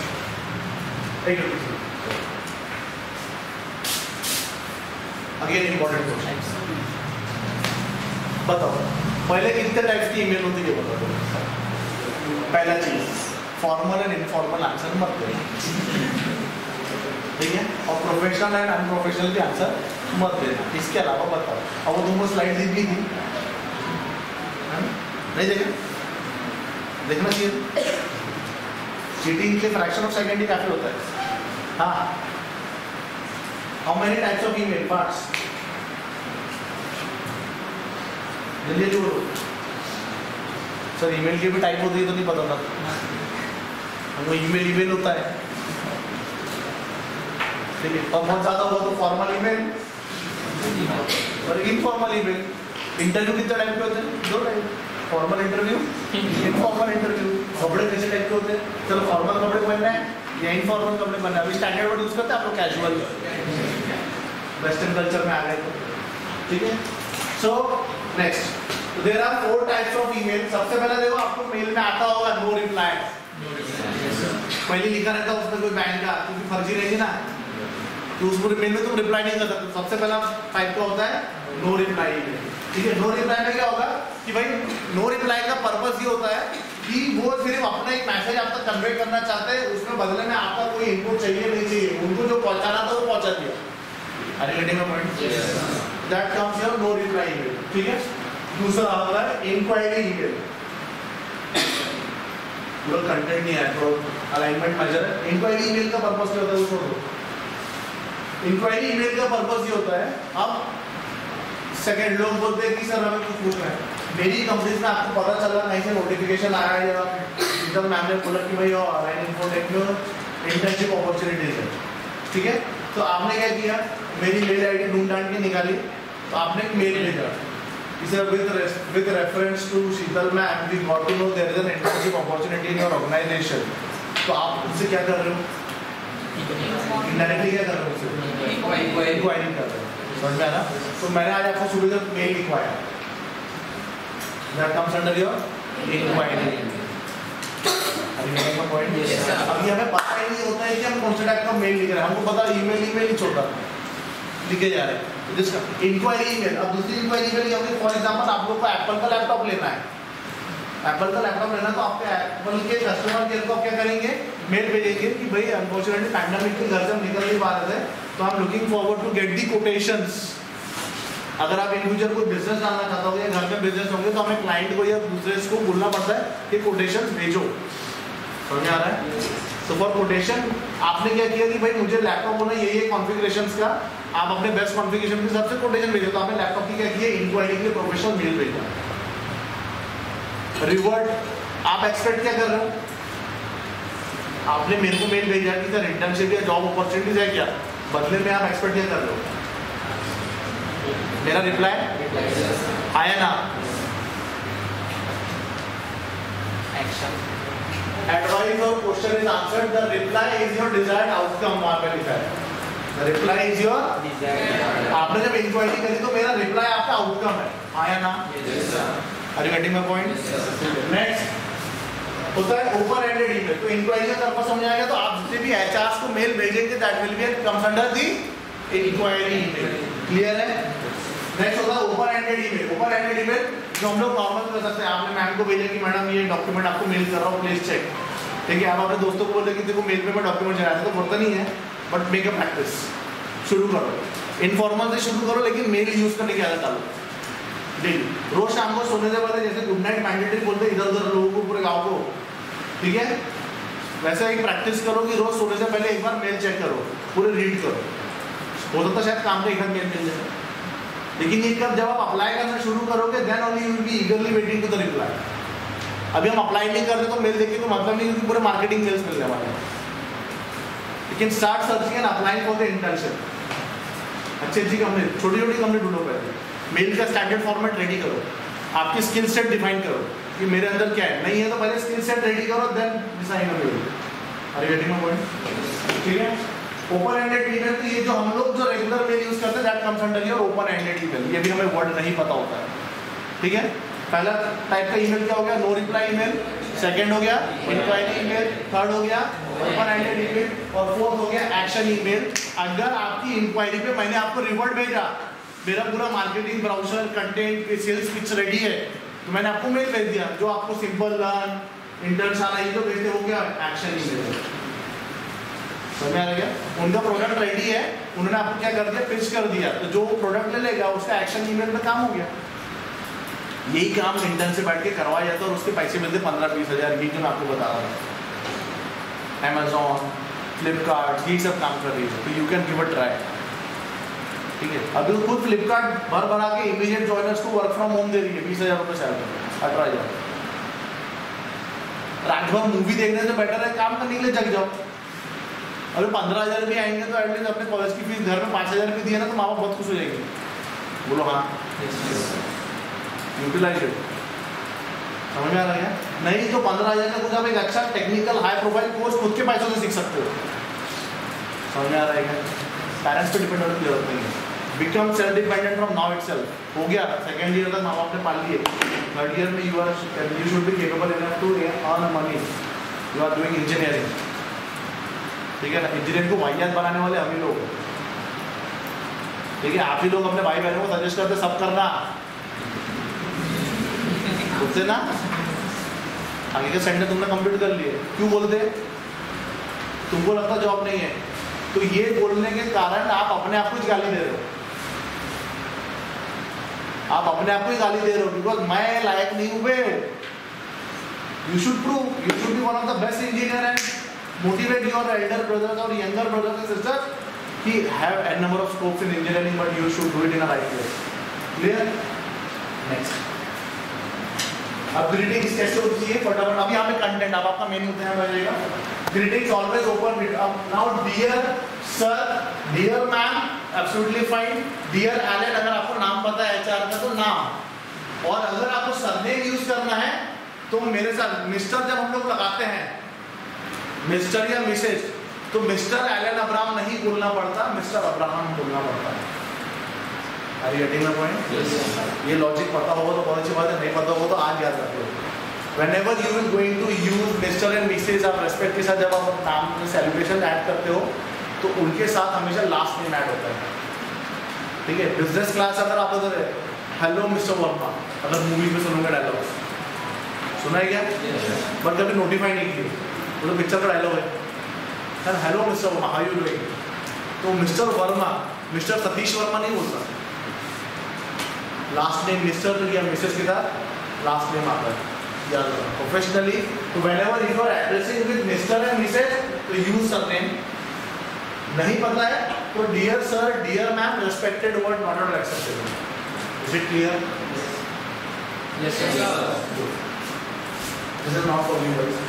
again important question. बताओ पहले कितने टाइप्स की ईमेल होती है बताओ. पहला चीज फॉर्मल एंड इनफॉर्मल आंसर मत देना. ठीक है, और प्रोफेशनल एंड अनप्रोफेशनल भी आंसर मत देना। इसके अलावा बताओ, अब वो तुमको स्लाइड दी भी थी, नहीं देखा? देखना चाहिए। चीटिंग के फ्रैक्शन ऑफ सेकेंड ही काफी होता है। हाँ, how many types of email parts? जल्दी जल्दी बोलो सर। ईमेल की भी टाइप होती है तो नहीं पता था हमको। ईमेल होता है, ठीक है। और बहुत ज्यादा हुआ तो फॉर्मल ईमेल और इनफॉर्मल ईमेल। इंटरव्यू कितने टाइप के होते हैं? 2 type, formal interview, informal interview. कपड़े कैसे टाइप के होते हैं? चलो फॉर्मल कपड़े पहनना है या इनफॉर्मल कपड़े पहनना है? अभी स्टैंडर्ड वर्ड यूज करते हैं आप लोग, कैजुअल वेस्टर्न कल्चर में आ गए तो, ठीक है। So next, there are 4 types of email. सबसे पहले देखो, आपको मेल में आता होगा नो रिप्लाई। पहले लिखा रहता है उसमें कोई बैंक का, क्योंकि फर्जी रहेगी ना, तो उस मेल में तुम रिप्लाई नहीं कर सकते। सबसे पहला टाइप का होता है नो रिप्लाई ईमेल, ठीक है। नो रिप्लाई में क्या होगा कि भाई नो रिप्लाई का पर्पस ये होता है कि वो सिर्फ अपना एक मैसेज आप तक कन्वे करना चाहते हैं, उसमें बदले में आपका कोई इनपुट चाहिए नहीं चाहिए, उनको जो पहुंचाना था वो पहुंचा दिया। अरे getting my point? That comes your no reply email, ठीक है। दूसरा होता है इंक्वायरी ईमेल। पूरा कंटेंट नहीं है तो अलाइनमेंट मेजर है। इंक्वायरी ईमेल का पर्पस क्या होता है वो छोड़ो। इंक्वायरी ईमेल का पर्पस ये होता है, अब सेकंड लोग बोलते हैं कि सर हमें कुछ पूछना है, मेरी कंपनी में आपको पता चला कहीं से नोटिफिकेशन आया है या जब मैम ने बोला कि भाई ऑनलाइन इन्फोटेक में इंटर्नशिप अपॉर्चुनिटीज है, ठीक है। तो आपने क्या किया, मेरी मेल आईडी ढूंढ ढांड के निकाली, तो आपने एक मेल भेजा, इसे with reference to Sheetal ma'am we got to know there is an internship opportunity in your organization। तो आप उससे क्या कर रहे हो? इनडायरेक्टली क्या कर रहे हो? उससे इंक्वायरी कर रहे हो, समझ में आया? तो मैंने आज आपको सुबह तक मेल लिखवाया, that comes under your inquiry। Point अभी हमें पता ही नहीं होता है कि हम कौन से टाइप का मेल लिख रहे हैं, हमको पता ईमेल ही छोटा लिखे जा रहे हैं जिसका इंक्वायरी ईमेल। अब दूसरी इंक्वायरी ईमेल क्या होगी? फॉर एग्जांपल आप लोग को एप्पल का लैपटॉप लेना है, एप्पल का लैपटॉप लेना, तो आपके एप्पल के कस्टमर केयर को आप क्या करेंगे? मेल भेजेंगे कि भाई अनफॉर्चुनेटली पैंडेमिक के घर से हम निकल नहीं पा रहे थे, तो I am looking forward to get the quotations. अगर आप इन फ्यूचर कोई बिजनेस डालना चाहते हो या घर में बिजनेस होंगे तो हमें क्लाइंट को या दूसरे को बोलना पड़ता है कि कोटेशंस भेजो, समझ आ रहा है? तो फॉर कोटेशन आपने क्या किया कि भाई मुझे लैपटॉप होना ये कॉन्फ़िगरेशंस का, आप अपने बेस्ट कॉन्फ़िगरेशन के हिसाब से कोटेशन भेजो। तो आपने लैपटॉप की क्या किया? इंक्वायरी के लिए प्रोफेशनल मेल भेजा। रिवर्ट आप एक्सपेक्ट क्या कर रहे हो? आपने मेरे को मेल भेजा कि सर इंटर्नशिप या जॉब अपॉर्चुनिटीज है क्या, बदले में आप एक्सपेक्ट क्या कर रहे हो? मेरा रिप्लाई आया ना? Action Advice or question is answered. The reply is your desired outcome. वहाँ पे लिखा है The reply is your आपने जब इंक्वायरी करी तो मेरा रिप्लाई आपका आउटकम है, आया ना? Are you getting my point? Next होता है ओपन एंडेड ईमेल। तो इंक्वायरी का पर्पस समझ आएगा, तो आप जितने भी एचआरस को मेल भेजेंगे that will be comes under the inquiry email. Clear है? नेक्स्ट होता है open ended email. Open ended email जो हम लोग नॉर्मल कर सकते हैं, आपने मैम को भेजा कि मैडम ये डॉक्यूमेंट आपको मेल कर रहा हूँ, प्लीज चेक, ठीक है। आप अपने दोस्तों को बोले कि देखो मेल पे मैं डॉक्यूमेंट चलाया, तो होता नहीं है, बट मेक अ प्रैक्टिस, शुरू करो, इनफॉर्मल से शुरू करो, लेकिन मेल यूज करने की आदत डालो डेली। रोज शाम को सोने से पहले जैसे गुड नाइट मैंडेटरी बोलते हैं इधर उधर लोगों को, पूरे गाँव को, ठीक है, वैसे एक प्रैक्टिस करो कि रोज सोने से पहले एक बार मेल चेक करो, पूरे रीड करो। हो सकता शायद काम का एक मेल मिल जाए, लेकिन ये कब जब आप अप्लाई करना शुरू करोगे then only you will be eagerly waiting to the reply. अभी हम अप्लाई नहीं करते तो मेल देखिए तो मतलब नहीं, क्योंकि पूरे मार्केटिंग मेल्स मिल जाए हमारे। लेकिन start searching and applying for the internship. अच्छी कंपनी, छोटी छोटी कंपनी ढूंढो, पहले मेल का स्टैंडर्ड फॉर्मेट रेडी करो, आपकी स्किल सेट डिफाइन करो कि मेरे अंदर क्या है, नहीं है तो पहले स्किल सेट रेडी करो then decide a mail. Are you getting my point? ठीक है। ओपन एंडेड ईमेल, तो ये जो हम लोग जो रेगुलर मेल यूज करते हैं that comes under your open ended email. ये भी हमें वर्ड नहीं पता होता है, ठीक है। पहला टाइप का ईमेल क्या हो गया? No reply email. सेकंड हो गया इंक्वायरी ईमेल। थर्ड हो गया ओपन एंडेड ईमेल। और फोर्थ हो गया एक्शन ईमेल। अगर आपकी इंक्वायरी पे मैंने आपको रिवर्ट भेजा, मेरा पूरा marketing browser content sales pitch ready है, तो मैंने आपको मेल भेज दिया जो आपको सिंपल लर्न इंटर्नशाला ये जो भेजते हो गया एक्शन ईमेल। समझ में आ गया? उनका प्रोडक्ट रेडी है, उन्होंने आपको क्या कर दिया, पिच कर दिया, तो जो प्रोडक्ट ले लेगा उसका एक्शन ईमेल में काम हो गया। यही काम इंटर्न से बैठ के करवाया जाता है और उसके पैसे मिलते 15-20 हज़ार, ये जो मैं आपको बता रहा हूँ। Amazon, फ्लिपकार्ट, यही सब काम कर रही है, तो you can give a try. ठीक है, अभी खुद फ्लिपकार्ट भर भरा के इमीडिएट जॉइनर्स को वर्क फ्रॉम होम दे रही है, 20,000 रुपये सैलरी, 18,000। रात भर मूवी देखने से बेटर है काम करने के लिए जग जाओ। अभी 15,000 भी आएंगे तो एटलीस्ट अपने कॉलेज की फीस घर में 5,000 भी दिए ना तो माँ बाप बहुत खुश हो जाएंगे। बोलो हाँ, यूटिलाइज इट। समझ में आ रहा है? नहीं तो 15,000 का कुछ आप एक अच्छा टेक्निकल हाई प्रोफाइल कोर्स खुद के पैसों से सीख सकते हो। समझ में आ रहा है? पेरेंट्स पे डिपेंड होने की जरूरत नहीं है। Become self dependent from now itself. हो गया, सेकेंड ईयर तक माँ बाप ने पाल लिए, थर्ड ईयर में you should be capable enough to earn money. You are doing engineering, ठीक है ना? इंजीनियरिंग को वाहियात बनाने वाले हम ही लोग, ठीक है? आप ही लोग अपने भाई बहनों को सजेस्ट करते सब करना, बोलते ना आगे के सेंटर तुमने कंप्लीट कर लिए, क्यों बोलते? तुमको लगता जॉब नहीं है, तो ये बोलने के कारण आप अपने आप को ही गाली दे रहे हो। आप अपने आप को ही गाली दे रहे हो बिकॉज मैं लायक नहीं हूं बे। You should prove, you should be one of the best engineer and motivate your elder brothers और यंगर ब्रदर्स एंड सिस्टर्स कि have an number of scopes in engineering but you should do it in a right way. Clear? Next, अब greetings कैसे होती है फटाफट। अब यहाँ पे कंटेंट, अब आपका मेन मुद्दा है जाएगा। Greetings always open now, dear sir, dear ma'am, absolutely fine, dear Alan, अगर आपको नाम पता है एचआर का तो नाम, और अगर आपको सरनेम यूज करना है तो मेरे साथ मिस्टर जब हम लोग लगाते हैं, मिस्टर या मिसेज, तो मिस्टर एलन अब्राहम नहीं बोलना पड़ता, मिस्टर अब्राहम बोलना पड़ता है। Are you getting my point? Yes, sir. ये लॉजिक पता होगा तो बहुत अच्छी बात है, नहीं पता होगा तो आज याद रख लो। Whenever you will going to use Mr. and Mrs. आप रेस्पेक्ट के साथ जब आप नाम में सेलिब्रेशन ऐड करते हो तो उनके साथ हमेशा लास्ट नेम ऐड होता है। ठीक है, बिजनेस क्लास अगर आप उधर है, हेलो मिस्टर वर्मा, अगर मूवी में सुनोगे डायलॉग, सुना है क्या? बट कभी नोटिफाई नहीं किए, वो तो पिक्चर का डायलॉग है, sir hello mister Verma, how you doing? तो मिस्टर वर्मा, मिस्टर सतीश वर्मा नहीं बोलता, लास्ट नेम मिस्टर या मिसेस के साथ लास्ट नेम आता है। याद रखना प्रोफेशनली, तो whenever you are addressing with mister and Mrs तो यूज सरनेम। नहीं पता है तो dear sir, dear ma'am, respected word not at acceptable. Is it clear? Yes sir. This is not for you guys.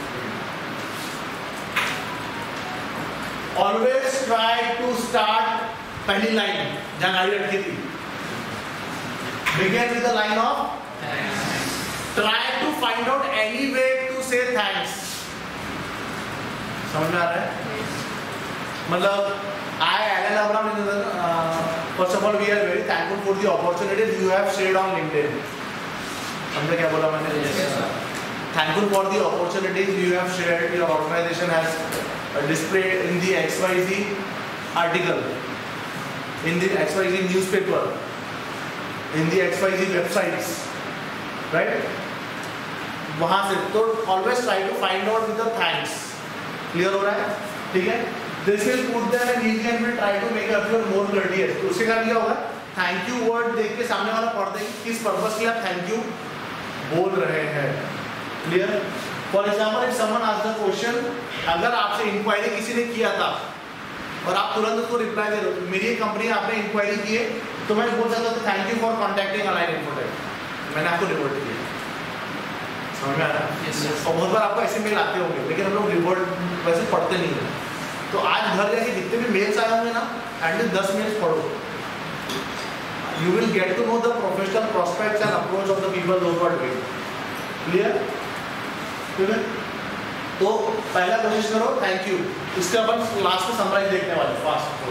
Always try to start, पहली line जहां गाड़ी अटकी थी, begin with the line of thanks. Try to find out any way to say thanks. समझ में आ रहा है? मतलब I, Alan Abraham, first of all we are very thankful for the opportunities you have shared on LinkedIn. समझे क्या बोला मैंने? Yes, sir. Thankful for the opportunities you have shared. Your organization has displayed in the XYZ article, in the XYZ newspaper, in the XYZ websites, right? वहाँ से तो always try to find out with the thanks. Clear हो रहा है? ठीक है? This will put them in easy and will try to make appear more courteous. तो उससे क्या होगा? Thank you word देख के सामने वाला पढ़ देंगे किस पर्पस के लिए आप thank you बोल रहे हैं। Clear? For example, if someone asks the question, अगर आपसे इंक्वायरी किसी ने किया था और आप तुरंत उसको रिप्लाई दे दो, मेरी कंपनी आपने इंक्वायरी की है, तो मैं बोल सकता हूँ thank you for contacting Align Infotech, मैंने आपको रिवर्ट किया। समझ में आ रहा है? और बहुत बार आपको ऐसे मेल आते होंगे लेकिन हम लोग रिवर्ट वैसे पढ़ते नहीं हैं। तो आज घर जाके जितने भी मेल्स आए होंगे ना, एटलीस्ट 10 मेल्स पढ़ो, you will get to know the professional prospects and approach of the people those who are doing. Clear? ठीक है, तो पहला कोशिश करो थैंक यू, इसके अपन लास्ट में समराइज देखने वाले फास्ट।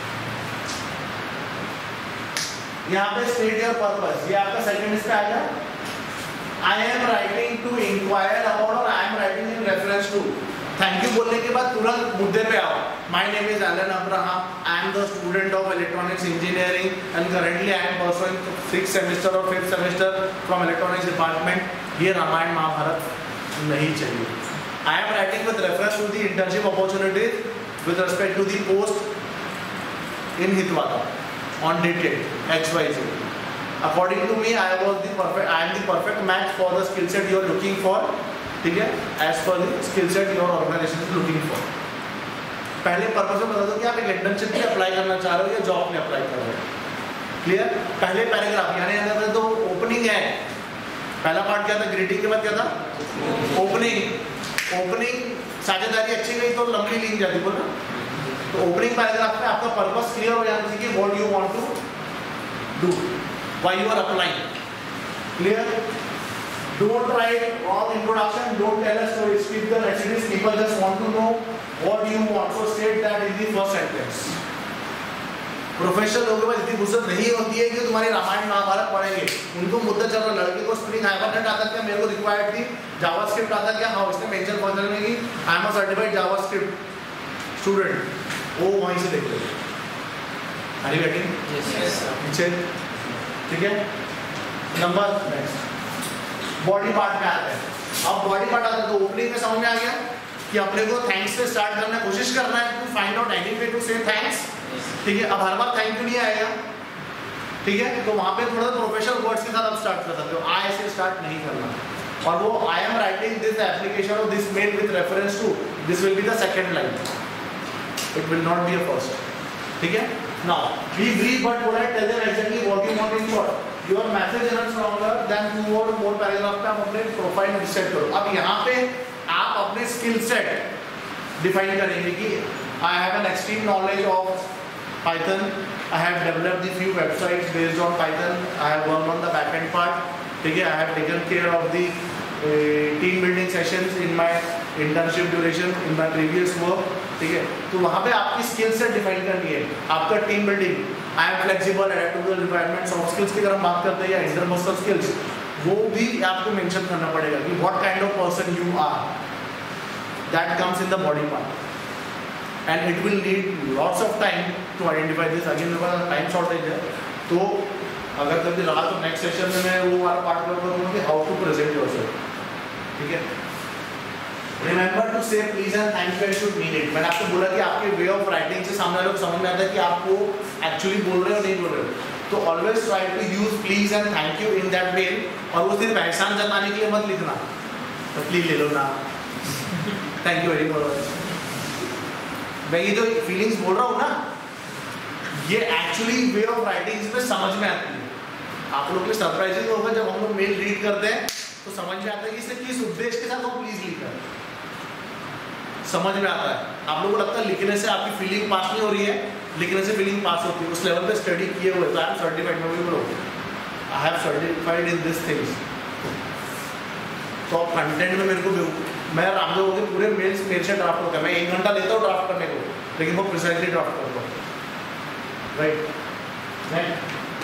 यहाँ पे स्टेट योर पर्पस, ये आपका सेकंड इस पे आएगा। I am writing to inquire about और I am writing in reference to. Thank you बोलने के बाद तुरंत मुद्दे पे आओ। My name is Alan Abraham, I am the student of electronics engineering and currently I am pursuing 6th semester और 5th semester from electronics department. ये रामायण महाभारत नहीं चाहिए। I am writing with reference to the internship opportunities with respect to the post in Hitwaka on dated XYZ. According to me, I am the perfect match for the skill set you are looking for. ठीक है? As per the skill set your organization is looking for. पहले purpose में बता दो कि आप एक internship में अप्लाई करना चाह रहे हो या जॉब में अप्लाई कर रहे हो. क्लियर? पहले पैराग्राफ यानी अगर तो ओपनिंग है, पहला पार्ट क्या था, ग्रीटिंग के बाद क्या था, ओपनिंग साझेदारी अच्छी गई तो लंबी लिंक जाती बोल ना. तो ओपनिंग पैराग्राफ में आपका पर्पस क्लियर हो जाना चाहिए कि what you want to do, why you are applying. Clear? Don't write all introduction, don't tell a story, skip the recipes, people just want to know what you want, so state that in the first sentence. Professional लोगों के पास इतनी फुर्सत नहीं होती है कि तुम्हारी रामायण महाभारत पढ़ेंगे. उनको मुद्दा चल रहा, लड़के को स्प्रिंग हाइबरनेट आता क्या, मेरे को रिक्वायर्ड थी जावास्क्रिप्ट आता क्या, हाँ उसने मेंशन पहुंचने में कि I am a certified JavaScript student, वो वहीं से देख लेते. Are you getting? Yes sir. नीचे ठीक है. नंबर नेक्स्ट बॉडी पार्ट में आता है. अब बॉडी पार्ट आता है तो ओपनिंग में समझ में आ गया कि अपने को थैंक्स से स्टार्ट करना, कोशिश करना है to find out any way to say thanks. ठीक है. अब हर बार थैंक यू नहीं आएगा. ठीक है. तो वहां पे थोड़ा प्रोफेशनल वर्ड्स के साथ आप स्टार्ट कर सकते हो. आई से स्टार्ट नहीं करना. और वो I am writing this application और this mail with reference to, this will be the second line. It will not be a first. ठीक है. Now be brief but polite. Tell them exactly what you want in short. Your message runs longer than 2 or more paragraph पे आप अपने profile में set करो. अब यहाँ पे आप अपने स्किल सेट डिफाइन करेंगे कि I have an extreme knowledge of Python. I have developed the few websites based on Python. I have worked on the backend part. ठीक है. I have taken care of the team building sessions in my internship duration in my previous work. ठीक है. तो वहाँ पे आपकी skill set define करनी है. आपका team building, I am flexible, adaptable requirement, soft skills की तरह बात करते हैं या इंटरपर्सनल स्किल्स, वो भी आपको मेंशन करना पड़ेगा कि what kind of person you are. That comes in the body part and it will need lots of time to identify this. Again मेरे पास टाइम शॉर्टेज है, तो अगर कभी रहा तो नेक्स्ट सेशन में मैं वो वाला पार्ट कवर करूँगा कि हाउ टू प्रेजेंट योरसेल्फ. ठीक है. Remember to say please and thank you should mean it. मैंने आपको बोला कि आपके वे ऑफ राइटिंग से सामने वाले को समझ में आता है कि आपको एक्चुअली बोल रहे हो नहीं बोल रहे हो. तो always try to use please and thank you in that way. और वो सिर्फ एहसान जताने के लिए मत लिखना, तो प्लीज ले लो ना, थैंक यू वेरी मच. मैं ये जो फीलिंग्स बोल रहा हूँ ना, ये एक्चुअली वे ऑफ राइटिंग इसमें समझ में आती है. आप लोग के सरप्राइजिंग होगा जब हम लोग मेल रीड करते हैं तो समझ में आता है कि इसे किस उद्देश्य के साथ वो प्लीज लिखा है. समझ में आता है. आप लोगों को लगता है लिखने से आपकी फीलिंग पास नहीं हो रही है, लिखने से फीलिंग पास होती है. उस लेवल पे स्टडी किए हुए. तो आई एम सर्टिफाइड, मैं भी बोलो I have certified in this things. तो कंटेंट में मेरे को मैं रामदेव के पूरे मेल्स मेरे से ड्राफ्ट होता है. मैं 1 घंटा लेता हूँ ड्राफ्ट करने को, लेकिन वो प्रिसाइजली ड्राफ्ट करता हूँ. राइट.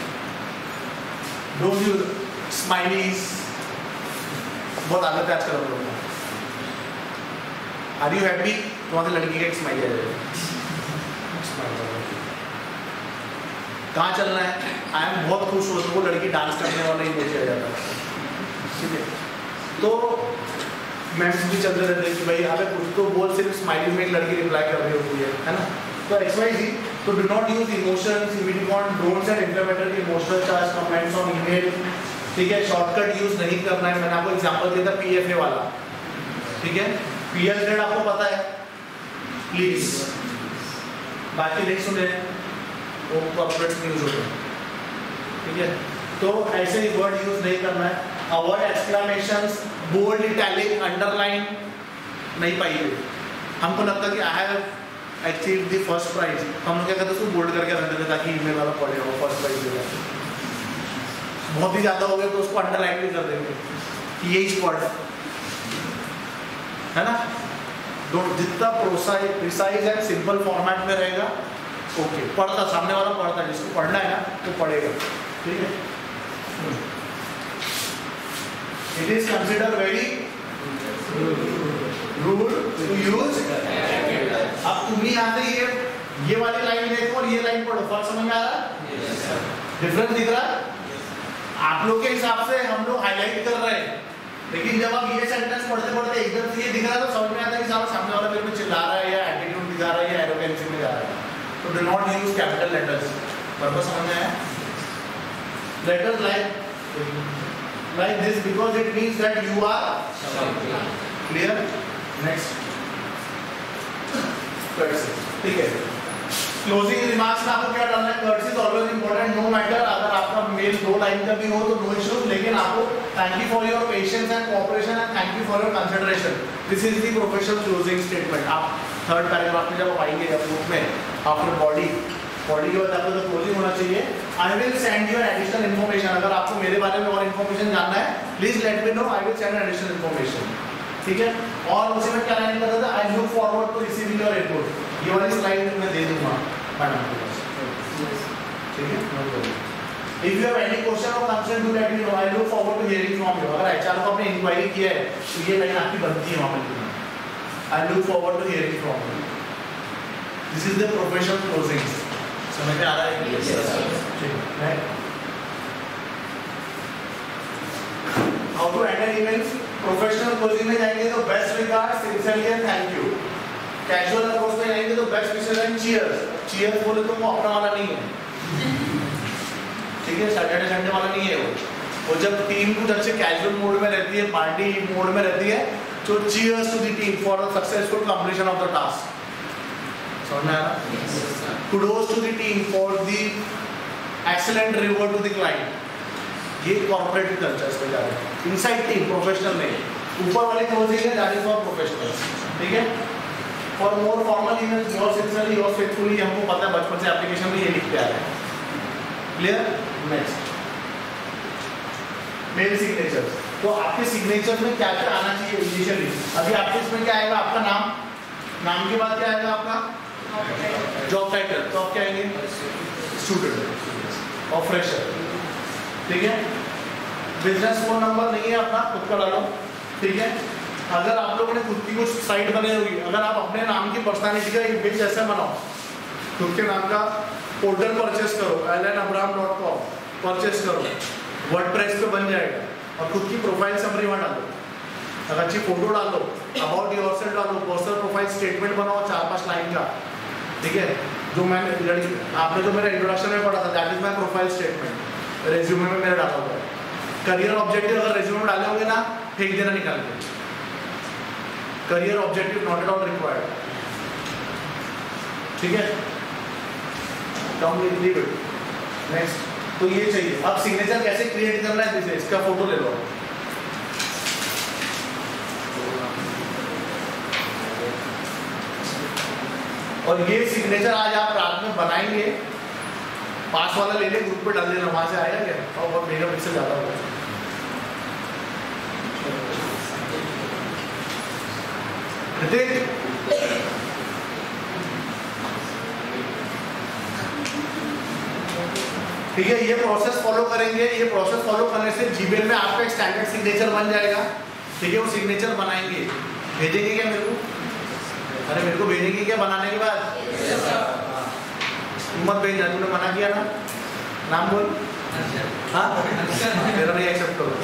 Don't use smileys. बहुत आदत है आजकल हम लोगों को. Are you happy? तुम्हारे लड़की का एक स्माइल आ जाएगा. कहाँ चलना है? आई एम बहुत खुश हो, तो वो लड़की डांस करने वाला ही नीचे आ जाता है. ठीक है. तो मैसेज भी चलते रहते हैं कि भाई अबे कुछ तो बोल, सिर्फ स्माइलिंग में एक लड़की रिप्लाई कर रही होती है ना. तो XYZ, तो do not use emotions, don't send interpreter emotional charge comments on email. ठीक है. शॉर्टकट यूज नहीं करना है. मैंने आपको एग्जांपल दिया था PFA वाला. ठीक है. PL ग्रेड आपको पता है, प्लीज. बाकी नहीं सुने वो कॉर्पोरेट न्यूज होते हैं. ठीक है. तो ऐसे ही वर्ड यूज नहीं करना है. Avoid exclamations, bold, italic, underline नहीं पाइए. हमको लगता है कि I have achieve the first prize, हम लोग क्या करते हैं उसको बोल्ड करके रख देते ताकि ईमेल वाला पढ़े वो फर्स्ट प्राइज देगा. बहुत ही ज़्यादा हो गया तो उसको अंडरलाइन भी कर देंगे कि यही वर्ड है ना. जितना प्रिसाइज एंड सिंपल फॉर्मेट में रहेगा ओके. पढ़ता सामने वाला पढ़ता है, जिसको पढ़ना है ना तो पढ़ेगा. ठीक है. It is consider very rude to use. अब तुम ही आते ये वाली लाइन देखो और ये लाइन पढ़ो, फर्क समझ में आ रहा है? डिफरेंस दिख रहा है? आप लोग के हिसाब से हम लोग हाईलाइट कर रहे हैं, लेकिन जब आप ये सेंटेंस पढ़ते पढ़ते एकदम से ये दिख रहा है तो समझ में आता है कि सामने वाला मेरे पे चिल्ला रहा है या एटीट्यूड में जा रहा है या एरोगेंसी में जा रहा है। तो do not use capital letters. Purpose समझ में है? Letters like this because it means that you are clear. Next, ठीक है। क्लोजिंग रिमार्क्स में आपको क्या डालना है? Courtesy is always important, no matter अगर आपका मेल 2 लाइन का भी हो तो नो इश्यूज, लेकिन आपको thank you for your patience and cooperation and thank you for your consideration, this is the professional closing statement. आप थर्ड पैराग्राफ में जब आएंगे या ग्रुप में आफ्टर बॉडी के बाद आपको तो क्लोजिंग होना चाहिए। I will send you additional information, अगर आपको मेरे बारे में और इन्फॉर्मेशन जानना है please let me know, I will send additional information, ठीक है। और उसी में क्या लाइन करता था? I look forward to receiving your report, ये वाली स्लाइड मैं दे दूंगा मैडम के पास, ठीक है। No problem. If you have any question और concern do let me know, I look forward to hearing from you. अगर एचआर को आपने इंक्वायरी किया है तो ये लाइन आपकी बनती है वहां पे, I look forward to hearing from you, this is the professional closing. समझ में आ रहा है? Yes sir. How to enter emails? Professional closing में जाएंगे तो best regards, sincerely and thank you. Casual approach में जाएंगे तो best wishes and cheers. Cheers बोले तो वो अपना वाला नहीं है, ठीक है, सैटरडे संडे वाला नहीं है वो जब टीम कुछ अच्छे कैजुअल मोड में रहती है, पार्टी मोड में रहती है, तो cheers to the team for the successful completion of the task. समझ में आ रहा? Kudos to the team for the excellent reward to the client. ये कॉर्पोरेट कल्चर्स पे जा रहे हैं। इनसाइड टीम प्रोफेशनल नहीं, ऊपर वाले क्लोजिंग है दैट इज फॉर प्रोफेशनल्स, ठीक है। For more formal emails your sincerely your faithfully, हमको पता है बचपन से एप्लीकेशन में ये लिखते आ रहे हैं, क्लियर। Next, mail signatures. तो आपके सिग्नेचर में क्या क्या आना चाहिए इनिशियली? अभी आपके इसमें क्या आएगा? आपका नाम के बाद क्या आएगा? आपका जॉब टाइटल, तो आप क्या आएंगे? स्टूडेंट और फ्रेशर, ठीक है। बिजनेस फोन नंबर नहीं है अपना, खुद का डालो, ठीक है। अगर आप लोगों ने खुद की कुछ साइट बनाई होगी, अगर आप अपने नाम की पर्सनालिटी का एक पेज ऐसे बनाओ, खुद के नाम का पोर्टल परचेस करो, alanabram.com परचेस करो, वर्डप्रेस पे बन जाएगा, और खुद की प्रोफाइल समरी वहाँ डालो, अगर अच्छी फोटो डालो, अबाउट योरसेल्फ डालो, पर्सनल प्रोफाइल स्टेटमेंट बनाओ 4-5 लाइन का, ठीक है। जो मैंने आपने जो मेरा इंट्रोडक्शन में पढ़ा था that is my profile statement, resume में मेरा डाला हुआ है। करियर ऑब्जेक्टिव अगर रेज्यूमे में डाले होंगे ना, फेंक देना निकाल के। Career objective not at all required, ठीक है। Leave it. नेक्स्ट, तो ये चाहिए। अब सिग्नेचर कैसे क्रिएट करना है, जैसे इसका फोटो ले लो, और ये सिग्नेचर आज आप रात में बनाएंगे, पास वाला ले ले, ग्रुप पे डाल देना, वहां से आएगा क्या, और मेगा पिक्सल ज्यादा होगा। ठीक है, ये प्रोसेस फॉलो करेंगे। ये प्रोसेस फॉलो करने से जीमेल में आपका एक स्टैंडर्ड सिग्नेचर बन जाएगा, ठीक है। वो सिग्नेचर बनाएंगे, भेजेंगे क्या मेरे को? अरे मेरे को भेजेंगे क्या बनाने के बाद? मत भेजना, तूने मना किया ना, नाम बोल। हाँ, मेरा नहीं एक्सेप्ट करो,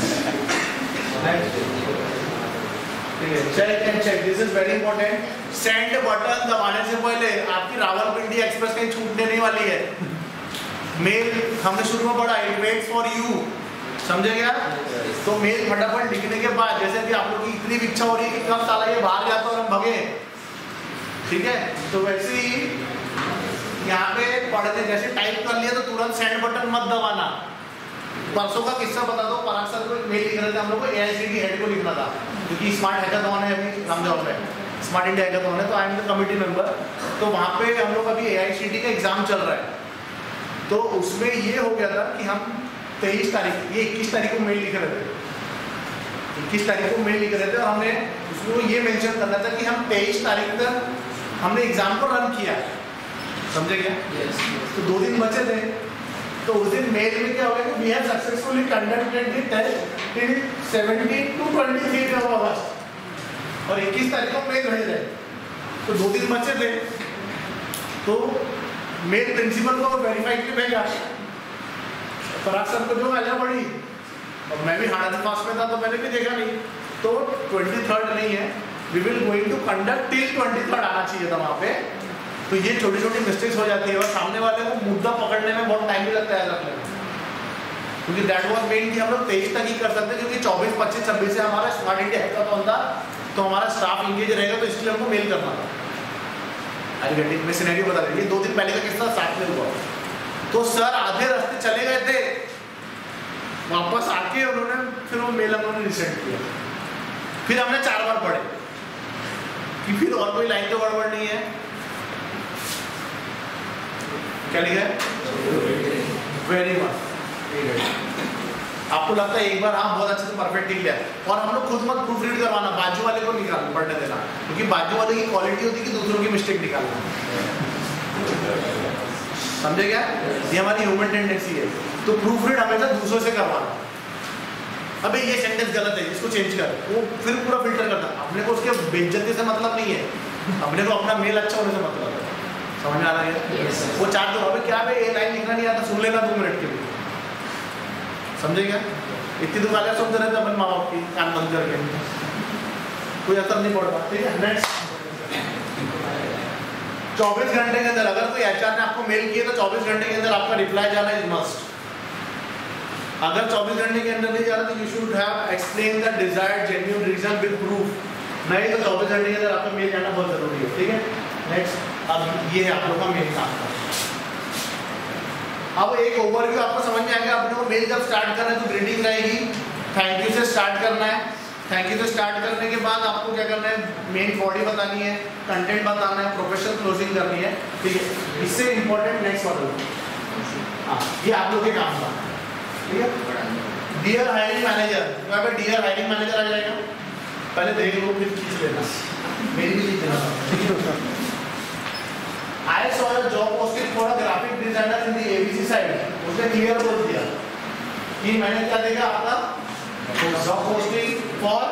ठीक है। Check and check, this is very important. Send button दबाने से पहले आपकी रावलपिंडी एक्सप्रेस कहीं छूटने नहीं वाली है। मेल हमने शुरू में पढ़ा, इट वेट्स फॉर यू, समझे क्या? तो मेल फटाफट लिखने के बाद, जैसे कि आप लोग की इतनी इच्छा हो रही है कि कब साला ये बाहर जाता और हम भगे, ठीक है, तो वैसे ही यहाँ पे पढ़ते जैसे टाइप कर लिया तो तुरंत सेंड बटन मत दबाना। परसों का किस्सा बता दो, पराग सर को मेल लिख रहे थे हम लोग को, AICTE हेड को लिखना था, क्योंकि स्मार्ट हैकाथॉन है अभी रामजॉब में, स्मार्ट इंडिया हैकाथॉन है, तो I am the committee member. तो वहाँ पे हम लोग अभी AICTE का एग्जाम चल रहा है, तो उसमें ये हो गया था कि हम 23 तारीख, ये 21 तारीख को मेल लिख रहे थे, 21 तारीख को मेल लिख रहे थे, और हमने उसमें ये मेंशन करना था कि हम 23 तारीख तक हमने एग्जाम को रन किया, समझे क्या? तो 2 दिन बचे थे, तो उस दिन मेल में क्या हो गया कि we have successfully conducted the test till 17 to 23 of August, और 21 तारीख को मेल भेज रहे, तो 2 दिन बचे थे, तो मेल प्रिंसिपल को वेरीफाई के लिए भेजा, पराग सर को जो आजा पड़ी, और मैं भी हार्ड फास्ट में था तो मैंने भी देखा नहीं, तो 23rd नहीं है, we will going to conduct till 23rd आना चाहिए था वहाँ पे। तो ये छोटी छोटी मिस्टेक्स हो जाती है और सामने वाले को मुद्दा पकड़ने में बहुत टाइम भी लगता है रखने में, क्योंकि दैट वाज मेन कि हम लोग 23 तक ही कर सकते हैं, क्योंकि 24, 25, 26 से हमारा स्मार्ट इंडिया हैकाथॉन था, तो हमारा स्टाफ इंगेज रहेगा, तो इसलिए हमको मेल करना था। मैं सिनेरियो बता रही, ये 2 दिन पहले का किस्सा साथ में हुआ। तो सर आधे रास्ते चले गए थे, वापस आके उन्होंने फिर वो मेल उन्होंने रिसेंड किया, फिर हमने 4 बार पढ़े कि फिर और कोई लाइन तो गड़बड़ नहीं है। क्या लिखा है? Very much. आपको लगता है एक बार हाँ बहुत अच्छे से परफेक्ट लिख लिया, और हम लोग खुद मत प्रूफ रीड करवाना, बाजू वाले को निकाल पढ़ने देना, क्योंकि बाजू वाले की क्वालिटी होती है कि दूसरों की मिस्टेक निकालना। समझे क्या? ये हमारी ह्यूमन टेंडेंसी है। तो प्रूफ रीड हमेशा दूसरों से करवाना। अबे ये सेंटेंस गलत है, इसको चेंज कर, वो फिर पूरा फिल्टर करना। अपने को उसके बेइज्जती से मतलब नहीं है, अपने को अपना मेल अच्छा होने से मतलब है। समझ में आ रहा है? वो चार तो अबे क्या भाई ये लाइन लिखना नहीं आता, सुन लेना 2 मिनट के लिए। समझे क्या? इतनी तो गालियाँ सुनते रहते अपन माँ बाप की, कान बंद करके, कोई असर नहीं पड़ता। ठीक है, नेक्स्ट। 24 घंटे के अंदर अगर कोई एचआर ने आपको मेल किया तो 24 घंटे के अंदर आपका रिप्लाई जाना इज मस्ट। अगर 24 घंटे के अंदर नहीं जा रहा तो you should have explain the desired genuine reason with proof, नहीं तो 24 घंटे के अंदर आपका मेल जाना बहुत जरूरी है। ठीक है, नेक्स्ट। अब ये है आप लोग का मेल काम का। अब एक ओवरव्यू आपको समझ में आएगा। अपने को मेल जब स्टार्ट करना है तो ग्रीटिंग रहेगी, थैंक यू से स्टार्ट करना है। थैंक यू से स्टार्ट करने के बाद आपको क्या करना है, मेन बॉडी बतानी है, कंटेंट बताना है, प्रोफेशनल क्लोजिंग करनी है। ठीक है, इससे इंपॉर्टेंट नेक्स्ट मॉडल, हाँ ये आप लोग के काम का। ठीक है, डियर हायरिंग मैनेजर, यहाँ पे डियर हायरिंग मैनेजर आ जाएगा, पहले देख लो फिर खींच लेना, मेल भी लिख देना। I saw a job posting for a graphic designer in the ABC side. उसने क्लियर बोल दिया कि मैंने क्या देखा आपका job posting for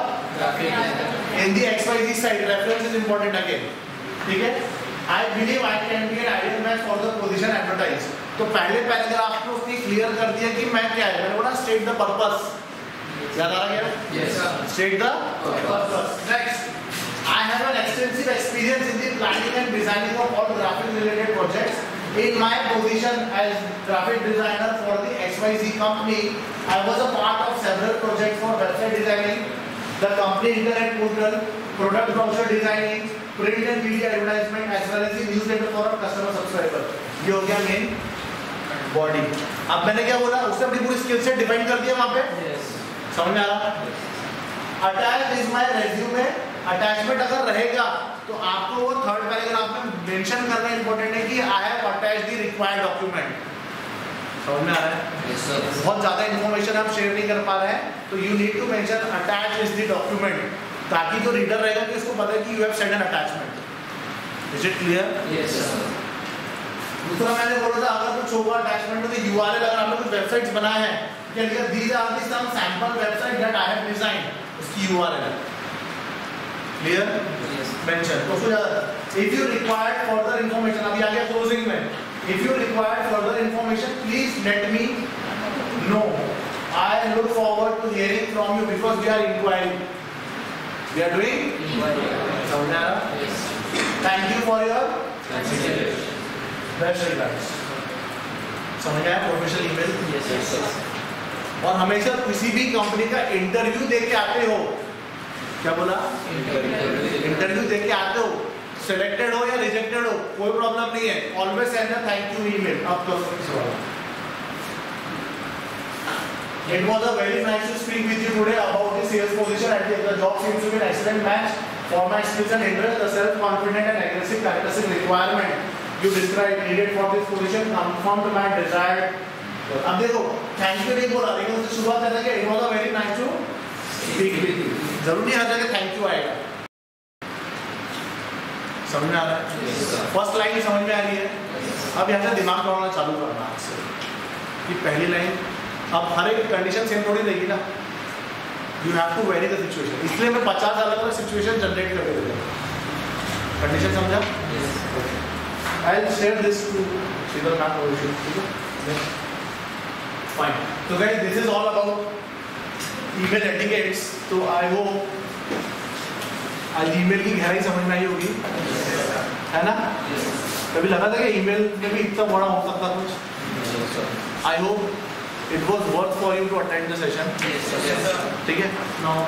in the XYZ side. Reference is important again. ठीक है, I believe I can be an ideal match for the position advertised. तो पहले पैराग्राफ में उसने क्लियर कर दिया कि मैं क्या है, मैंने बोला स्टेट द पर्पस। याद आ रहा है? Yes sir. State the purpose. Next. I have an extensive experience in the planning and designing of all graphic related projects. In my position as graphic designer for the XYZ company, I was a part of several projects for website designing, the company internet portal, product brochure designing, print and media advertisement, as well as the newsletter for our customer subscriber. ये हो गया main body. अब मैंने क्या बोला, उसने अपनी पूरी स्किल सेट डिफाइन कर दिया वहाँ पे। समझ में आ रहा? Attach is my resume. Attachment अगर रहेगा तो आपको वो 3rd पैराग्राफ में मेंशन करना इंपॉर्टेंट है कि I have attached the required document. समझ में आ रहा है? yes, बहुत ज्यादा इंफॉर्मेशन आप शेयर नहीं कर पा रहे हैं, तो you need to mention attach is the document, ताकि जो रीडर रहेगा कि उसको पता है कि you have send an attachment. Is it clear? Yes sir. दूसरा मैंने बोला था अगर कुछ होगा अटैचमेंट में तो यूआरएल, अगर आपने कुछ वेबसाइट्स बनाए हैं, क्या लिखा, these are the some sample website that I have designed, उसकी यूआरएल क्लियर मेंशन। तो फिर if you required further information, अभी आ गया क्लोजिंग में, if you required further information please let me know, I look forward to hearing from you because we are inquiring, we are doing. समझ आ रहा? Thank you for your best regards. समझ आया? Professional email. Yes sir. और हमेशा किसी भी company का इंटरव्यू दे के आते हो, क्या बोला, इंटरव्यू दे के आते हो, सिलेक्टेड हो या रिजेक्टेड हो कोई प्रॉब्लम नहीं है, always send a thank you email. अब तो it was a very nice to speak with you today about the sales position at the job seems to be an excellent match for my skills and interest, the self confident and aggressive characteristic requirement you describe needed for this position confirmed my desired. अब देखो thank you नहीं बोला, लेकिन उससे शुरुआत करना कि it was a very nice to speak with you. जरूरी हर जगह थैंक यू आएगा। समझ में आ रहा है? फर्स्ट लाइन समझ में आ रही है? अब यहाँ से दिमाग लगाना चालू करना आपसे कि पहली लाइन, अब हर एक कंडीशन सेम थोड़ी रहेगी ना, you have to vary the situation, इसलिए मैं 50 अलग अलग सिचुएशन जनरेट करके देता हूँ। कंडीशन समझा? I will share this to Sheetal ma'am और ठीक है, फाइन। तो guys this is all about email etiquettes. So I hope आज ईमेल की गहराई समझ में आई होगी, है ना? कभी लगा था कि ईमेल में भी इतना बड़ा हो सकता कुछ? I hope it was worth for you to attend the session. ठीक है, नाउ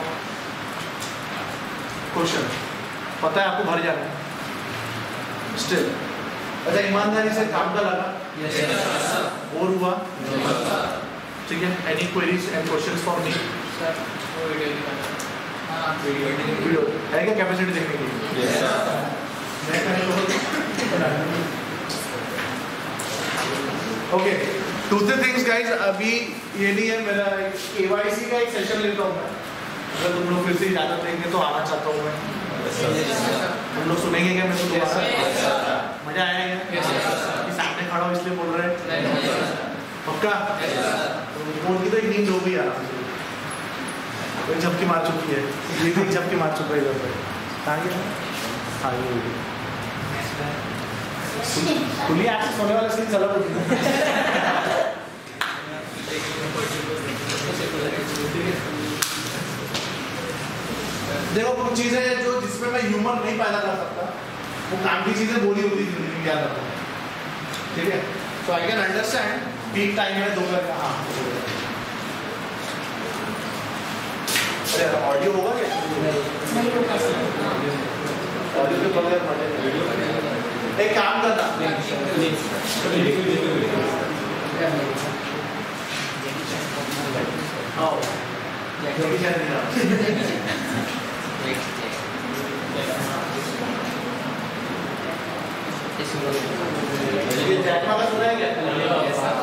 क्वेश्चन पता है आपको भर जाना है स्टिल। अच्छा, ईमानदारी से काम का लगा? और हुआ? ठीक है, any queries and questions for me? Video है क्या कैपेसिटी देखने के लिए? Okay, 2-3 things guys. अभी ये नहीं है, मेरा KYC का एक सेशन लेता हूँ मैं। अगर तुम लोग फिर से इजाजत देंगे तो आना चाहता हूँ मैं। तुम लोग सुनेंगे क्या मेरे को? मजा आया क्या? कि सामने खड़ा हो इसलिए बोल रहे हैं? पक्का? फोन की तो एक नींद हो गई यार, कोई झपकी मार चुकी है, ये भी झपकी मार चुका है इधर पे। कहाँ गया? हाँ, ये खुली आँख से सोने वाला सीन चला देखो, कुछ चीजें जो जिसमें मैं ह्यूमर नहीं पैदा कर सकता, वो काम की चीजें बोली होती जिंदगी में, याद रखो। ठीक है, so I can understand peak time में दोपहर का। हाँ, ऑडियो होगा क्या? ऑडियो के बगैर मजे। एक काम करना, आओ ये जैकमा का सुना है क्या?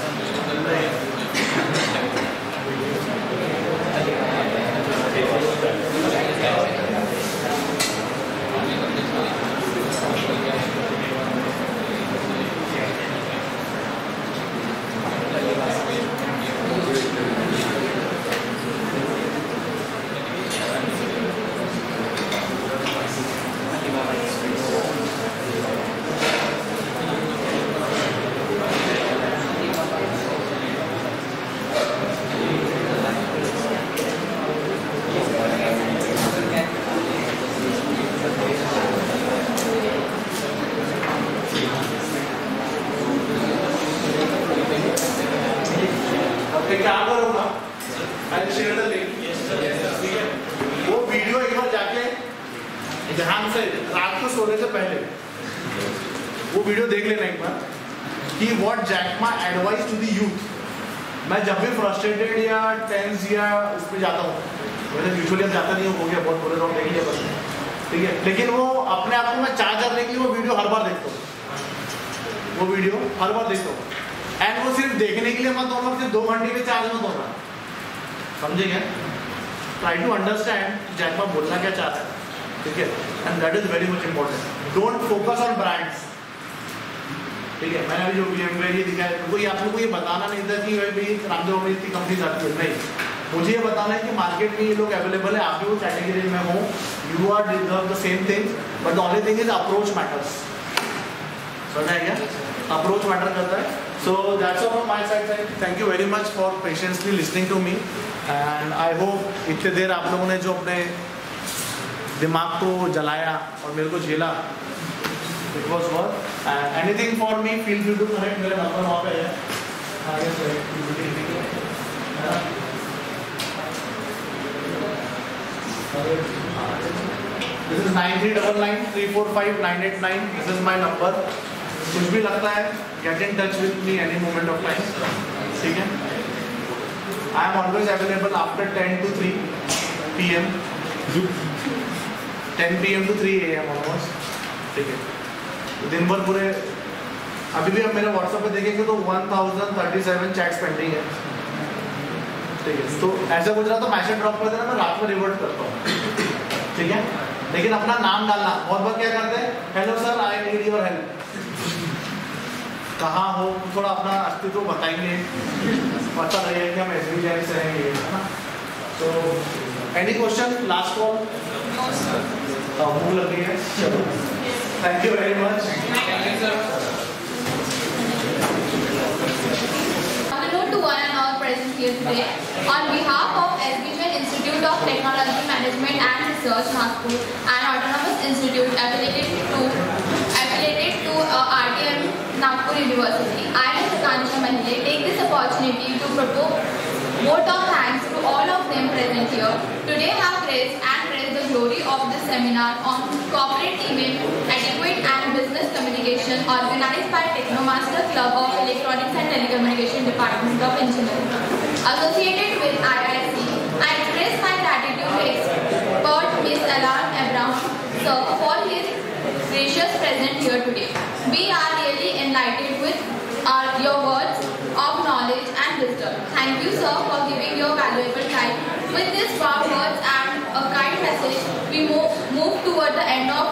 मैं जब भी फ्रस्ट्रेटेड या टेंस या उस पर जाता हूँ, वैसे यूजुअली अब जाता नहीं हो गया, बहुत बुरे लोग देख लिया बस, ठीक है, लेकिन वो अपने आप को मैं चार्ज करने के लिए वो वीडियो हर बार देखता हूँ, वो वीडियो हर बार देखता हूँ। एंड वो सिर्फ देखने के लिए मत होना, सिर्फ 2 घंटे में चार्ज मत होना, समझे क्या? ट्राई टू अंडरस्टैंड जैकमा बोलना क्या चाहता है, ठीक है, and that is very much important. Don't focus on brands, ठीक है। मैंने अभी जो VMware ये दिखाया, कोई आप लोगों को ये बताना नहीं था कि भाई रामदेव में इतनी कंपनीज आती है, नहीं, मुझे ये बताना है कि मार्केट में ये लोग अवेलेबल है, आप भी वो कैटेगरी में हो, you are deserve the same thing, but the only thing is approach matters. समझा है क्या? अप्रोच मैटर करता है। So that's all from my side. Thank you very much for patiently listening to me, and I hope इतने देर आप लोगों ने जो अपने दिमाग को जलाया और मेरे को झेला, it was worth. Anything for me, feel free to connect. मेरा नंबर वहाँ पे है। आगे से This is 9399345989. This is my number. कुछ भी लगता है, get in touch with me any moment of time. ठीक है? I am always available after 10 to 3 p.m. 10 p.m. to 3 a.m. almost. ठीक है? दिन भर पूरे, अभी भी आप मेरे व्हाट्सएप पे देखेंगे तो 1037 चैट्स पेंडिंग है, ठीक है। तो ऐसा कुछ रहा तो मैसेज ड्रॉप कर देना, मैं रात में रिवर्ट करता हूँ, ठीक है। लेकिन अपना नाम डालना, बहुत बार क्या करते हैं, hello sir I need your help, कहाँ हो, थोड़ा अपना अस्तित्व बताएंगे, पता लगेगा कि हम SBJ से हैं, ये है ना। तो एनी क्वेश्चन, लास्ट कॉल, भूख लग रही है, चलो, thank you very much. Thank you, sir. Hello to one and all present here today. On behalf of SBJ Institute of Technology Management and Research, Nagpur, an autonomous institute affiliated to RTM Nagpur University. I, Mr. Kanisha Mahile, take this opportunity to propose vote of thanks to all of them present here. Today have praised the glory of this seminar on corporate email etiquette and business communication organized by Technomaster Club of Electronics and Telecommunication Department of Engineering. Associated with IIC, I express my gratitude to expert Ms. Alan Abraham sir for his gracious presence here today. We are really enlightened with your words of knowledge and wisdom. Thank you, sir, for giving your valuable time. With these warm words and a kind message, we move toward the end of